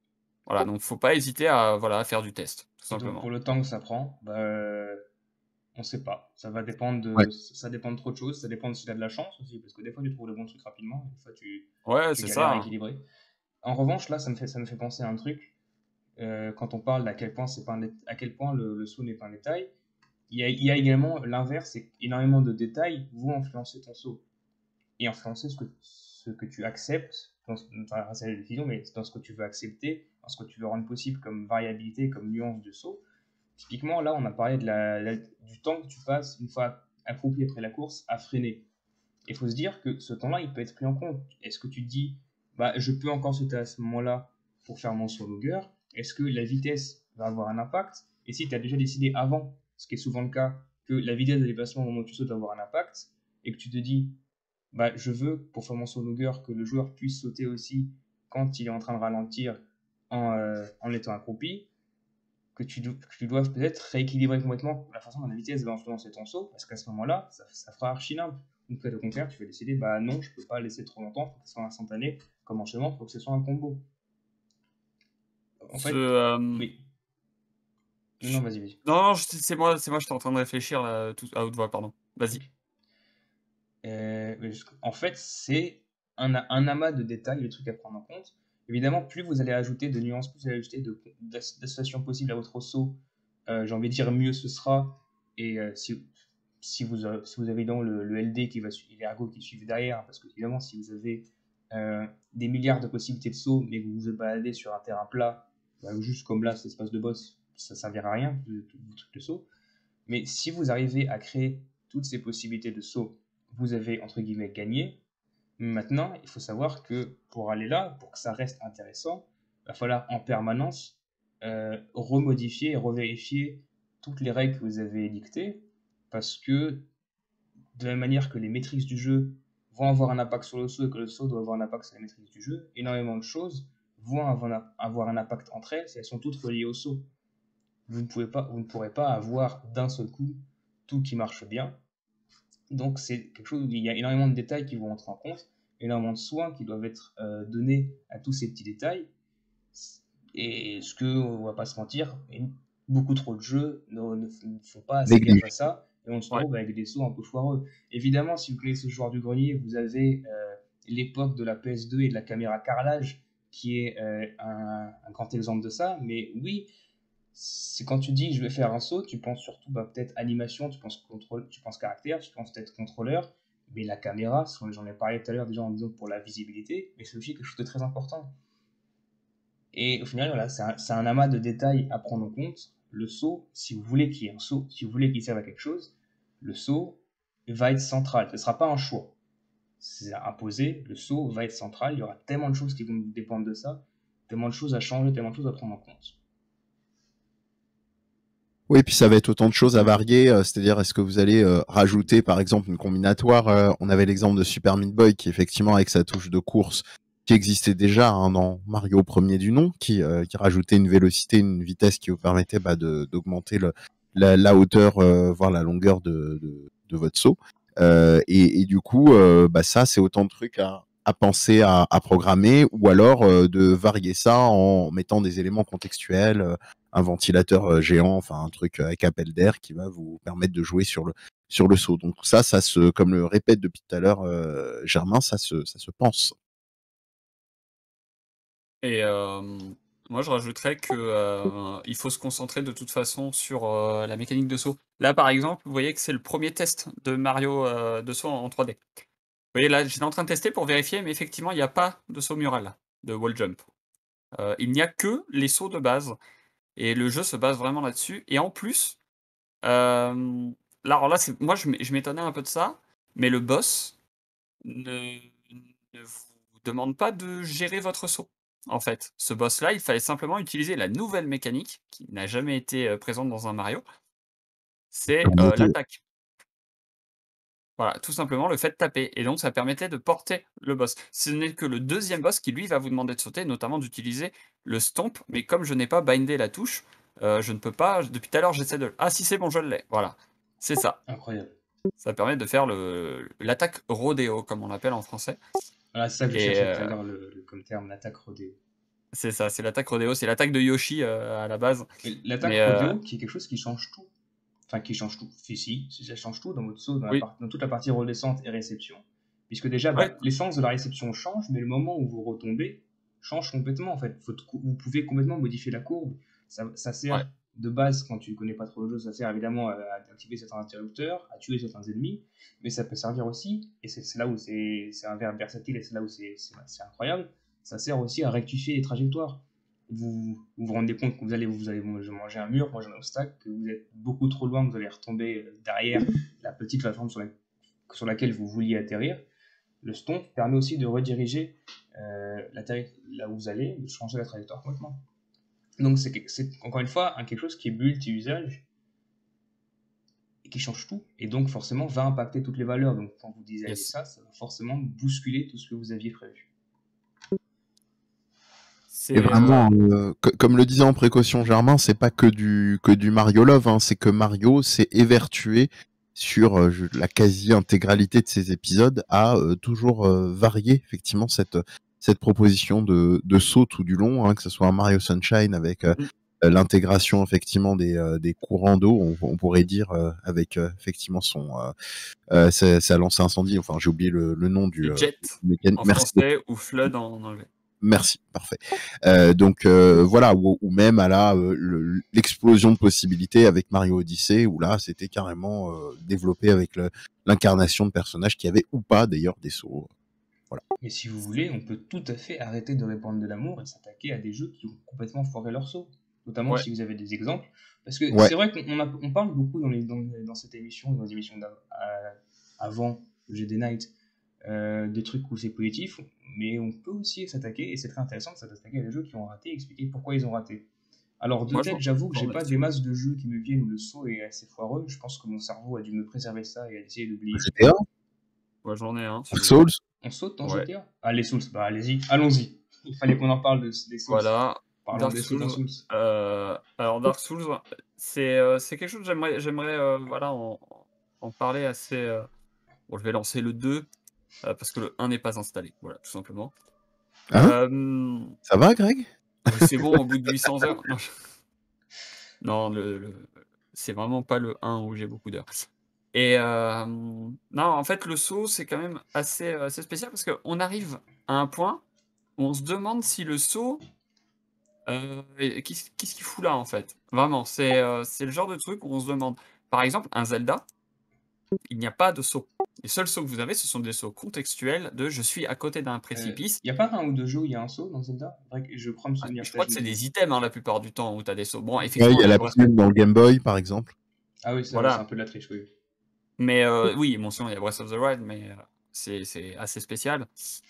Voilà, donc faut pas hésiter à, voilà, à faire du test, tout Et donc simplement. pour le temps que ça prend, bah, On sait pas. Ça va dépendre Ouais. de, ça dépend de trop de choses. Ça dépend si tu as de la chance aussi, parce que des fois tu trouves le bon truc rapidement, des fois tu, Ouais, tu c'est galères ça, à hein. équilibrer. En revanche, là, ça me fait, ça me fait penser à un truc. Euh, quand on parle d'à quel point c'est pas un dé- à quel point le, le saut n'est pas un détail, il y a, il y a également l'inverse, c'est qu'énormément de détails vont influencer ton saut et influencer ce que, ce que tu acceptes, dans, ce- enfin, c'est la décision, mais dans ce que tu veux accepter, dans ce que tu veux rendre possible comme variabilité, comme nuance de saut. Typiquement, là, on a parlé de la, la- du temps que tu passes une fois accroupi après la course à freiner. Il faut se dire que ce temps-là, il peut être pris en compte. Est-ce que tu te dis, bah, je peux encore sauter à ce moment-là pour faire mon saut longueur? Est-ce que la vitesse va avoir un impact? Et si tu as déjà décidé avant, ce qui est souvent le cas, que la vitesse de déplacement au moment où tu sautes va avoir un impact, et que tu te dis, bah, je veux, pour faire mon saut longueur, que le joueur puisse sauter aussi quand il est en train de ralentir en, euh, en étant accroupi, que tu, do- que tu dois peut-être rééquilibrer complètement la façon dont la vitesse va influencer ton saut, parce qu'à ce moment-là, ça, ça fera archi nimble. Donc, peut-être au contraire, tu vas décider, bah non, je peux pas laisser trop longtemps, faut que ce soit instantané, comme enchaînement, faut que ce soit un combo. En Ce, fait, euh, oui. Non, je- non, vas-y, vas-y. Non, non, je- c'est moi, c'est moi, j'étais en train de réfléchir là, tout... à haute voix, pardon. Vas-y. Ok. Euh, mais juste- en fait, c'est un, a- un amas de détails, de trucs à prendre en compte. Évidemment, plus vous allez ajouter de nuances, plus vous allez ajouter de- d'ass- d'associations possibles à votre saut, euh, j'ai envie de dire, mieux ce sera. Et euh, si, si, vous, avez- si vous avez donc le, le L D qui va suivre, et l'ergo qui suivent derrière, parce que évidemment, si vous avez euh, des milliards de possibilités de saut, mais que vous vous baladez sur un terrain plat, bah, juste comme là, cet espace de boss, ça ne servira à rien, tout, tout, tout truc de saut. Mais si vous arrivez à créer toutes ces possibilités de saut, vous avez entre guillemets gagné. Maintenant, il faut savoir que pour aller là, pour que ça reste intéressant, il va falloir en permanence euh, remodifier et revérifier toutes les règles que vous avez dictées, parce que de la même manière que les métriques du jeu vont avoir un impact sur le saut et que le saut doit avoir un impact sur les métriques du jeu, énormément de choses vont avoir un impact entre elles si elles sont toutes reliées au saut. Vous ne, pouvez pas, vous ne pourrez pas avoir d'un seul coup tout qui marche bien. Donc c'est quelque chose où il y a énormément de détails qui vont entrer en compte, énormément de soins qui doivent être euh, donnés à tous ces petits détails. Et ce que, on va pas se mentir, beaucoup trop de jeux ne, ne, ne font pas assez gaffe à Néglige. ça, et on se Ouais. retrouve avec des sauts un peu foireux. Évidemment, si vous connaissez ce joueur du grenier, vous avez euh, l'époque de la P S deux et de la caméra carrelage, qui est euh, un, un grand exemple de ça, mais oui, c'est quand tu dis je vais faire un saut, tu penses surtout bah, peut-être animation, tu penses contrôle, tu penses caractère, tu penses peut-être contrôleur, mais la caméra, j'en ai parlé tout à l'heure déjà en disant pour la visibilité, mais c'est aussi quelque chose de très important. Et au final, voilà, c'est un, c'est un amas de détails à prendre en compte. Le saut, si vous voulez qu'il y ait un saut, si vous voulez qu'il serve à quelque chose, le saut va être central. Ce ne sera pas un choix. C'est imposé, le saut va être central. Il y aura tellement de choses qui vont dépendre de ça, tellement de choses à changer, tellement de choses à prendre en compte. Oui, puis ça va être autant de choses à varier, euh, c'est-à-dire est-ce que vous allez euh, rajouter par exemple une combinatoire, euh, on avait l'exemple de Super Meat Boy qui effectivement avec sa touche de course qui existait déjà hein, dans Mario premier du nom, qui, euh, qui rajoutait une vélocité, une vitesse qui vous permettait bah, de, d'augmenter le, la, la hauteur, euh, voire la longueur de, de, de votre saut. Euh, et, et du coup, euh, bah, ça c'est autant de trucs à, à penser à, à programmer, ou alors euh, de varier ça en mettant des éléments contextuels, euh, un ventilateur euh, géant, enfin un truc avec appel d'air qui va vous permettre de jouer sur le sur le saut. Donc ça, ça se, comme le répète depuis tout à l'heure euh, Germain, ça se ça se pense. Et euh, moi, je rajouterais que euh, il faut se concentrer de toute façon sur euh, la mécanique de saut. Là, par exemple, vous voyez que c'est le premier test de Mario euh, de saut en trois D. Vous voyez, là, j'étais en train de tester pour vérifier, mais effectivement, il n'y a pas de saut mural, de wall jump. Euh, il n'y a que les sauts de base. Et le jeu se base vraiment là-dessus. Et en plus, euh, là, alors là, c'est, moi, je m'é- je m'étonnais un peu de ça, mais le boss ne, ne vous demande pas de gérer votre saut. En fait, ce boss-là, il fallait simplement utiliser la nouvelle mécanique, qui n'a jamais été euh, présente dans un Mario, c'est Pour euh, monter. l'attaque. Voilà, tout simplement le fait de taper. Et donc, ça permettait de porter le boss. Ce n'est que le deuxième boss qui, lui, va vous demander de sauter, notamment d'utiliser le stomp. Mais comme je n'ai pas bindé la touche, euh, je ne peux pas. Depuis tout à l'heure, j'essaie de. Ah, si, c'est bon, je l'ai. Voilà. C'est ça. Incroyable. Ça permet de faire le l'attaque rodéo, comme on l'appelle en français. Voilà, c'est ça que je Et cherchais tout à euh, l'heure le, le- comme terme, l'attaque rodéo. c'est ça, c'est l'attaque rodéo. C'est l'attaque de Yoshi euh, à la base. Et l'attaque Mais euh, rodéo qui est quelque chose qui change tout. enfin qui change tout. Si, si, si, ça change tout dans votre saut, dans, la Oui. part- dans toute la partie redescente et réception. Puisque déjà, Ouais. bah, l'essence de la réception change, mais le moment où vous retombez change complètement en fait. Votre cou- vous pouvez complètement modifier la courbe. Ça, ça sert Ouais. de base, quand tu connais pas trop le jeu, ça sert évidemment à, à activer certains interrupteurs, à tuer certains ennemis, mais ça peut servir aussi, et c'est c'est là où c'est c'est un verbe versatile, et c'est là où c'est c'est- c'est incroyable, ça sert aussi à rectifier les trajectoires. Vous vous, vous rendez compte que vous allez, vous allez manger un mur, manger un obstacle, que vous êtes beaucoup trop loin, que vous allez retomber derrière la petite plateforme sur, la, sur laquelle vous vouliez atterrir. Le stomp permet aussi de rediriger euh, là où vous allez, de changer la trajectoire complètement. Donc c'est encore une fois un quelque chose qui est multi-usage et qui change tout, et donc forcément va impacter toutes les valeurs. Donc quand vous designez Yes. ça, ça va forcément bousculer tout ce que vous aviez prévu. Et C'est vraiment, euh, euh, co- comme le disait en précaution Germain, c'est pas que du que du Mario Love, hein, c'est que Mario s'est évertué sur euh, je- la quasi-intégralité de ses épisodes à euh, toujours euh, varier effectivement cette cette proposition de de saut tout du long, hein, que ce soit un Mario Sunshine avec euh, mm, euh, l'intégration effectivement des euh, des courants d'eau, on, on pourrait dire euh, avec euh, effectivement son euh, euh, ça, ça lance incendie. Enfin, j'ai oublié le, le nom du c'est euh, Jet mécanique. en Merci. français ou Flood en anglais. Merci, parfait. Euh, donc euh, voilà, ou, ou même à la euh, le- l'explosion de possibilités avec Mario Odyssey, où là c'était carrément euh, développé avec le- l'incarnation de personnages qui avaient ou pas d'ailleurs des sauts. Voilà. Mais si vous voulez, on peut tout à fait arrêter de répandre de l'amour et s'attaquer à des jeux qui ont complètement foiré leur saut. Notamment Ouais. si vous avez des exemples. Parce que Ouais. c'est vrai qu'on on a- on parle beaucoup dans, les, dans, dans cette émission, dans les émissions d'av- à- avant le G D Night, euh, de trucs où c'est positif, mais on peut aussi s'attaquer, et c'est très intéressant de s'attaquer à des jeux qui ont raté et expliquer pourquoi ils ont raté. Alors de Moi, tête, j'en j'avoue que j'ai j'en ai pas des sur masses de jeux qui me viennent où le saut est assez foireux. Je pense que mon cerveau a dû me préserver ça et a essayé d'oublier. G T A, Moi, j'en ai un Dark celui-là. Souls. On saute dans Ouais. G T A? Ah, les Souls, bah allez-y, allons-y. Il fallait qu'on en parle de, des Souls. Voilà. Parlons Dark des sauts dans Souls. Souls. Euh, alors Dark Souls, c'est euh, c'est quelque chose que j'aimerais j'aimerais euh, voilà en, en parler assez. euh, Bon, je vais lancer le deux euh, parce que le un n'est pas installé. Voilà, tout simplement. Hein? Euh, Ça va, Greg? ouais, c'est bon au bout de huit cents heures. Non, je- non, le, le- c'est vraiment pas le un où j'ai beaucoup d'heures. Et euh, non, en fait, le saut, c'est quand même assez, euh, assez spécial parce qu'on arrive à un point où on se demande si le saut, euh, et- qu'est-ce qu'est-ce qu'il fout là, en fait. Vraiment, c'est euh, c'est le genre de truc où on se demande. Par exemple, un Zelda, il n'y a pas de saut. Les seuls sauts que vous avez, ce sont des sauts contextuels de je suis à côté d'un Il précipice. n'y a pas un ou deux jeux où il y a un saut dans Zelda? Vrai que je crois me Ah, souvenir je crois peut-être que c'est de... des items hein, la plupart du temps où tu as des sauts. Bon, Ouais, il effectivement, y a il y a la Breath- plume dans le Game Boy, par exemple. Ah oui, c'est Voilà. un peu de la triche, oui. Mais euh, oui, bon, sinon il y a Breath of the Wild, mais euh, c'est c'est assez spécial.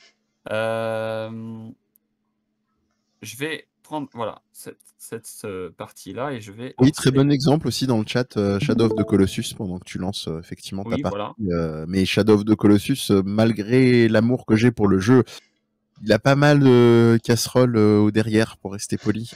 Euh, je vais prendre voilà cette, cette euh, partie-là et je vais Oui, très lancer. bon exemple aussi dans le chat, euh, Shadow of the Colossus, pendant que tu lances euh, effectivement ta Oui, partie. voilà. Euh, mais Shadow of the Colossus, euh, malgré l'amour que j'ai pour le jeu, il a pas mal de casseroles euh, au derrière, pour rester poli.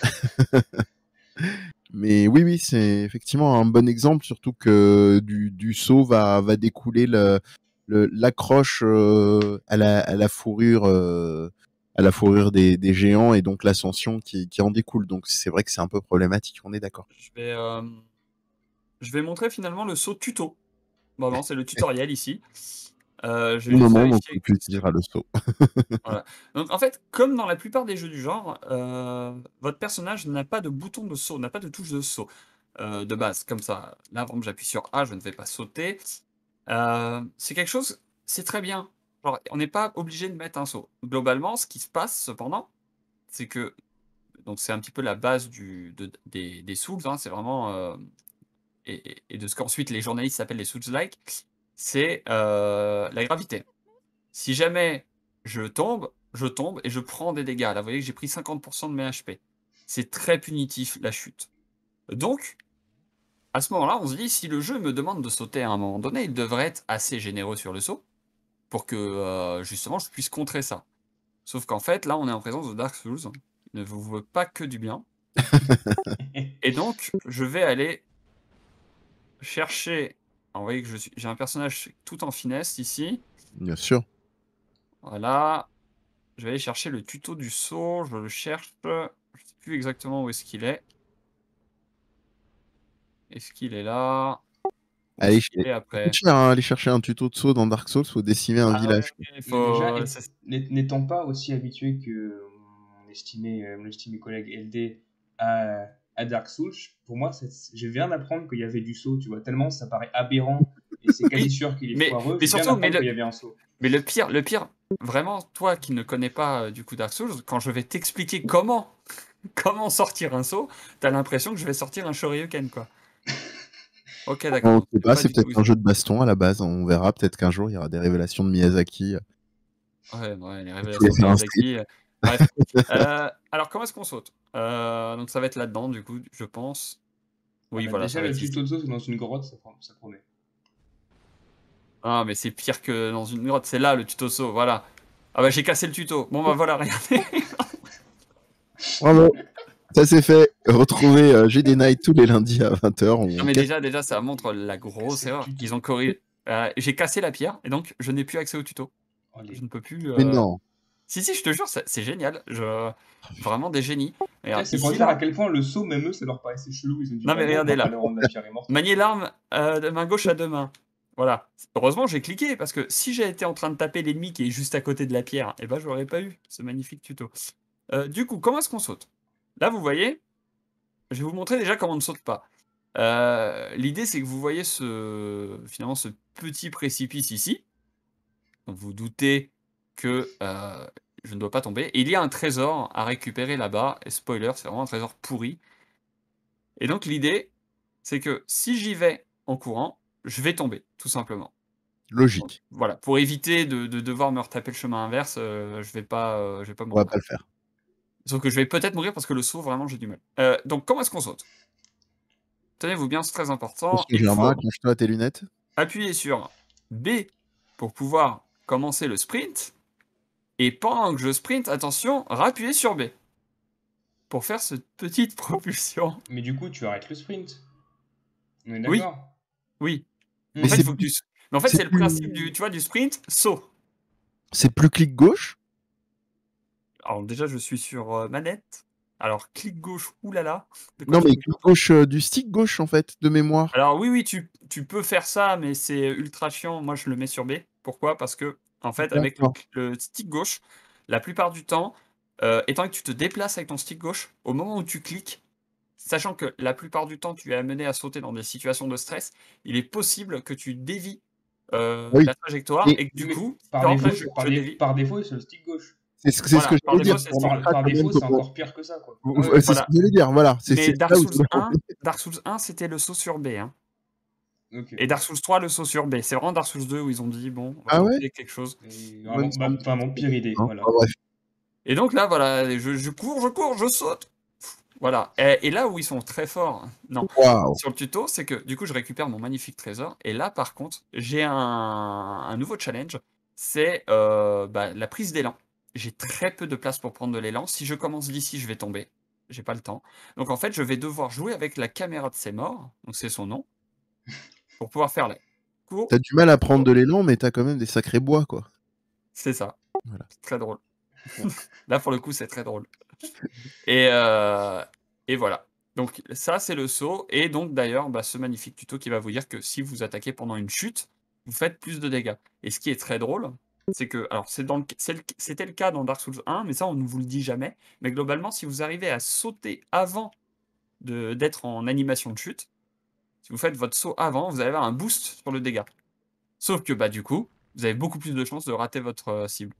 Mais oui, oui, c'est effectivement un bon exemple, surtout que du, du saut va, va découler le, le- l'accroche euh, à, la, à la fourrure, euh, à la fourrure des, des géants et donc l'ascension qui, qui en découle. Donc c'est vrai que c'est un peu problématique, on est d'accord. Je vais euh, je vais montrer finalement le saut tuto. Vraiment, c'est le tutoriel ici. Euh, je Au vais juste moment où vérifier on que peut c'est- à le saut. Voilà. Donc en fait, comme dans la plupart des jeux du genre, euh, votre personnage n'a pas de bouton de saut, n'a pas de touche de saut euh, de base, comme ça. Là, par exemple, j'appuie sur A, je ne vais pas sauter. Euh, c'est quelque chose, c'est très bien. Genre, on n'est pas obligé de mettre un saut. Globalement, ce qui se passe cependant, c'est que donc c'est un petit peu la base du, de- des, des Souls, hein, c'est vraiment euh, et, et- et de ce qu'ensuite les journalistes s'appellent les Souls-like, c'est euh, la gravité. Si jamais je tombe, je tombe et je prends des dégâts. Là, vous voyez que j'ai pris cinquante pour cent de mes H P. C'est très punitif, la chute. Donc, à ce moment-là, on se dit, si le jeu me demande de sauter à un moment donné, il devrait être assez généreux sur le saut pour que, euh, justement, je puisse contrer ça. Sauf qu'en fait, là, on est en présence de Dark Souls. Il ne vous veut pas que du bien. Et donc, je vais aller chercher... Alors, vous voyez que je suis... j'ai un personnage tout en finesse ici. Bien sûr. Voilà. Je vais aller chercher le tuto du saut. Je le cherche. Je ne sais plus exactement où est-ce qu'il est. Est-ce qu'il est là? Donc Allez, ce ch qui est ça coûte après cher, hein, aller chercher un tuto de saut dans Dark Souls, faut décimer un Ah ouais, village, quoi. il Mais déjà, faut est- ça s n'é- n'étant pas aussi habitué que mon estimé, euh, mon estimé collègue L D à, à Dark Souls, pour moi, c'est- je viens d'apprendre qu'il y avait du saut, tu vois, tellement ça paraît aberrant et c'est quasi oui, sûr qu'il est mais foireux, mais je viens surtout, mais d'apprendre le qu'il y avait un saut. mais le pire le pire, vraiment, toi qui ne connais pas, heu, du coup Dark Souls, quand je vais t'expliquer comment comment sortir un saut, tu as l'impression que je vais sortir un shoryuken, quoi. OK, d'accord, On donc sait c'est pas, pas c'est du peut-être tout un jeu de baston à la base, on verra, peut-être qu'un jour il y aura des révélations de Miyazaki, heu Ouais, ouais, les et tu voulais révélations de faire un strip. Miyazaki, heu, bref. Heu, alors comment est-ce qu'on saute? Heu, donc ça va être là-dedans du coup, je pense. Ah Oui, bah, voilà, ça déjà, va le être ici. tuto de saut, c'est dans une grotte, ça, prom- ça promet. Ah, mais c'est pire que dans une grotte, c'est là le tuto saut, voilà. Ah bah, j'ai cassé le tuto. Bon bah, voilà, regardez. Bravo, ça c'est fait. Retrouvez, heu, G D Night tous les lundis à vingt heures, Non on mais casse déjà déjà ça montre la grosse Cassé le erreur. Ils tuto. ont corrigé heu, j'ai cassé la pierre et donc je n'ai plus accès au tuto. Oh, Je les- ne peux plus, mais heu non! si, si, je te jure, c'est c'est génial. Je vraiment des génies. Eh, Regarde, c'est pour ici, dire à là. quel point le saut, même eux, ça leur paraissait chelou. Ils ont dit, Non bah mais non, on regardez va pas là. leur rendre la pierre immortelle. Manier l'arme, heu, de main gauche à deux mains. Voilà. Heureusement, j'ai cliqué parce que si j'ai été en train de taper l'ennemi qui est juste à côté de la pierre, et ben, j'aurais pas eu ce magnifique tuto. Heu, du coup, comment est-ce qu'on saute? Là, vous voyez, je vais vous montrer déjà comment on ne saute pas. Heu, l'idée, c'est que vous voyez ce finalement, ce petit précipice ici. Donc vous doutez que, heu, je ne dois pas tomber et il y a un trésor à récupérer là-bas et spoiler, c'est vraiment un trésor pourri et donc l'idée, c'est que si j'y vais en courant, je vais tomber, tout simplement. Donc Logique, voilà, pour éviter de de devoir me retaper le chemin inverse, heu, je vais pas, heu, je vais pas on va mourir. pas le faire. Sauf que je vais peut-être mourir parce que le saut, vraiment, j'ai du mal. Heu, donc comment est-ce qu'on saute? Tenez-vous bien, c'est très important, Attention il Germain, faut accroche-toi à tes lunettes. appuyer sur B pour pouvoir commencer le sprint et pendant que je sprint, attention, rappuyer sur B pour faire cette petite propulsion. Mais du coup, tu arrêtes le sprint. On est Oui, d'accord? oui. Mais En fait, Hmm. il c'est faut que plus tu s mais en fait, c'est c'est le principe plus du tu vois, du sprint, saut. c'est plus clic gauche? Alors déjà, je suis sur, heu, manette. Alors clic gauche, ouh là là, de quoi Non, tu mais me clic parles? gauche, heu, du stick gauche, en fait, de mémoire. Alors oui, oui, tu tu peux faire ça, mais c'est ultra chiant. Moi, je le mets sur B. Pourquoi? Parce qu'en fait, avec le D'accord. cl le stick gauche, la plupart du temps, heu, étant donné que tu te déplaces avec ton stick gauche, au moment où tu cliques, sachant que la plupart du temps, tu es amené à sauter dans des situations de stress, il est possible que tu dévies, heu, Oui, la trajectoire mais et que Oui, du mais coup, par par exemple là, défaut, je c'est- par, je dé- dévie. par défaut, c'est le stick gauche. c'est ce c'est ce que Voilà, par j'allais dire. défaut, c'est Ça stick Par, gauche. marquera par quand même défaut, c'est comment encore pire que ça, quoi. Ah ouais, ouais. c'est ce que Voilà. j'allais dire, voilà, c'est Mais c'est Dark là où je Souls voulais en un venir. Dark Souls un, c'était le saut sur B, hein. Ok. Et Dark Souls trois, le saut sur B. C'est vraiment Dark Souls deux où ils ont dit: «Bon, on va Ah ouais? tenter quelque chose». Et Moi, il me vraiment, bah, semble que vraiment c'est pire idée, hein, voilà. enfin bref. Et donc là, voilà, je je cours, je cours, je saute. Voilà. Et et là où ils sont très forts, non, Waouh! sur le tuto, c'est que du coup, je récupère mon magnifique trésor et là, par contre, j'ai un un nouveau challenge, c'est, heu, bah, la prise d'élan. J'ai très peu de place pour prendre de l'élan. Si je commence d'ici, je vais tomber. J'ai pas le temps. Donc en fait, je vais devoir jouer avec la caméra de ses morts, donc c'est son nom, pour pouvoir faire la cours, Tu as du mal à prendre saut. de l'élan, mais tu as quand même des sacrés bois, quoi. C'est ça. Voilà. C'est très drôle. Là, pour le coup, c'est très drôle. Et heu et voilà. Donc ça, c'est le saut et donc d'ailleurs, bah, ce magnifique tuto qui va vous dire que si vous attaquez pendant une chute, vous faites plus de dégâts. Et ce qui est très drôle, c'est que alors c'est dans le c'est le c'était le cas dans Dark Souls un, mais ça, on ne vous le dit jamais. Mais globalement, si vous arrivez à sauter avant de d'être en animation de chute, si vous faites votre saut avant, vous allez avoir un boost sur le dégât. Sauf que, bah, du coup, vous avez beaucoup plus de chances de rater votre, heu, cible.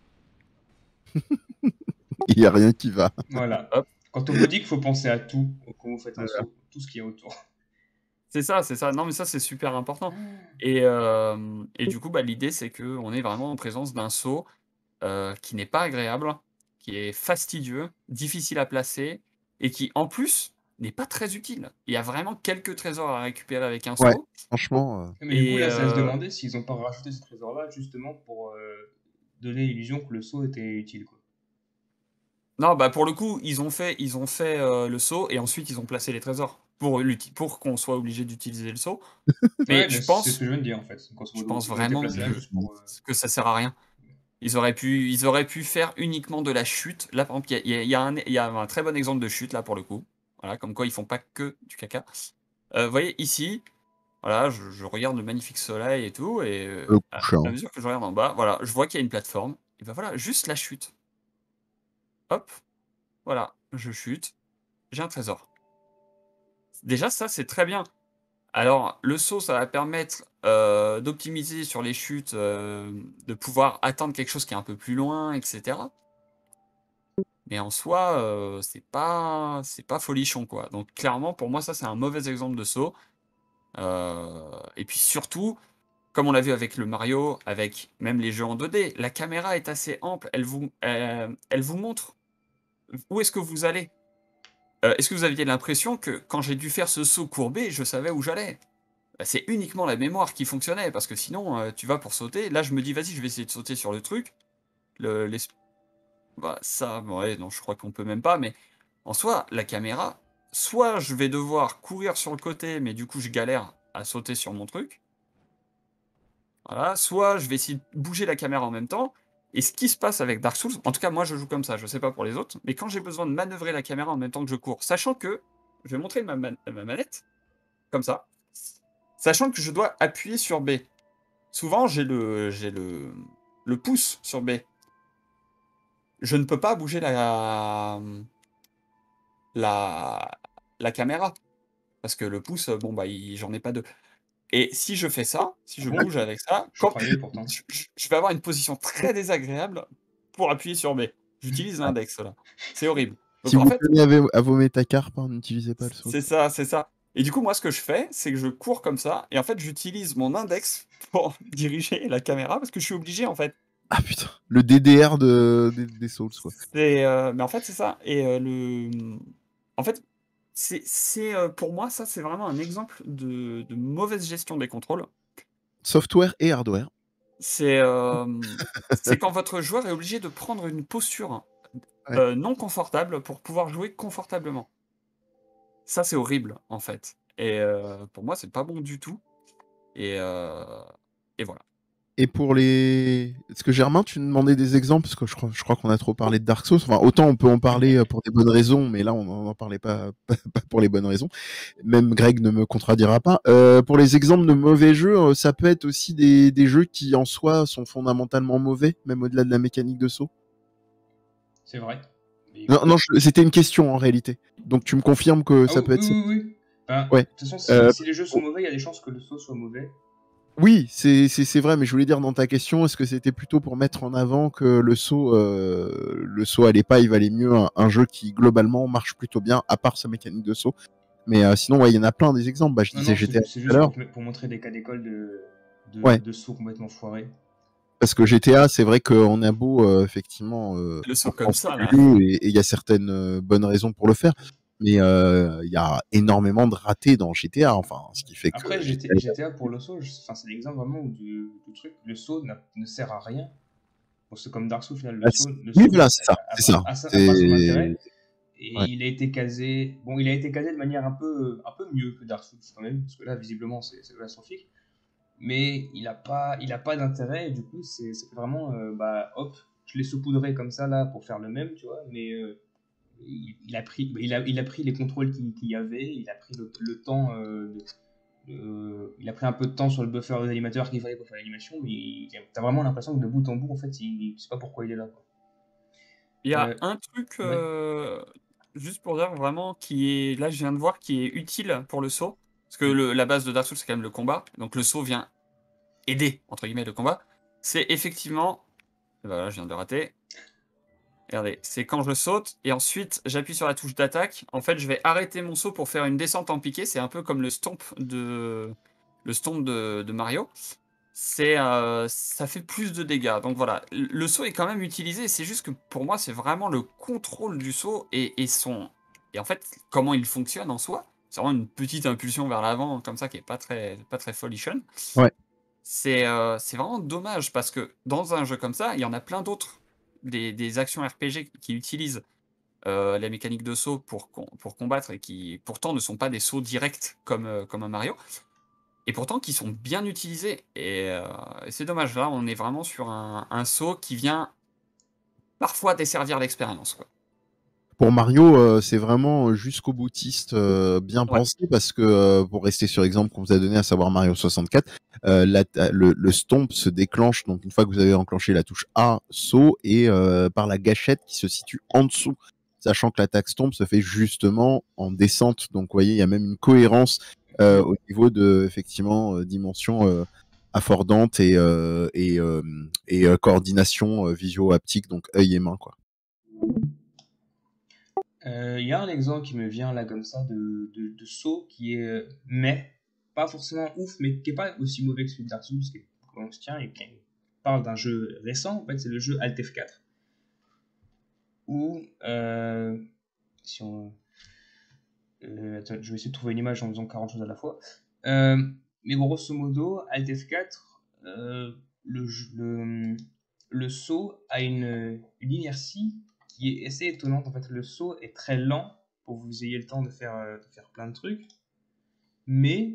Il y a rien qui va. Voilà. Hop. Quand on vous dit qu'il faut penser à tout quand vous faites un Voilà. saut, tout ce qui est autour. C'est ça, c'est ça. Non, mais ça, c'est super important et hem et du coup, bah, l'idée, c'est qu'on est vraiment en présence d'un saut, heu, qui n'est pas agréable, qui est fastidieux, difficile à placer et qui, en plus, n'est pas très utile. Il y a vraiment quelques trésors à récupérer avec un Ouais, saut franchement, heu, Mais du coup, et là, c'est à se heu demander s'ils n'ont pas rajouté ce trésor-là justement pour euh, donner l'illusion que le saut était utile, quoi. non, bah, pour le coup, ils ont fait ils ont fait, heu, le saut et ensuite ils ont placé les trésors pour l'uti pour qu'on soit obligé d'utiliser le saut. Ouais, Mais mais je c'est ce que pense je viens de dire en fait. Grosso je modo, pense ils ont été vraiment placés là que juste pour. euh, que ça sert à rien. Ils auraient pu ils auraient pu faire uniquement de la chute. Là, par exemple, il y a il y a un il y a un très bon exemple de chute là, pour le coup. Voilà, comme quoi ils font pas que du caca. Heu, vous voyez ici, Voilà, je je regarde le magnifique soleil et tout et heu, Le à à couchant. mesure que je regarde en bas, voilà, je vois qu'il y a une plateforme et bah, voilà, juste la chute. Hop, voilà, je chute, j'ai un trésor. Déjà ça, c'est très bien. Alors le saut, ça va permettre, heu, d'optimiser sur les chutes, hem, de pouvoir atteindre quelque chose qui est un peu plus loin et cetera. Mais en soi, heu, c'est pas c'est pas folichon, quoi. Donc clairement, pour moi, ça, c'est un mauvais exemple de saut. Heu et puis surtout, comme on l'a vu avec le Mario, avec même les jeux en deux D, la caméra est assez ample, elle vous hem, elle vous montre où est-ce que vous allez. Heu, est-ce que vous aviez l'impression que quand j'ai dû faire ce saut courbé, je savais où j'allais? Bah, c'est uniquement la mémoire qui fonctionnait parce que sinon, heu, tu vas pour sauter, là, je me dis: «Vas-y, je vais essayer de sauter sur le truc». Le l'es Bah, ça, ouais, non, je crois qu'on peut même pas, mais en soi, la caméra, soit je vais devoir courir sur le côté, mais du coup, je galère à sauter sur mon truc. Voilà, soit je vais essayer de bouger la caméra en même temps. Et ce qui se passe avec Dark Souls, en tout cas, moi, je joue comme ça, je sais pas pour les autres, mais quand j'ai besoin de manœuvrer la caméra en même temps que je cours, sachant que je vais montrer ma, man- ma manette, comme ça, sachant que je dois appuyer sur B. Souvent, j'ai le, j'ai le, le pouce sur B. Je ne peux pas bouger la, la, la caméra. Parce que le pouce, bon, bah, il j'en ai pas deux. Et si je fais ça, si Ah je bon? bouge avec ça, Je quand croyais pourtant. je je je vais avoir une position très désagréable pour appuyer sur B. J'utilise l'index là. C'est horrible. Si Donc en vous fait, tenez à vo à vos métacarpes, hein, n'utilisez pas le saut. c'est ça, c'est ça. Et du coup, moi, ce que je fais, c'est que je cours comme ça et en fait, j'utilise mon index pour diriger la caméra parce que je suis obligé, en fait. Ah putain, le D D R de des des Souls, quoi. C'est, heu, mais en fait, c'est ça et heu, le, mmh, en fait, c'est c'est, heu, pour moi, ça, c'est vraiment un exemple de de mauvaise gestion des contrôles. Software et hardware. C'est, hem, c'est quand votre joueur est obligé de prendre une posture, Ouais. heu, non confortable pour pouvoir jouer confortablement. Ça, c'est horrible, en fait et heu, pour moi, c'est pas bon du tout et heu et voilà. Et pour les parce que Germain, tu demandais des exemples, parce que je crois je crois qu'on a trop parlé de Dark Souls. Enfin, autant on peut en parler, heu, pour des bonnes raisons, mais là, on n'en parlait pas pas pas pour les bonnes raisons. Même Greg ne me contredira pas. Heu, pour les exemples de mauvais jeux, heu, ça peut être aussi des des jeux qui, en soi, sont fondamentalement mauvais, même au-delà de la mécanique de saut? C'est vrai. Mais Non, écoute. non, je c'était une question en réalité. Donc tu me confirmes que Ah ça oui, peut être oui, ça? oui, oui. Ben, de Ouais. toute façon, si, Heu, si les jeux sont mauvais, il y a des chances que le saut soit mauvais. oui, c'est c'est c'est vrai, mais je voulais dire dans ta question, est-ce que c'était plutôt pour mettre en avant que le saut, heu, le saut allait pas, il valait mieux un un jeu qui globalement marche plutôt bien, à part sa mécanique de saut? Mais heu, sinon, ouais, il y en a plein des exemples. Bah, je Non, disais non, c'est G T A ju- tout c'est à juste l'heure. pour, te met- pour montrer des cas d'école de, de, Ouais, de sauts complètement foirés. parce que G T A, c'est vrai qu'on a beau, heu, effectivement, heu, Le saut en comme France ça, là. évolue et et il y a certaines, heu, bonnes raisons pour le faire. Mais heu, il y a énormément de ratés dans G T A, enfin, ce qui fait que Après, G T- G T A. G T A pour le saut, je- enfin, c'est l'exemple vraiment où du, du truc, le saut n'a- ne sert à rien. Bon, c'est comme Dark Souls, au final, le Bah, c saut, le oui, saut voilà, c'est ça, c'est ça. a, pas son C'est intérêt. Et ouais. il a été casé. Bon, il a été casé de manière un peu, un peu mieux que Dark Souls quand même, parce que là, visiblement, c'est c'est catastrophique. Mais il a pas, il a pas d'intérêt. Et du coup, c'est c'est vraiment, euh, bah, hop, je l'ai saupoudré comme ça là pour faire le même, tu vois. Mais euh, il, il a pris, il a, il a pris les contrôles qu'il qu'il y avait. Il a pris le, le temps. Euh, de- de- il a pris un peu de temps sur le buffer des animateurs qu'il fallait pour faire l'animation. Mais t'as vraiment l'impression que de bout en bout, en fait, il, il sait pas pourquoi il est là, quoi. Il y a Euh, un truc, ouais. heu, juste pour dire vraiment qui est là, je viens de voir, qui est utile pour le saut. Parce que Mm. le la base de Dark Souls, c'est quand même le combat. Donc le saut vient «aider» entre guillemets le combat. C'est effectivement voilà, je viens de le rater. Regardez, c'est quand je saute et ensuite j'appuie sur la touche d'attaque. En fait, je vais arrêter mon saut pour faire une descente en piqué. C'est un peu comme le stomp de le stomp de de Mario. C'est, heu, ça fait plus de dégâts. Donc voilà, le le saut est quand même utilisé. C'est juste que pour moi, c'est vraiment le contrôle du saut et et son et en fait, comment il fonctionne en soi. C'est vraiment une petite impulsion vers l'avant comme ça qui est pas très pas très folichonne. Ouais. C'est, heu, c'est vraiment dommage parce que dans un jeu comme ça, il y en a plein d'autres, des des actions R P G qui utilisent, heu, la mécanique de saut pour com pour combattre et qui pourtant ne sont pas des sauts directs comme, heu, comme un Mario et pourtant qui sont bien utilisés et heu, et c'est dommage. Là, on est vraiment sur un un saut qui vient parfois desservir l'expérience, quoi. pour Mario, heu, c'est vraiment jusqu'au boutiste, heu, bien Ouais. pensé parce que, heu, pour rester sur l'exemple qu'on vous a donné, à savoir Mario soixante-quatre, heu, la ta le le stomp se déclenche donc une fois que vous avez enclenché la touche A, saut et heu, par la gâchette qui se situe en dessous. Sachant que l'attaque stomp se fait justement en descente. Donc vous voyez, il y a même une cohérence, heu, Mmh. au niveau de effectivement, heu, dimension, heu, affordante et heu et hem et heu, coordination, heu, visio-haptique, donc œil et main, quoi. Euh, Il y a un exemple qui me vient là comme ça de, de, de saut qui est euh, mais pas forcément ouf, mais qui est pas aussi mauvais que celui de Dark Souls, qui est on se tient et qui parle d'un jeu récent. En fait, c'est le jeu Alt F quatre où euh, si on euh, attends, je vais essayer de trouver une image en faisant quarante choses à la fois. Euh, mais grosso modo, Alt F quatre, euh, le, le, le saut a une, une inertie qui est assez étonnante. En fait, le saut est très lent pour que vous ayez le temps de faire, euh, de faire plein de trucs. Mais.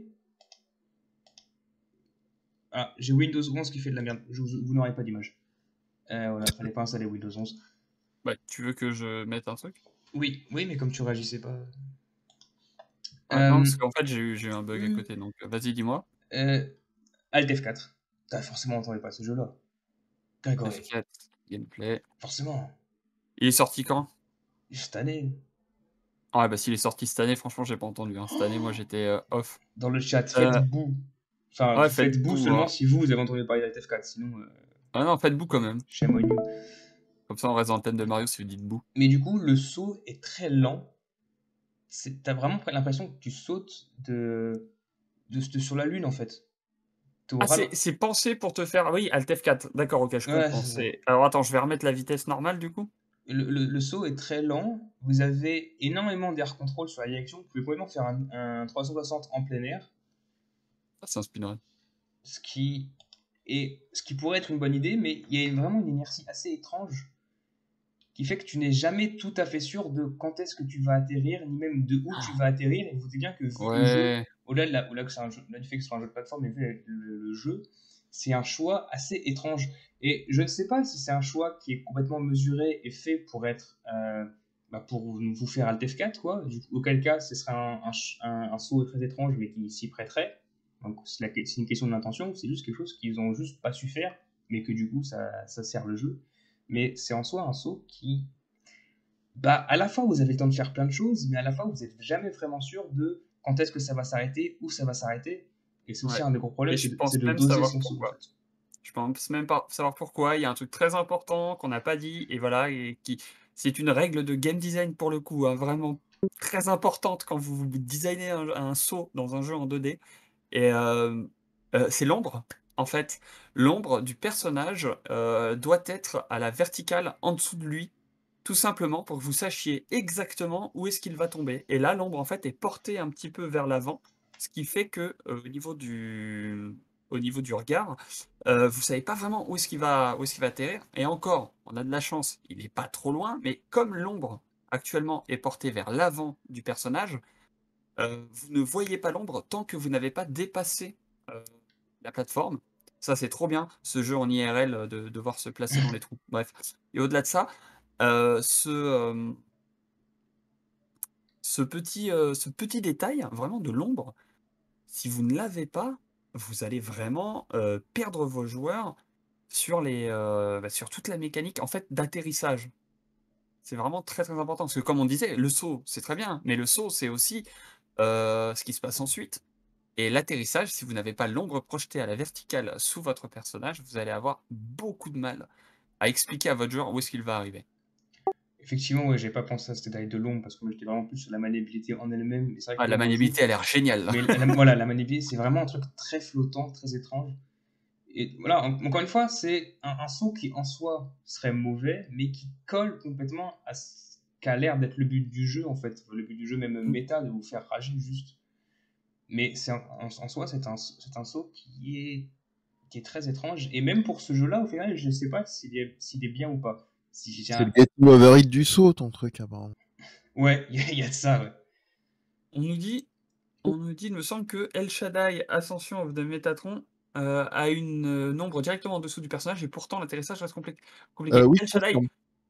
Ah, j'ai Windows onze qui fait de la merde. Je, vous, vous n'aurez pas d'image. Euh, voilà, fallait pas installer Windows onze. Bah, tu veux que je mette un truc? Oui, oui, mais comme tu réagissais pas. Ouais, non, Euh, parce qu'en fait, j'ai eu, j'ai eu un bug à côté, donc euh, vas-y, dis-moi. euh, Alt F quatre. T'as forcément entendu pas ce jeu-là. Grégory. F quatre, gameplay. Forcément. Il est sorti quand? Cette année. Ouais, bah s'il est sorti cette année, franchement, j'ai pas entendu. Hein. Cette année, moi, j'étais euh, off. Dans le chat, faites Euh, bouh. Enfin, ouais, faites faites bouh bout. seulement Hein. si vous, vous avez entendu parler d'Alt F quatre. Sinon, euh, Ah non, faites bout quand même. shame on you. Comme ça, on reste dans le thème de Mario si vous dites bout. Mais du coup, le saut est très lent. C'est- T'as vraiment l'impression que tu sautes de, de, de- sur la lune, en fait. T'es au Ah, ralent. c'est c'est pensé pour te faire. Oui, Alt F quatre. D'accord, ok, je Ouais, comprends. c'est ça. C'est... Alors attends, je vais remettre la vitesse normale du coup. Le, le- le saut est très lent. Vous avez énormément d'air control sur la direction. Vous pouvez complètement faire un, un trois cent soixante en plein air. Ah, c'est un speedrun. Ce qui, est, ce qui pourrait être une bonne idée, mais il y a vraiment une inertie assez étrange qui fait que tu n'es jamais tout à fait sûr de quand est-ce que tu vas atterrir, ni même de où tu vas atterrir. Et vous dites bien que vu le jeu, Ouais. au-delà de la, au-delà que c'est un jeu, au-delà du fait que ce soit un jeu de plateforme, mais vu le, le jeu, c'est un choix assez étrange. Et je ne sais pas si c'est un choix qui est complètement mesuré et fait pour être, euh, bah, pour vous faire Alt F quatre, quoi. Du coup, auquel cas, ce serait un, un, un, un saut très étrange, mais qui s'y prêterait. Donc c'est, la, c'est une question d'intention, c'est juste quelque chose qu'ils ont juste pas su faire, mais que du coup ça, ça sert le jeu. Mais c'est en soi un saut qui, bah, à la fois vous avez le temps de faire plein de choses, mais à la fois vous n'êtes jamais vraiment sûr de quand est-ce que ça va s'arrêter, où ça va s'arrêter. Et c'est aussi Ouais. un des gros problèmes, Et c'est je de, pense c'est de même doser savoir son saut en pourquoi. fait. Je pense même pas savoir pourquoi. Il y a un truc très important qu'on n'a pas dit, et voilà, et qui, c'est une règle de game design pour le coup, hein, vraiment très importante quand vous designez un, un saut dans un jeu en deux D. Et euh, euh, c'est l'ombre. En fait, l'ombre du personnage euh, doit être à la verticale en dessous de lui, tout simplement pour que vous sachiez exactement où est-ce qu'il va tomber. Et là, l'ombre en fait est portée un petit peu vers l'avant, ce qui fait que euh, au niveau du au niveau du regard, euh, vous savez pas vraiment où est-ce qu'il va où est-ce qu'il va atterrir. Et encore, on a de la chance, il n'est pas trop loin, mais comme l'ombre actuellement est portée vers l'avant du personnage, euh, vous ne voyez pas l'ombre tant que vous n'avez pas dépassé euh, la plateforme. Ça, c'est trop bien, ce jeu en I R L, euh, de devoir se placer dans les trous. Bref. Et au-delà de ça, euh, ce, euh, ce, petit, euh, ce petit détail, vraiment de l'ombre, si vous ne l'avez pas, vous allez vraiment euh, perdre vos joueurs sur, les, euh, bah, sur toute la mécanique en fait d'atterrissage. C'est vraiment très très important. Parce que comme on disait, le saut, c'est très bien, mais le saut, c'est aussi euh, ce qui se passe ensuite. Et l'atterrissage, si vous n'avez pas l'ombre projetée à la verticale sous votre personnage, vous allez avoir beaucoup de mal à expliquer à votre joueur où est-ce qu'il va arriver. Effectivement, ouais, j'ai pas pensé à ce détail de l'ombre parce que moi j'étais vraiment plus sur la maniabilité en elle-même. Mais c'est vrai Ah, que la l'ombre joue. maniabilité a l'air géniale. Mais la, voilà, la maniabilité, c'est vraiment un truc très flottant, très étrange. Et voilà, en- encore une fois, c'est un, un saut qui en soi serait mauvais, mais qui colle complètement à ce qu'a l'air d'être le but du jeu en fait. Le but du jeu, même méta, de vous faire rager juste. Mais c'est un- en, en soi, c'est un, c'est un saut qui est, qui est très étrange. Et même pour ce jeu-là, au final, je sais pas s'il est, s'il est bien ou pas. Si j'ai C'est un... le Getting Over It du saut, ton truc, apparemment. Ouais, il y, a- il y a de ça, ouais. On nous dit, on nous dit, il me semble que El Shaddai Ascension of the Metatron euh, a une euh, ombre directement en dessous du personnage et pourtant l'atterrissage reste compli- Euh, compliqué. oui, El je Shaddai, confirme.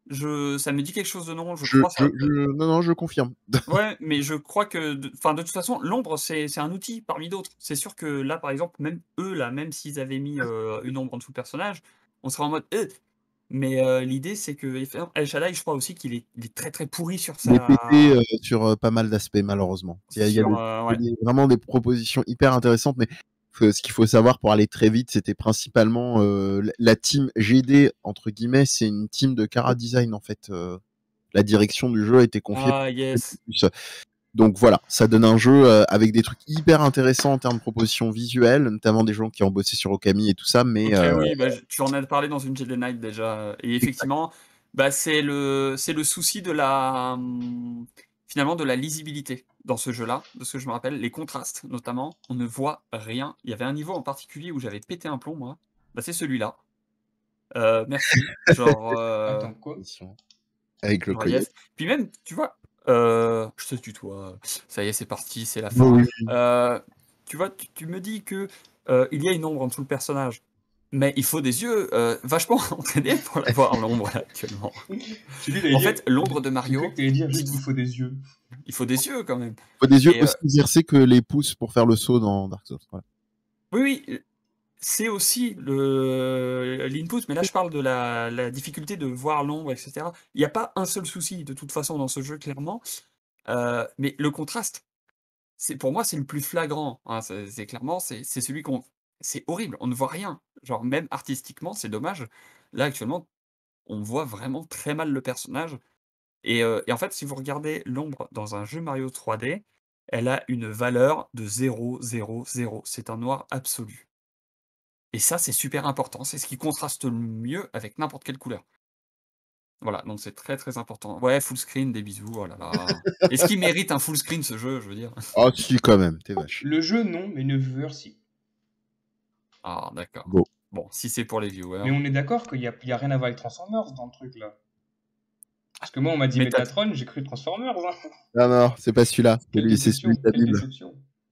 Je ça me dit quelque chose de nom, je Je crois je ça je non, non, je confirme. ouais, mais je crois que de enfin, de toute façon, l'ombre, c'est c'est un outil parmi d'autres. C'est sûr que là, par exemple, même eux, là, même s'ils avaient mis, heu, une ombre en dessous le personnage, on serait en mode: «Heu!» mais heu, l'idée, c'est que enfin, El Shaddai, je crois aussi qu'il est il est très, très pourri sur Il est pété, sa heu, sur, heu, pas mal d'aspects malheureusement. Il y a il y a sur, des heu, il ouais. y a des vraiment des propositions hyper intéressantes, mais f ce qu'il faut savoir pour aller très vite, c'était principalement, heu, la la team G D entre guillemets, c'est une team de chara design en fait, heu, la direction du jeu a été confiée Ah yes! donc voilà, ça donne un jeu, heu, avec des trucs hyper intéressants en termes de propositions visuelles, notamment des gens qui ont bossé sur Okami et tout ça, mais OK, heu oui, bah, je tu en as parlé dans une G D Night déjà, heu et Exact. effectivement, bah, c'est le c'est le souci de la, mmh, finalement de la lisibilité dans ce jeu-là, de ce que je me rappelle. Les contrastes notamment, on ne voit rien. Il y avait un niveau en particulier où j'avais pété un plomb moi, bah, c'est celui-là. Heu, merci, genre, heu Attends, quoi? Avec le genre coyote. yes. Puis même, tu vois, heu, je te tutoie, ça y est, c'est parti, c'est la Oui, fin. oui, oui. Heu, tu vois, tu tu me dis que, heu, il y a une ombre en dessous le personnage, mais il faut des yeux, heu, vachement entraînés pour la voir l'ombre là, actuellement. J'ai cru que tu allais En dire fait, l'ombre de j'ai cru Mario, que tu allais dire ce juste: «Il qui faut des yeux». il faut des yeux quand même Faut des yeux et heu aussi exercés que les pouces pour faire le saut dans Dark Souls, voilà. Oui, oui, heu, c'est aussi le l'input, mais là je parle de la la difficulté de voir l'ombre et cetera. Il y a pas un seul souci de toute façon dans ce jeu clairement, heu, mais le contraste, c'est pour moi, c'est le plus flagrant, hein. C'est c'est clairement, c'est c'est celui qu'on c'est horrible, on ne voit rien. Genre même artistiquement, c'est dommage. Là actuellement, on voit vraiment très mal le personnage et heu et en fait, si vous regardez l'ombre dans un jeu Mario 3D, elle a une valeur de zéro zéro zéro. C'est un noir absolu. Et ça, c'est super important, c'est ce qui contraste le mieux avec n'importe quelle couleur. Voilà, donc c'est très, très important. Ouais, full screen, des bisous, oh là là. Est-ce qu'il mérite un full screen ce jeu, je veux dire? Ah si quand même, tu es vache. Le jeu non, mais le viewer si. Ah d'accord. Bon. Bon, si c'est pour les viewers. Mais on est d'accord qu'il y a il y a rien à voir avec Transformers dans le truc là? Parce que moi, on m'a dit Mais tu as Metatron, j'ai cru Transformers, hein. Non, non, c'est pas celui-là, c'est Quelle lui, c'est celui de déception, la quelle Bible. déception.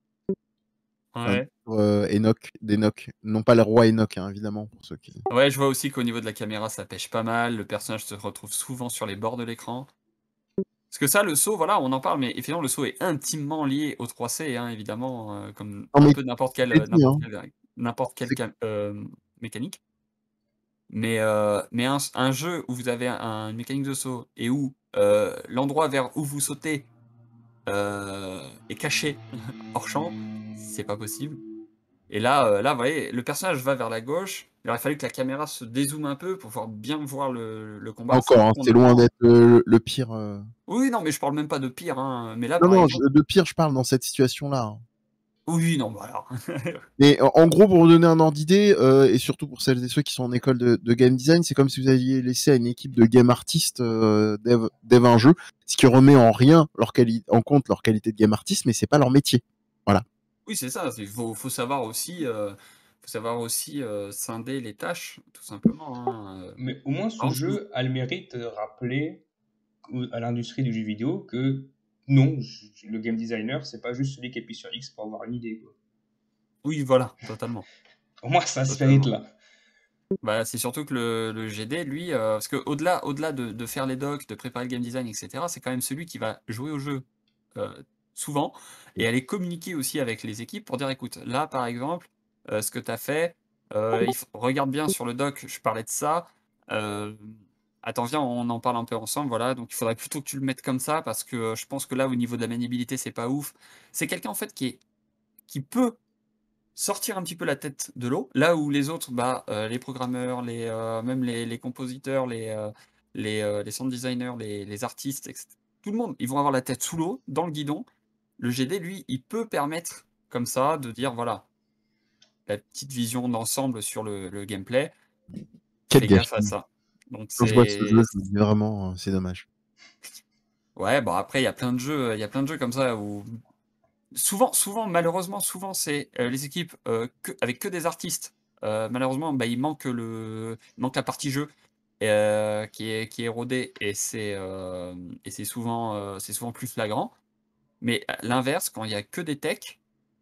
Hein, Ouais. pour, heu, Enoch, d'Enoch, non pas le roi Enoch, hein, évidemment, pour ceux qui Ouais, je vois aussi qu'au niveau de la caméra, ça pèche pas mal, le personnage se retrouve souvent sur les bords de l'écran. Parce que ça, le saut, voilà, on en parle, mais effectivement, le saut est intimement lié au trois C, hein, évidemment, heu, comme Non un mais peu n'importe quelle, je l'ai heu, dit, n'importe hein. quelle n'importe quelle C'est cam hem, mécanique. Mais heu, mais un s un jeu où vous avez un une mécanique de saut et où, heu, l'endroit vers où vous sautez, heu, est caché hors champ, c'est pas possible. Et là, heu, là, vous voyez, le personnage va vers la gauche, il aurait fallu que la caméra se dézoome un peu pour pouvoir bien voir le le combat. C'est Encore, un hein, peu en c'est loin appelant d'être, heu, le pire, heu oui, non, mais je parle même pas de pire, hein, mais là, Non, par non, je exemple de pire, je parle dans cette situation-là, hein. oui, non, bah alors Mais en en gros, pour vous donner un ordre d'idée, heu et surtout pour celles et ceux qui sont en école de de game design, c'est comme si vous aviez laissé à une équipe de game artist, heu, dev dev un jeu, ce qui remet en rien leur quali en compte leur qualité de game artist, mais c'est pas leur métier. Voilà. oui, c'est ça, c'est faut faut savoir aussi, heu, faut savoir aussi, heu, scinder les tâches, tout simplement, hein, heu. Mais au moins, Par ce exemple, je vous jeu a le mérite de rappeler au à l'industrie du jeu vidéo que non, j le game designer, c'est pas juste celui qui appuie sur X pour avoir une idée, quoi. oui, voilà, totalement, Au moins, ça a ce totalement. mérite-là. Bah, c'est surtout que le le G D lui, heu, parce qu'au-delà au-delà de de faire les docs, de préparer le game design et cetera, c'est quand même celui qui va jouer au jeu, heu, souvent et aller communiquer aussi avec les équipes pour dire: «Écoute, là, par exemple, heu, ce que tu as fait, heu, il faut regarde bien sur le doc, je parlais de ça, hem, attends, viens, on en parle un peu ensemble, voilà, donc il faudrait plutôt que tu le mettes comme ça parce que, heu, je pense que là, au niveau de la maniabilité, c'est pas ouf». C'est quelqu'un, en fait, qui est qui peut sortir un petit peu la tête de l'eau, là où les autres, bah, heu, les programmeurs, les, heu, même les les compositeurs, les, heu, les, heu, les sound designers, les les artistes et cét tout le monde, ils vont avoir la tête sous l'eau, dans le guidon. Le G D, lui, il peut permettre comme ça de dire: «Voilà, la petite vision d'ensemble sur le le gameplay, Quel fais gaffe à gâchis. ça». Donc Quand je vois ce c'est jeu, je me dis vraiment, heu, c'est dommage. ouais, bah, après il y a plein de jeux, il y a plein de jeux comme ça où souvent souvent, malheureusement, souvent, c'est, heu, les équipes, heu, que avec que des artistes. Heu, malheureusement, bah, il manque le il manque la partie jeu, et heu, qui est qui est érodée et c'est, hem et c'est souvent, heu, c'est souvent plus flagrant. Mais à l'inverse, quand il y a que des techs,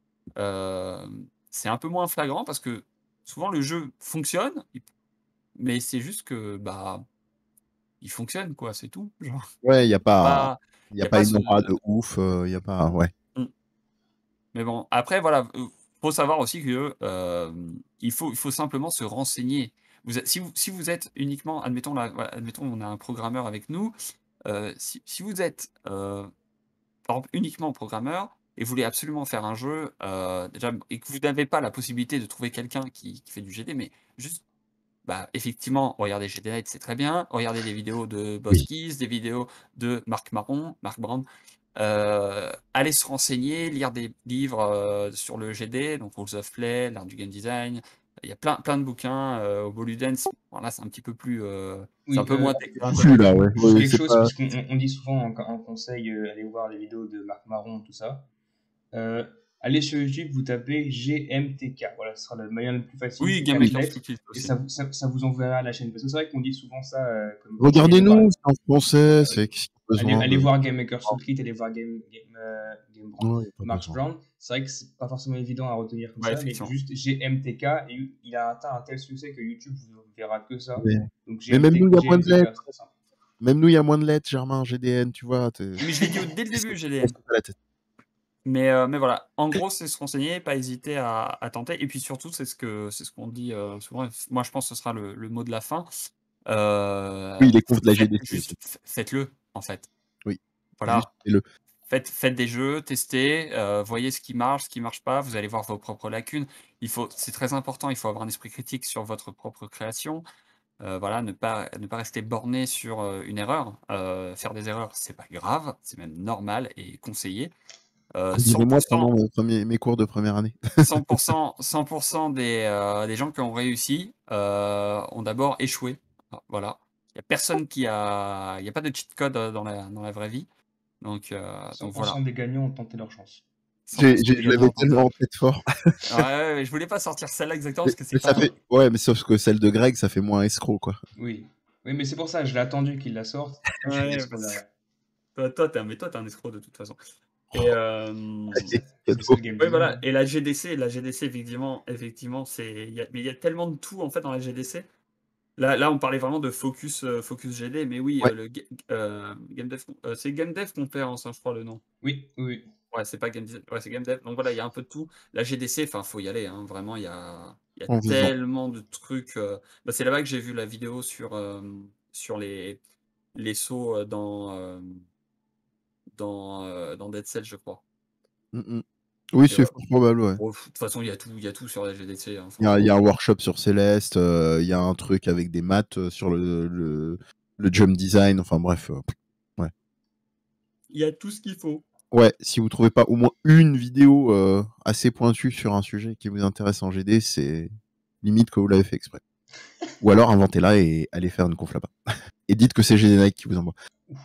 hem, c'est un peu moins flagrant parce que souvent le jeu fonctionne, il mais c'est juste que, bah, il fonctionne, quoi, c'est tout. Genre, Ouais, il y a il y a pas pas il y il y a a pas pas une ce aura de ouf, heu, il y a pas ouais. Mmh. Mais bon, après voilà, heu, faut savoir aussi que, hem, il faut il faut simplement se renseigner. Vous êtes si vous si vous êtes uniquement admettons là, voilà, admettons on a un programmeur avec nous, heu, si si vous êtes, heu, par exemple uniquement programmeur et vous voulez absolument faire un jeu, heu, déjà et que vous n'avez pas la possibilité de trouver quelqu'un qui qui fait du G D, mais juste, bah, effectivement, regardez G D Night, c'est très bien, regardez des vidéos de Oui. Boss Keys, des vidéos de Marc Maron, Marc Brown, heu, allez se renseigner, lire des livres, heu, sur le G D, donc Rules of Play, l'art du game design. Il y a plein plein de bouquins, heu, Holudance, bon là, c'est un petit peu plus, heu, c'est un Oui, peu moins heu, technique, Touffu je là, ouais. je Oui, dis oui, quelque c'est chose pas puisqu'on on on dit souvent en en conseil, heu, allez voir les vidéos de Marc Maron, tout ça. Heu, allez sur YouTube, vous tapez G M T K. Voilà, ce sera le moyen le plus facile, oui, c'est Game quatre oui. Maker's lettres Toolkit et aussi. ça vous ça ça vous enverra à la chaîne. Parce que c'est vrai qu'on dit souvent ça, heu, comme conseil, allez voir Regardez-nous, c'est en français, c'est qu'est-ce qu'il y a allez besoin allez de voir Game Maker's Toolkit, allez voir Game Game, heu, Game Brown, non, il y a pas Marx besoin. Brown. C'est vrai que c'est pas forcément évident à retenir comme Ouais, ça, mais effectivement. juste G M T K et il a atteint un tel succès que YouTube vous verra que ça. Mais Donc mais même nous, GMT il y a moins de G M T K, lettres. c'est très simple. Même nous, il y a moins de lettres, Germain, G D N, tu vois? Tu Mais je l'ai dit au dès le c'est ça début, qui me casse G D N. pas la tête. Mais heu, mais voilà, en gros, c'est se renseigner, pas hésiter à à tenter et puis surtout, c'est ce que c'est ce qu'on dit, heu, souvent. Moi, je pense que ce sera le le mot de la fin. Heu, Oui, les confs de la faites G D C juste aussi. f faites-le, en fait. Oui, juste Voilà. fais-le. Faites faites des jeux, testez, heu, voyez ce qui marche, ce qui marche pas, vous allez voir vos propres lacunes. Il faut c'est très important, il faut avoir un esprit critique sur votre propre création. Heu, voilà, ne pas ne pas rester borné sur, heu, une erreur. Heu, faire des erreurs, c'est pas grave, c'est même normal et conseillé. Heu, Comme cent dirait moi pour cent pendant mes premiers mes cours de première année. cent pour cent cent pour cent des, heu, des gens qui ont réussi, heu, ont d'abord échoué. Ah, voilà. Il y a personne qui a il y a pas de cheat code, heu, dans la dans la vraie vie. Donc heu, donc voilà. cent pour cent des gagnants ont tenté leur chance. J'ai cent pour cent j'ai des je gagnants l'avais ont tenté tellement leur en tête fort. ouais, ouais, ouais, je voulais pas sortir celle-là exactement Mais parce que c'est mais ça pas fait ouais, mais sauf que celle de Greg, ça fait moins escroc, quoi. Oui. Oui, mais c'est pour ça, je l'ai attendu qu'il la sorte. J'ai ouais, l'escroc parce que derrière. toi toi tu es un mais toi tu es un escroc de toute façon et C'est hem ça, c'est ça Cadeau. le game ouais, design, voilà hein. et la G D C la G D C effectivement effectivement, c'est il y a mais il y a tellement de tout en fait dans la G D C. Là là, on parlait vraiment de focus, heu, focus G D, mais oui, Ouais, heu, le ga heu, Game Dev heu, c'est Game Dev Conference, hein, je crois le nom. Oui, oui, oui. Ouais, c'est pas Game Dev ouais, c'est Game Dev. Donc voilà, il y a un peu de tout. La G D C, enfin, faut y aller, hein, vraiment, il y a il y a en vivant. tellement de trucs, heu, bah, c'est là-bas que j'ai vu la vidéo sur, hem, sur les les sauts, heu, dans, hem, dans, heu, dans Dead Cells, je crois Mmh mh. Oui, et c'est voilà. fort probable, ouais. Bon, de toute façon, il y a tout il y a tout sur la G D C, hein, Il y a il y franchement. a un workshop sur Céleste, heu, il y a un truc avec des maths, heu, sur le le le jump design, enfin bref, heu, ouais. Il y a tout ce qu'il faut. Ouais, si vous trouvez pas au moins une vidéo, heu, assez pointue sur un sujet qui vous intéresse en G D, c'est limite que vous l'avez fait exprès. Ou alors inventez-la et allez faire une conf là-bas. Et dites que c'est G D Nike qui vous envoie.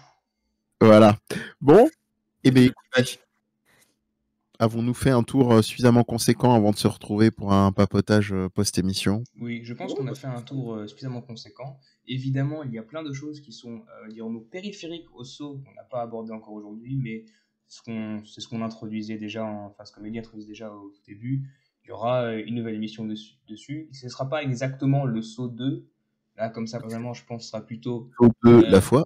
Voilà. Bon, eh beh, Le écoutez, avons-nous fait un tour, heu, suffisamment conséquent avant de se retrouver pour un papotage, heu, post-émission? Oui, je pense Ouais, qu'on a bah, fait c'est un parfait. tour euh, suffisamment conséquent. Évidemment, il y a plein de choses qui sont, euh, dirons-nous, périphériques au saut qu'on n'a pas abordé encore aujourd'hui, mais ce qu'on, c'est ce qu'on introduisait déjà, en- enfin ce que Mehdi introduisait déjà au tout début. Il y aura euh, une nouvelle émission dessus. dessus. Ce ne sera pas exactement le saut deux. Là, comme ça, vraiment, je pense que ce sera plutôt... Saut de la euh, foi.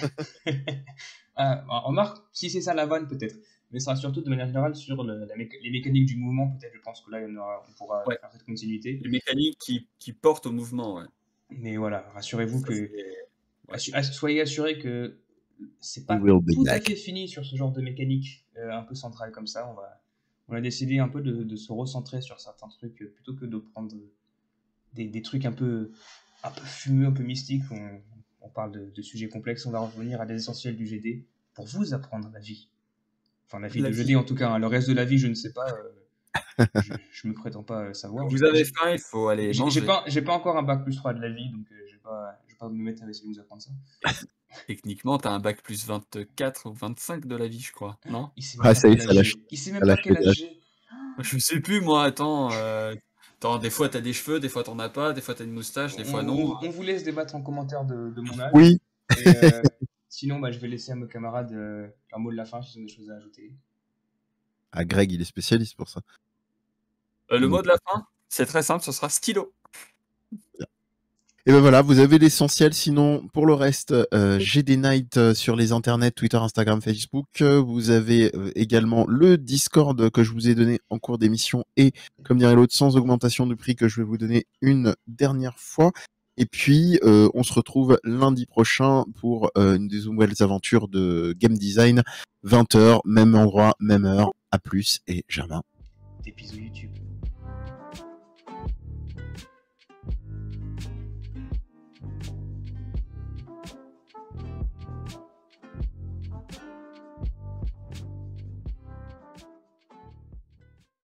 ah, remarque, si c'est ça la vanne, peut-être. Mais ce sera surtout de manière générale sur le- la méca- les mécaniques du mouvement, peut-être. Je pense que là, il y en aura- on pourra Ouais, faire cette continuité. les mécaniques qui qui portent au mouvement, ouais. Mais voilà, rassurez-vous Ça, que c'est ouais. assu- ass- soyez assurés que c'est We pas will be tout à fait back. fini sur ce genre de mécanique euh, un peu centrale comme ça. On va, on a décidé un peu de, de se recentrer sur certains trucs euh, plutôt que de prendre des, des trucs un peu, un peu fumeux, un peu mystiques. On, on parle de, de sujets complexes. On va revenir à des essentiels du G D pour vous apprendre la vie. Enfin, la vie La de vie. G D en tout cas, hein. Le reste de la vie, je ne sais pas. euh, je, je me prétends pas euh, savoir. Vous J'ai pas, avez j'ai, faim, il faut aller j'ai j'ai manger. pas, j'ai pas encore un bac plus trois de la vie, donc euh, je vais pas, je vais pas me mettre à essayer de vous apprendre ça. Techniquement, tu as un bac plus vingt-quatre ou vingt-cinq de la vie, je crois, non? Il sait même Ah pas ça y est, quel ça âge lâche j'ai. Il sait ça même pas lâche quel les âge gaz. j'ai. Je sais plus moi, attends, heu, attends, des fois tu as des cheveux, des fois tu en as pas, des fois tu as une moustache, des On, fois non. on- on vous laisse débattre en commentaire de, de mon âge. Oui, Et euh, sinon, bah, je vais laisser à mes camarades euh, leur mot de la fin s'ils ont des choses à ajouter. ah Greg, il est spécialiste pour ça. Heu, le Le mot de la fin, c'est très simple, ce sera stylo. Et ben voilà, vous avez l'essentiel. Sinon, pour le reste, euh, G D Night euh, sur les internets, Twitter, Instagram, Facebook. Euh, Vous avez euh, également le Discord que je vous ai donné en cours d'émission et, comme dirait l'autre, sans augmentation de prix que je vais vous donner une dernière fois. Et puis, euh, on se retrouve lundi prochain pour euh, une des nouvelles aventures de game design. vingt heures, même endroit, même heure. À plus et Germain. Des bisous YouTube.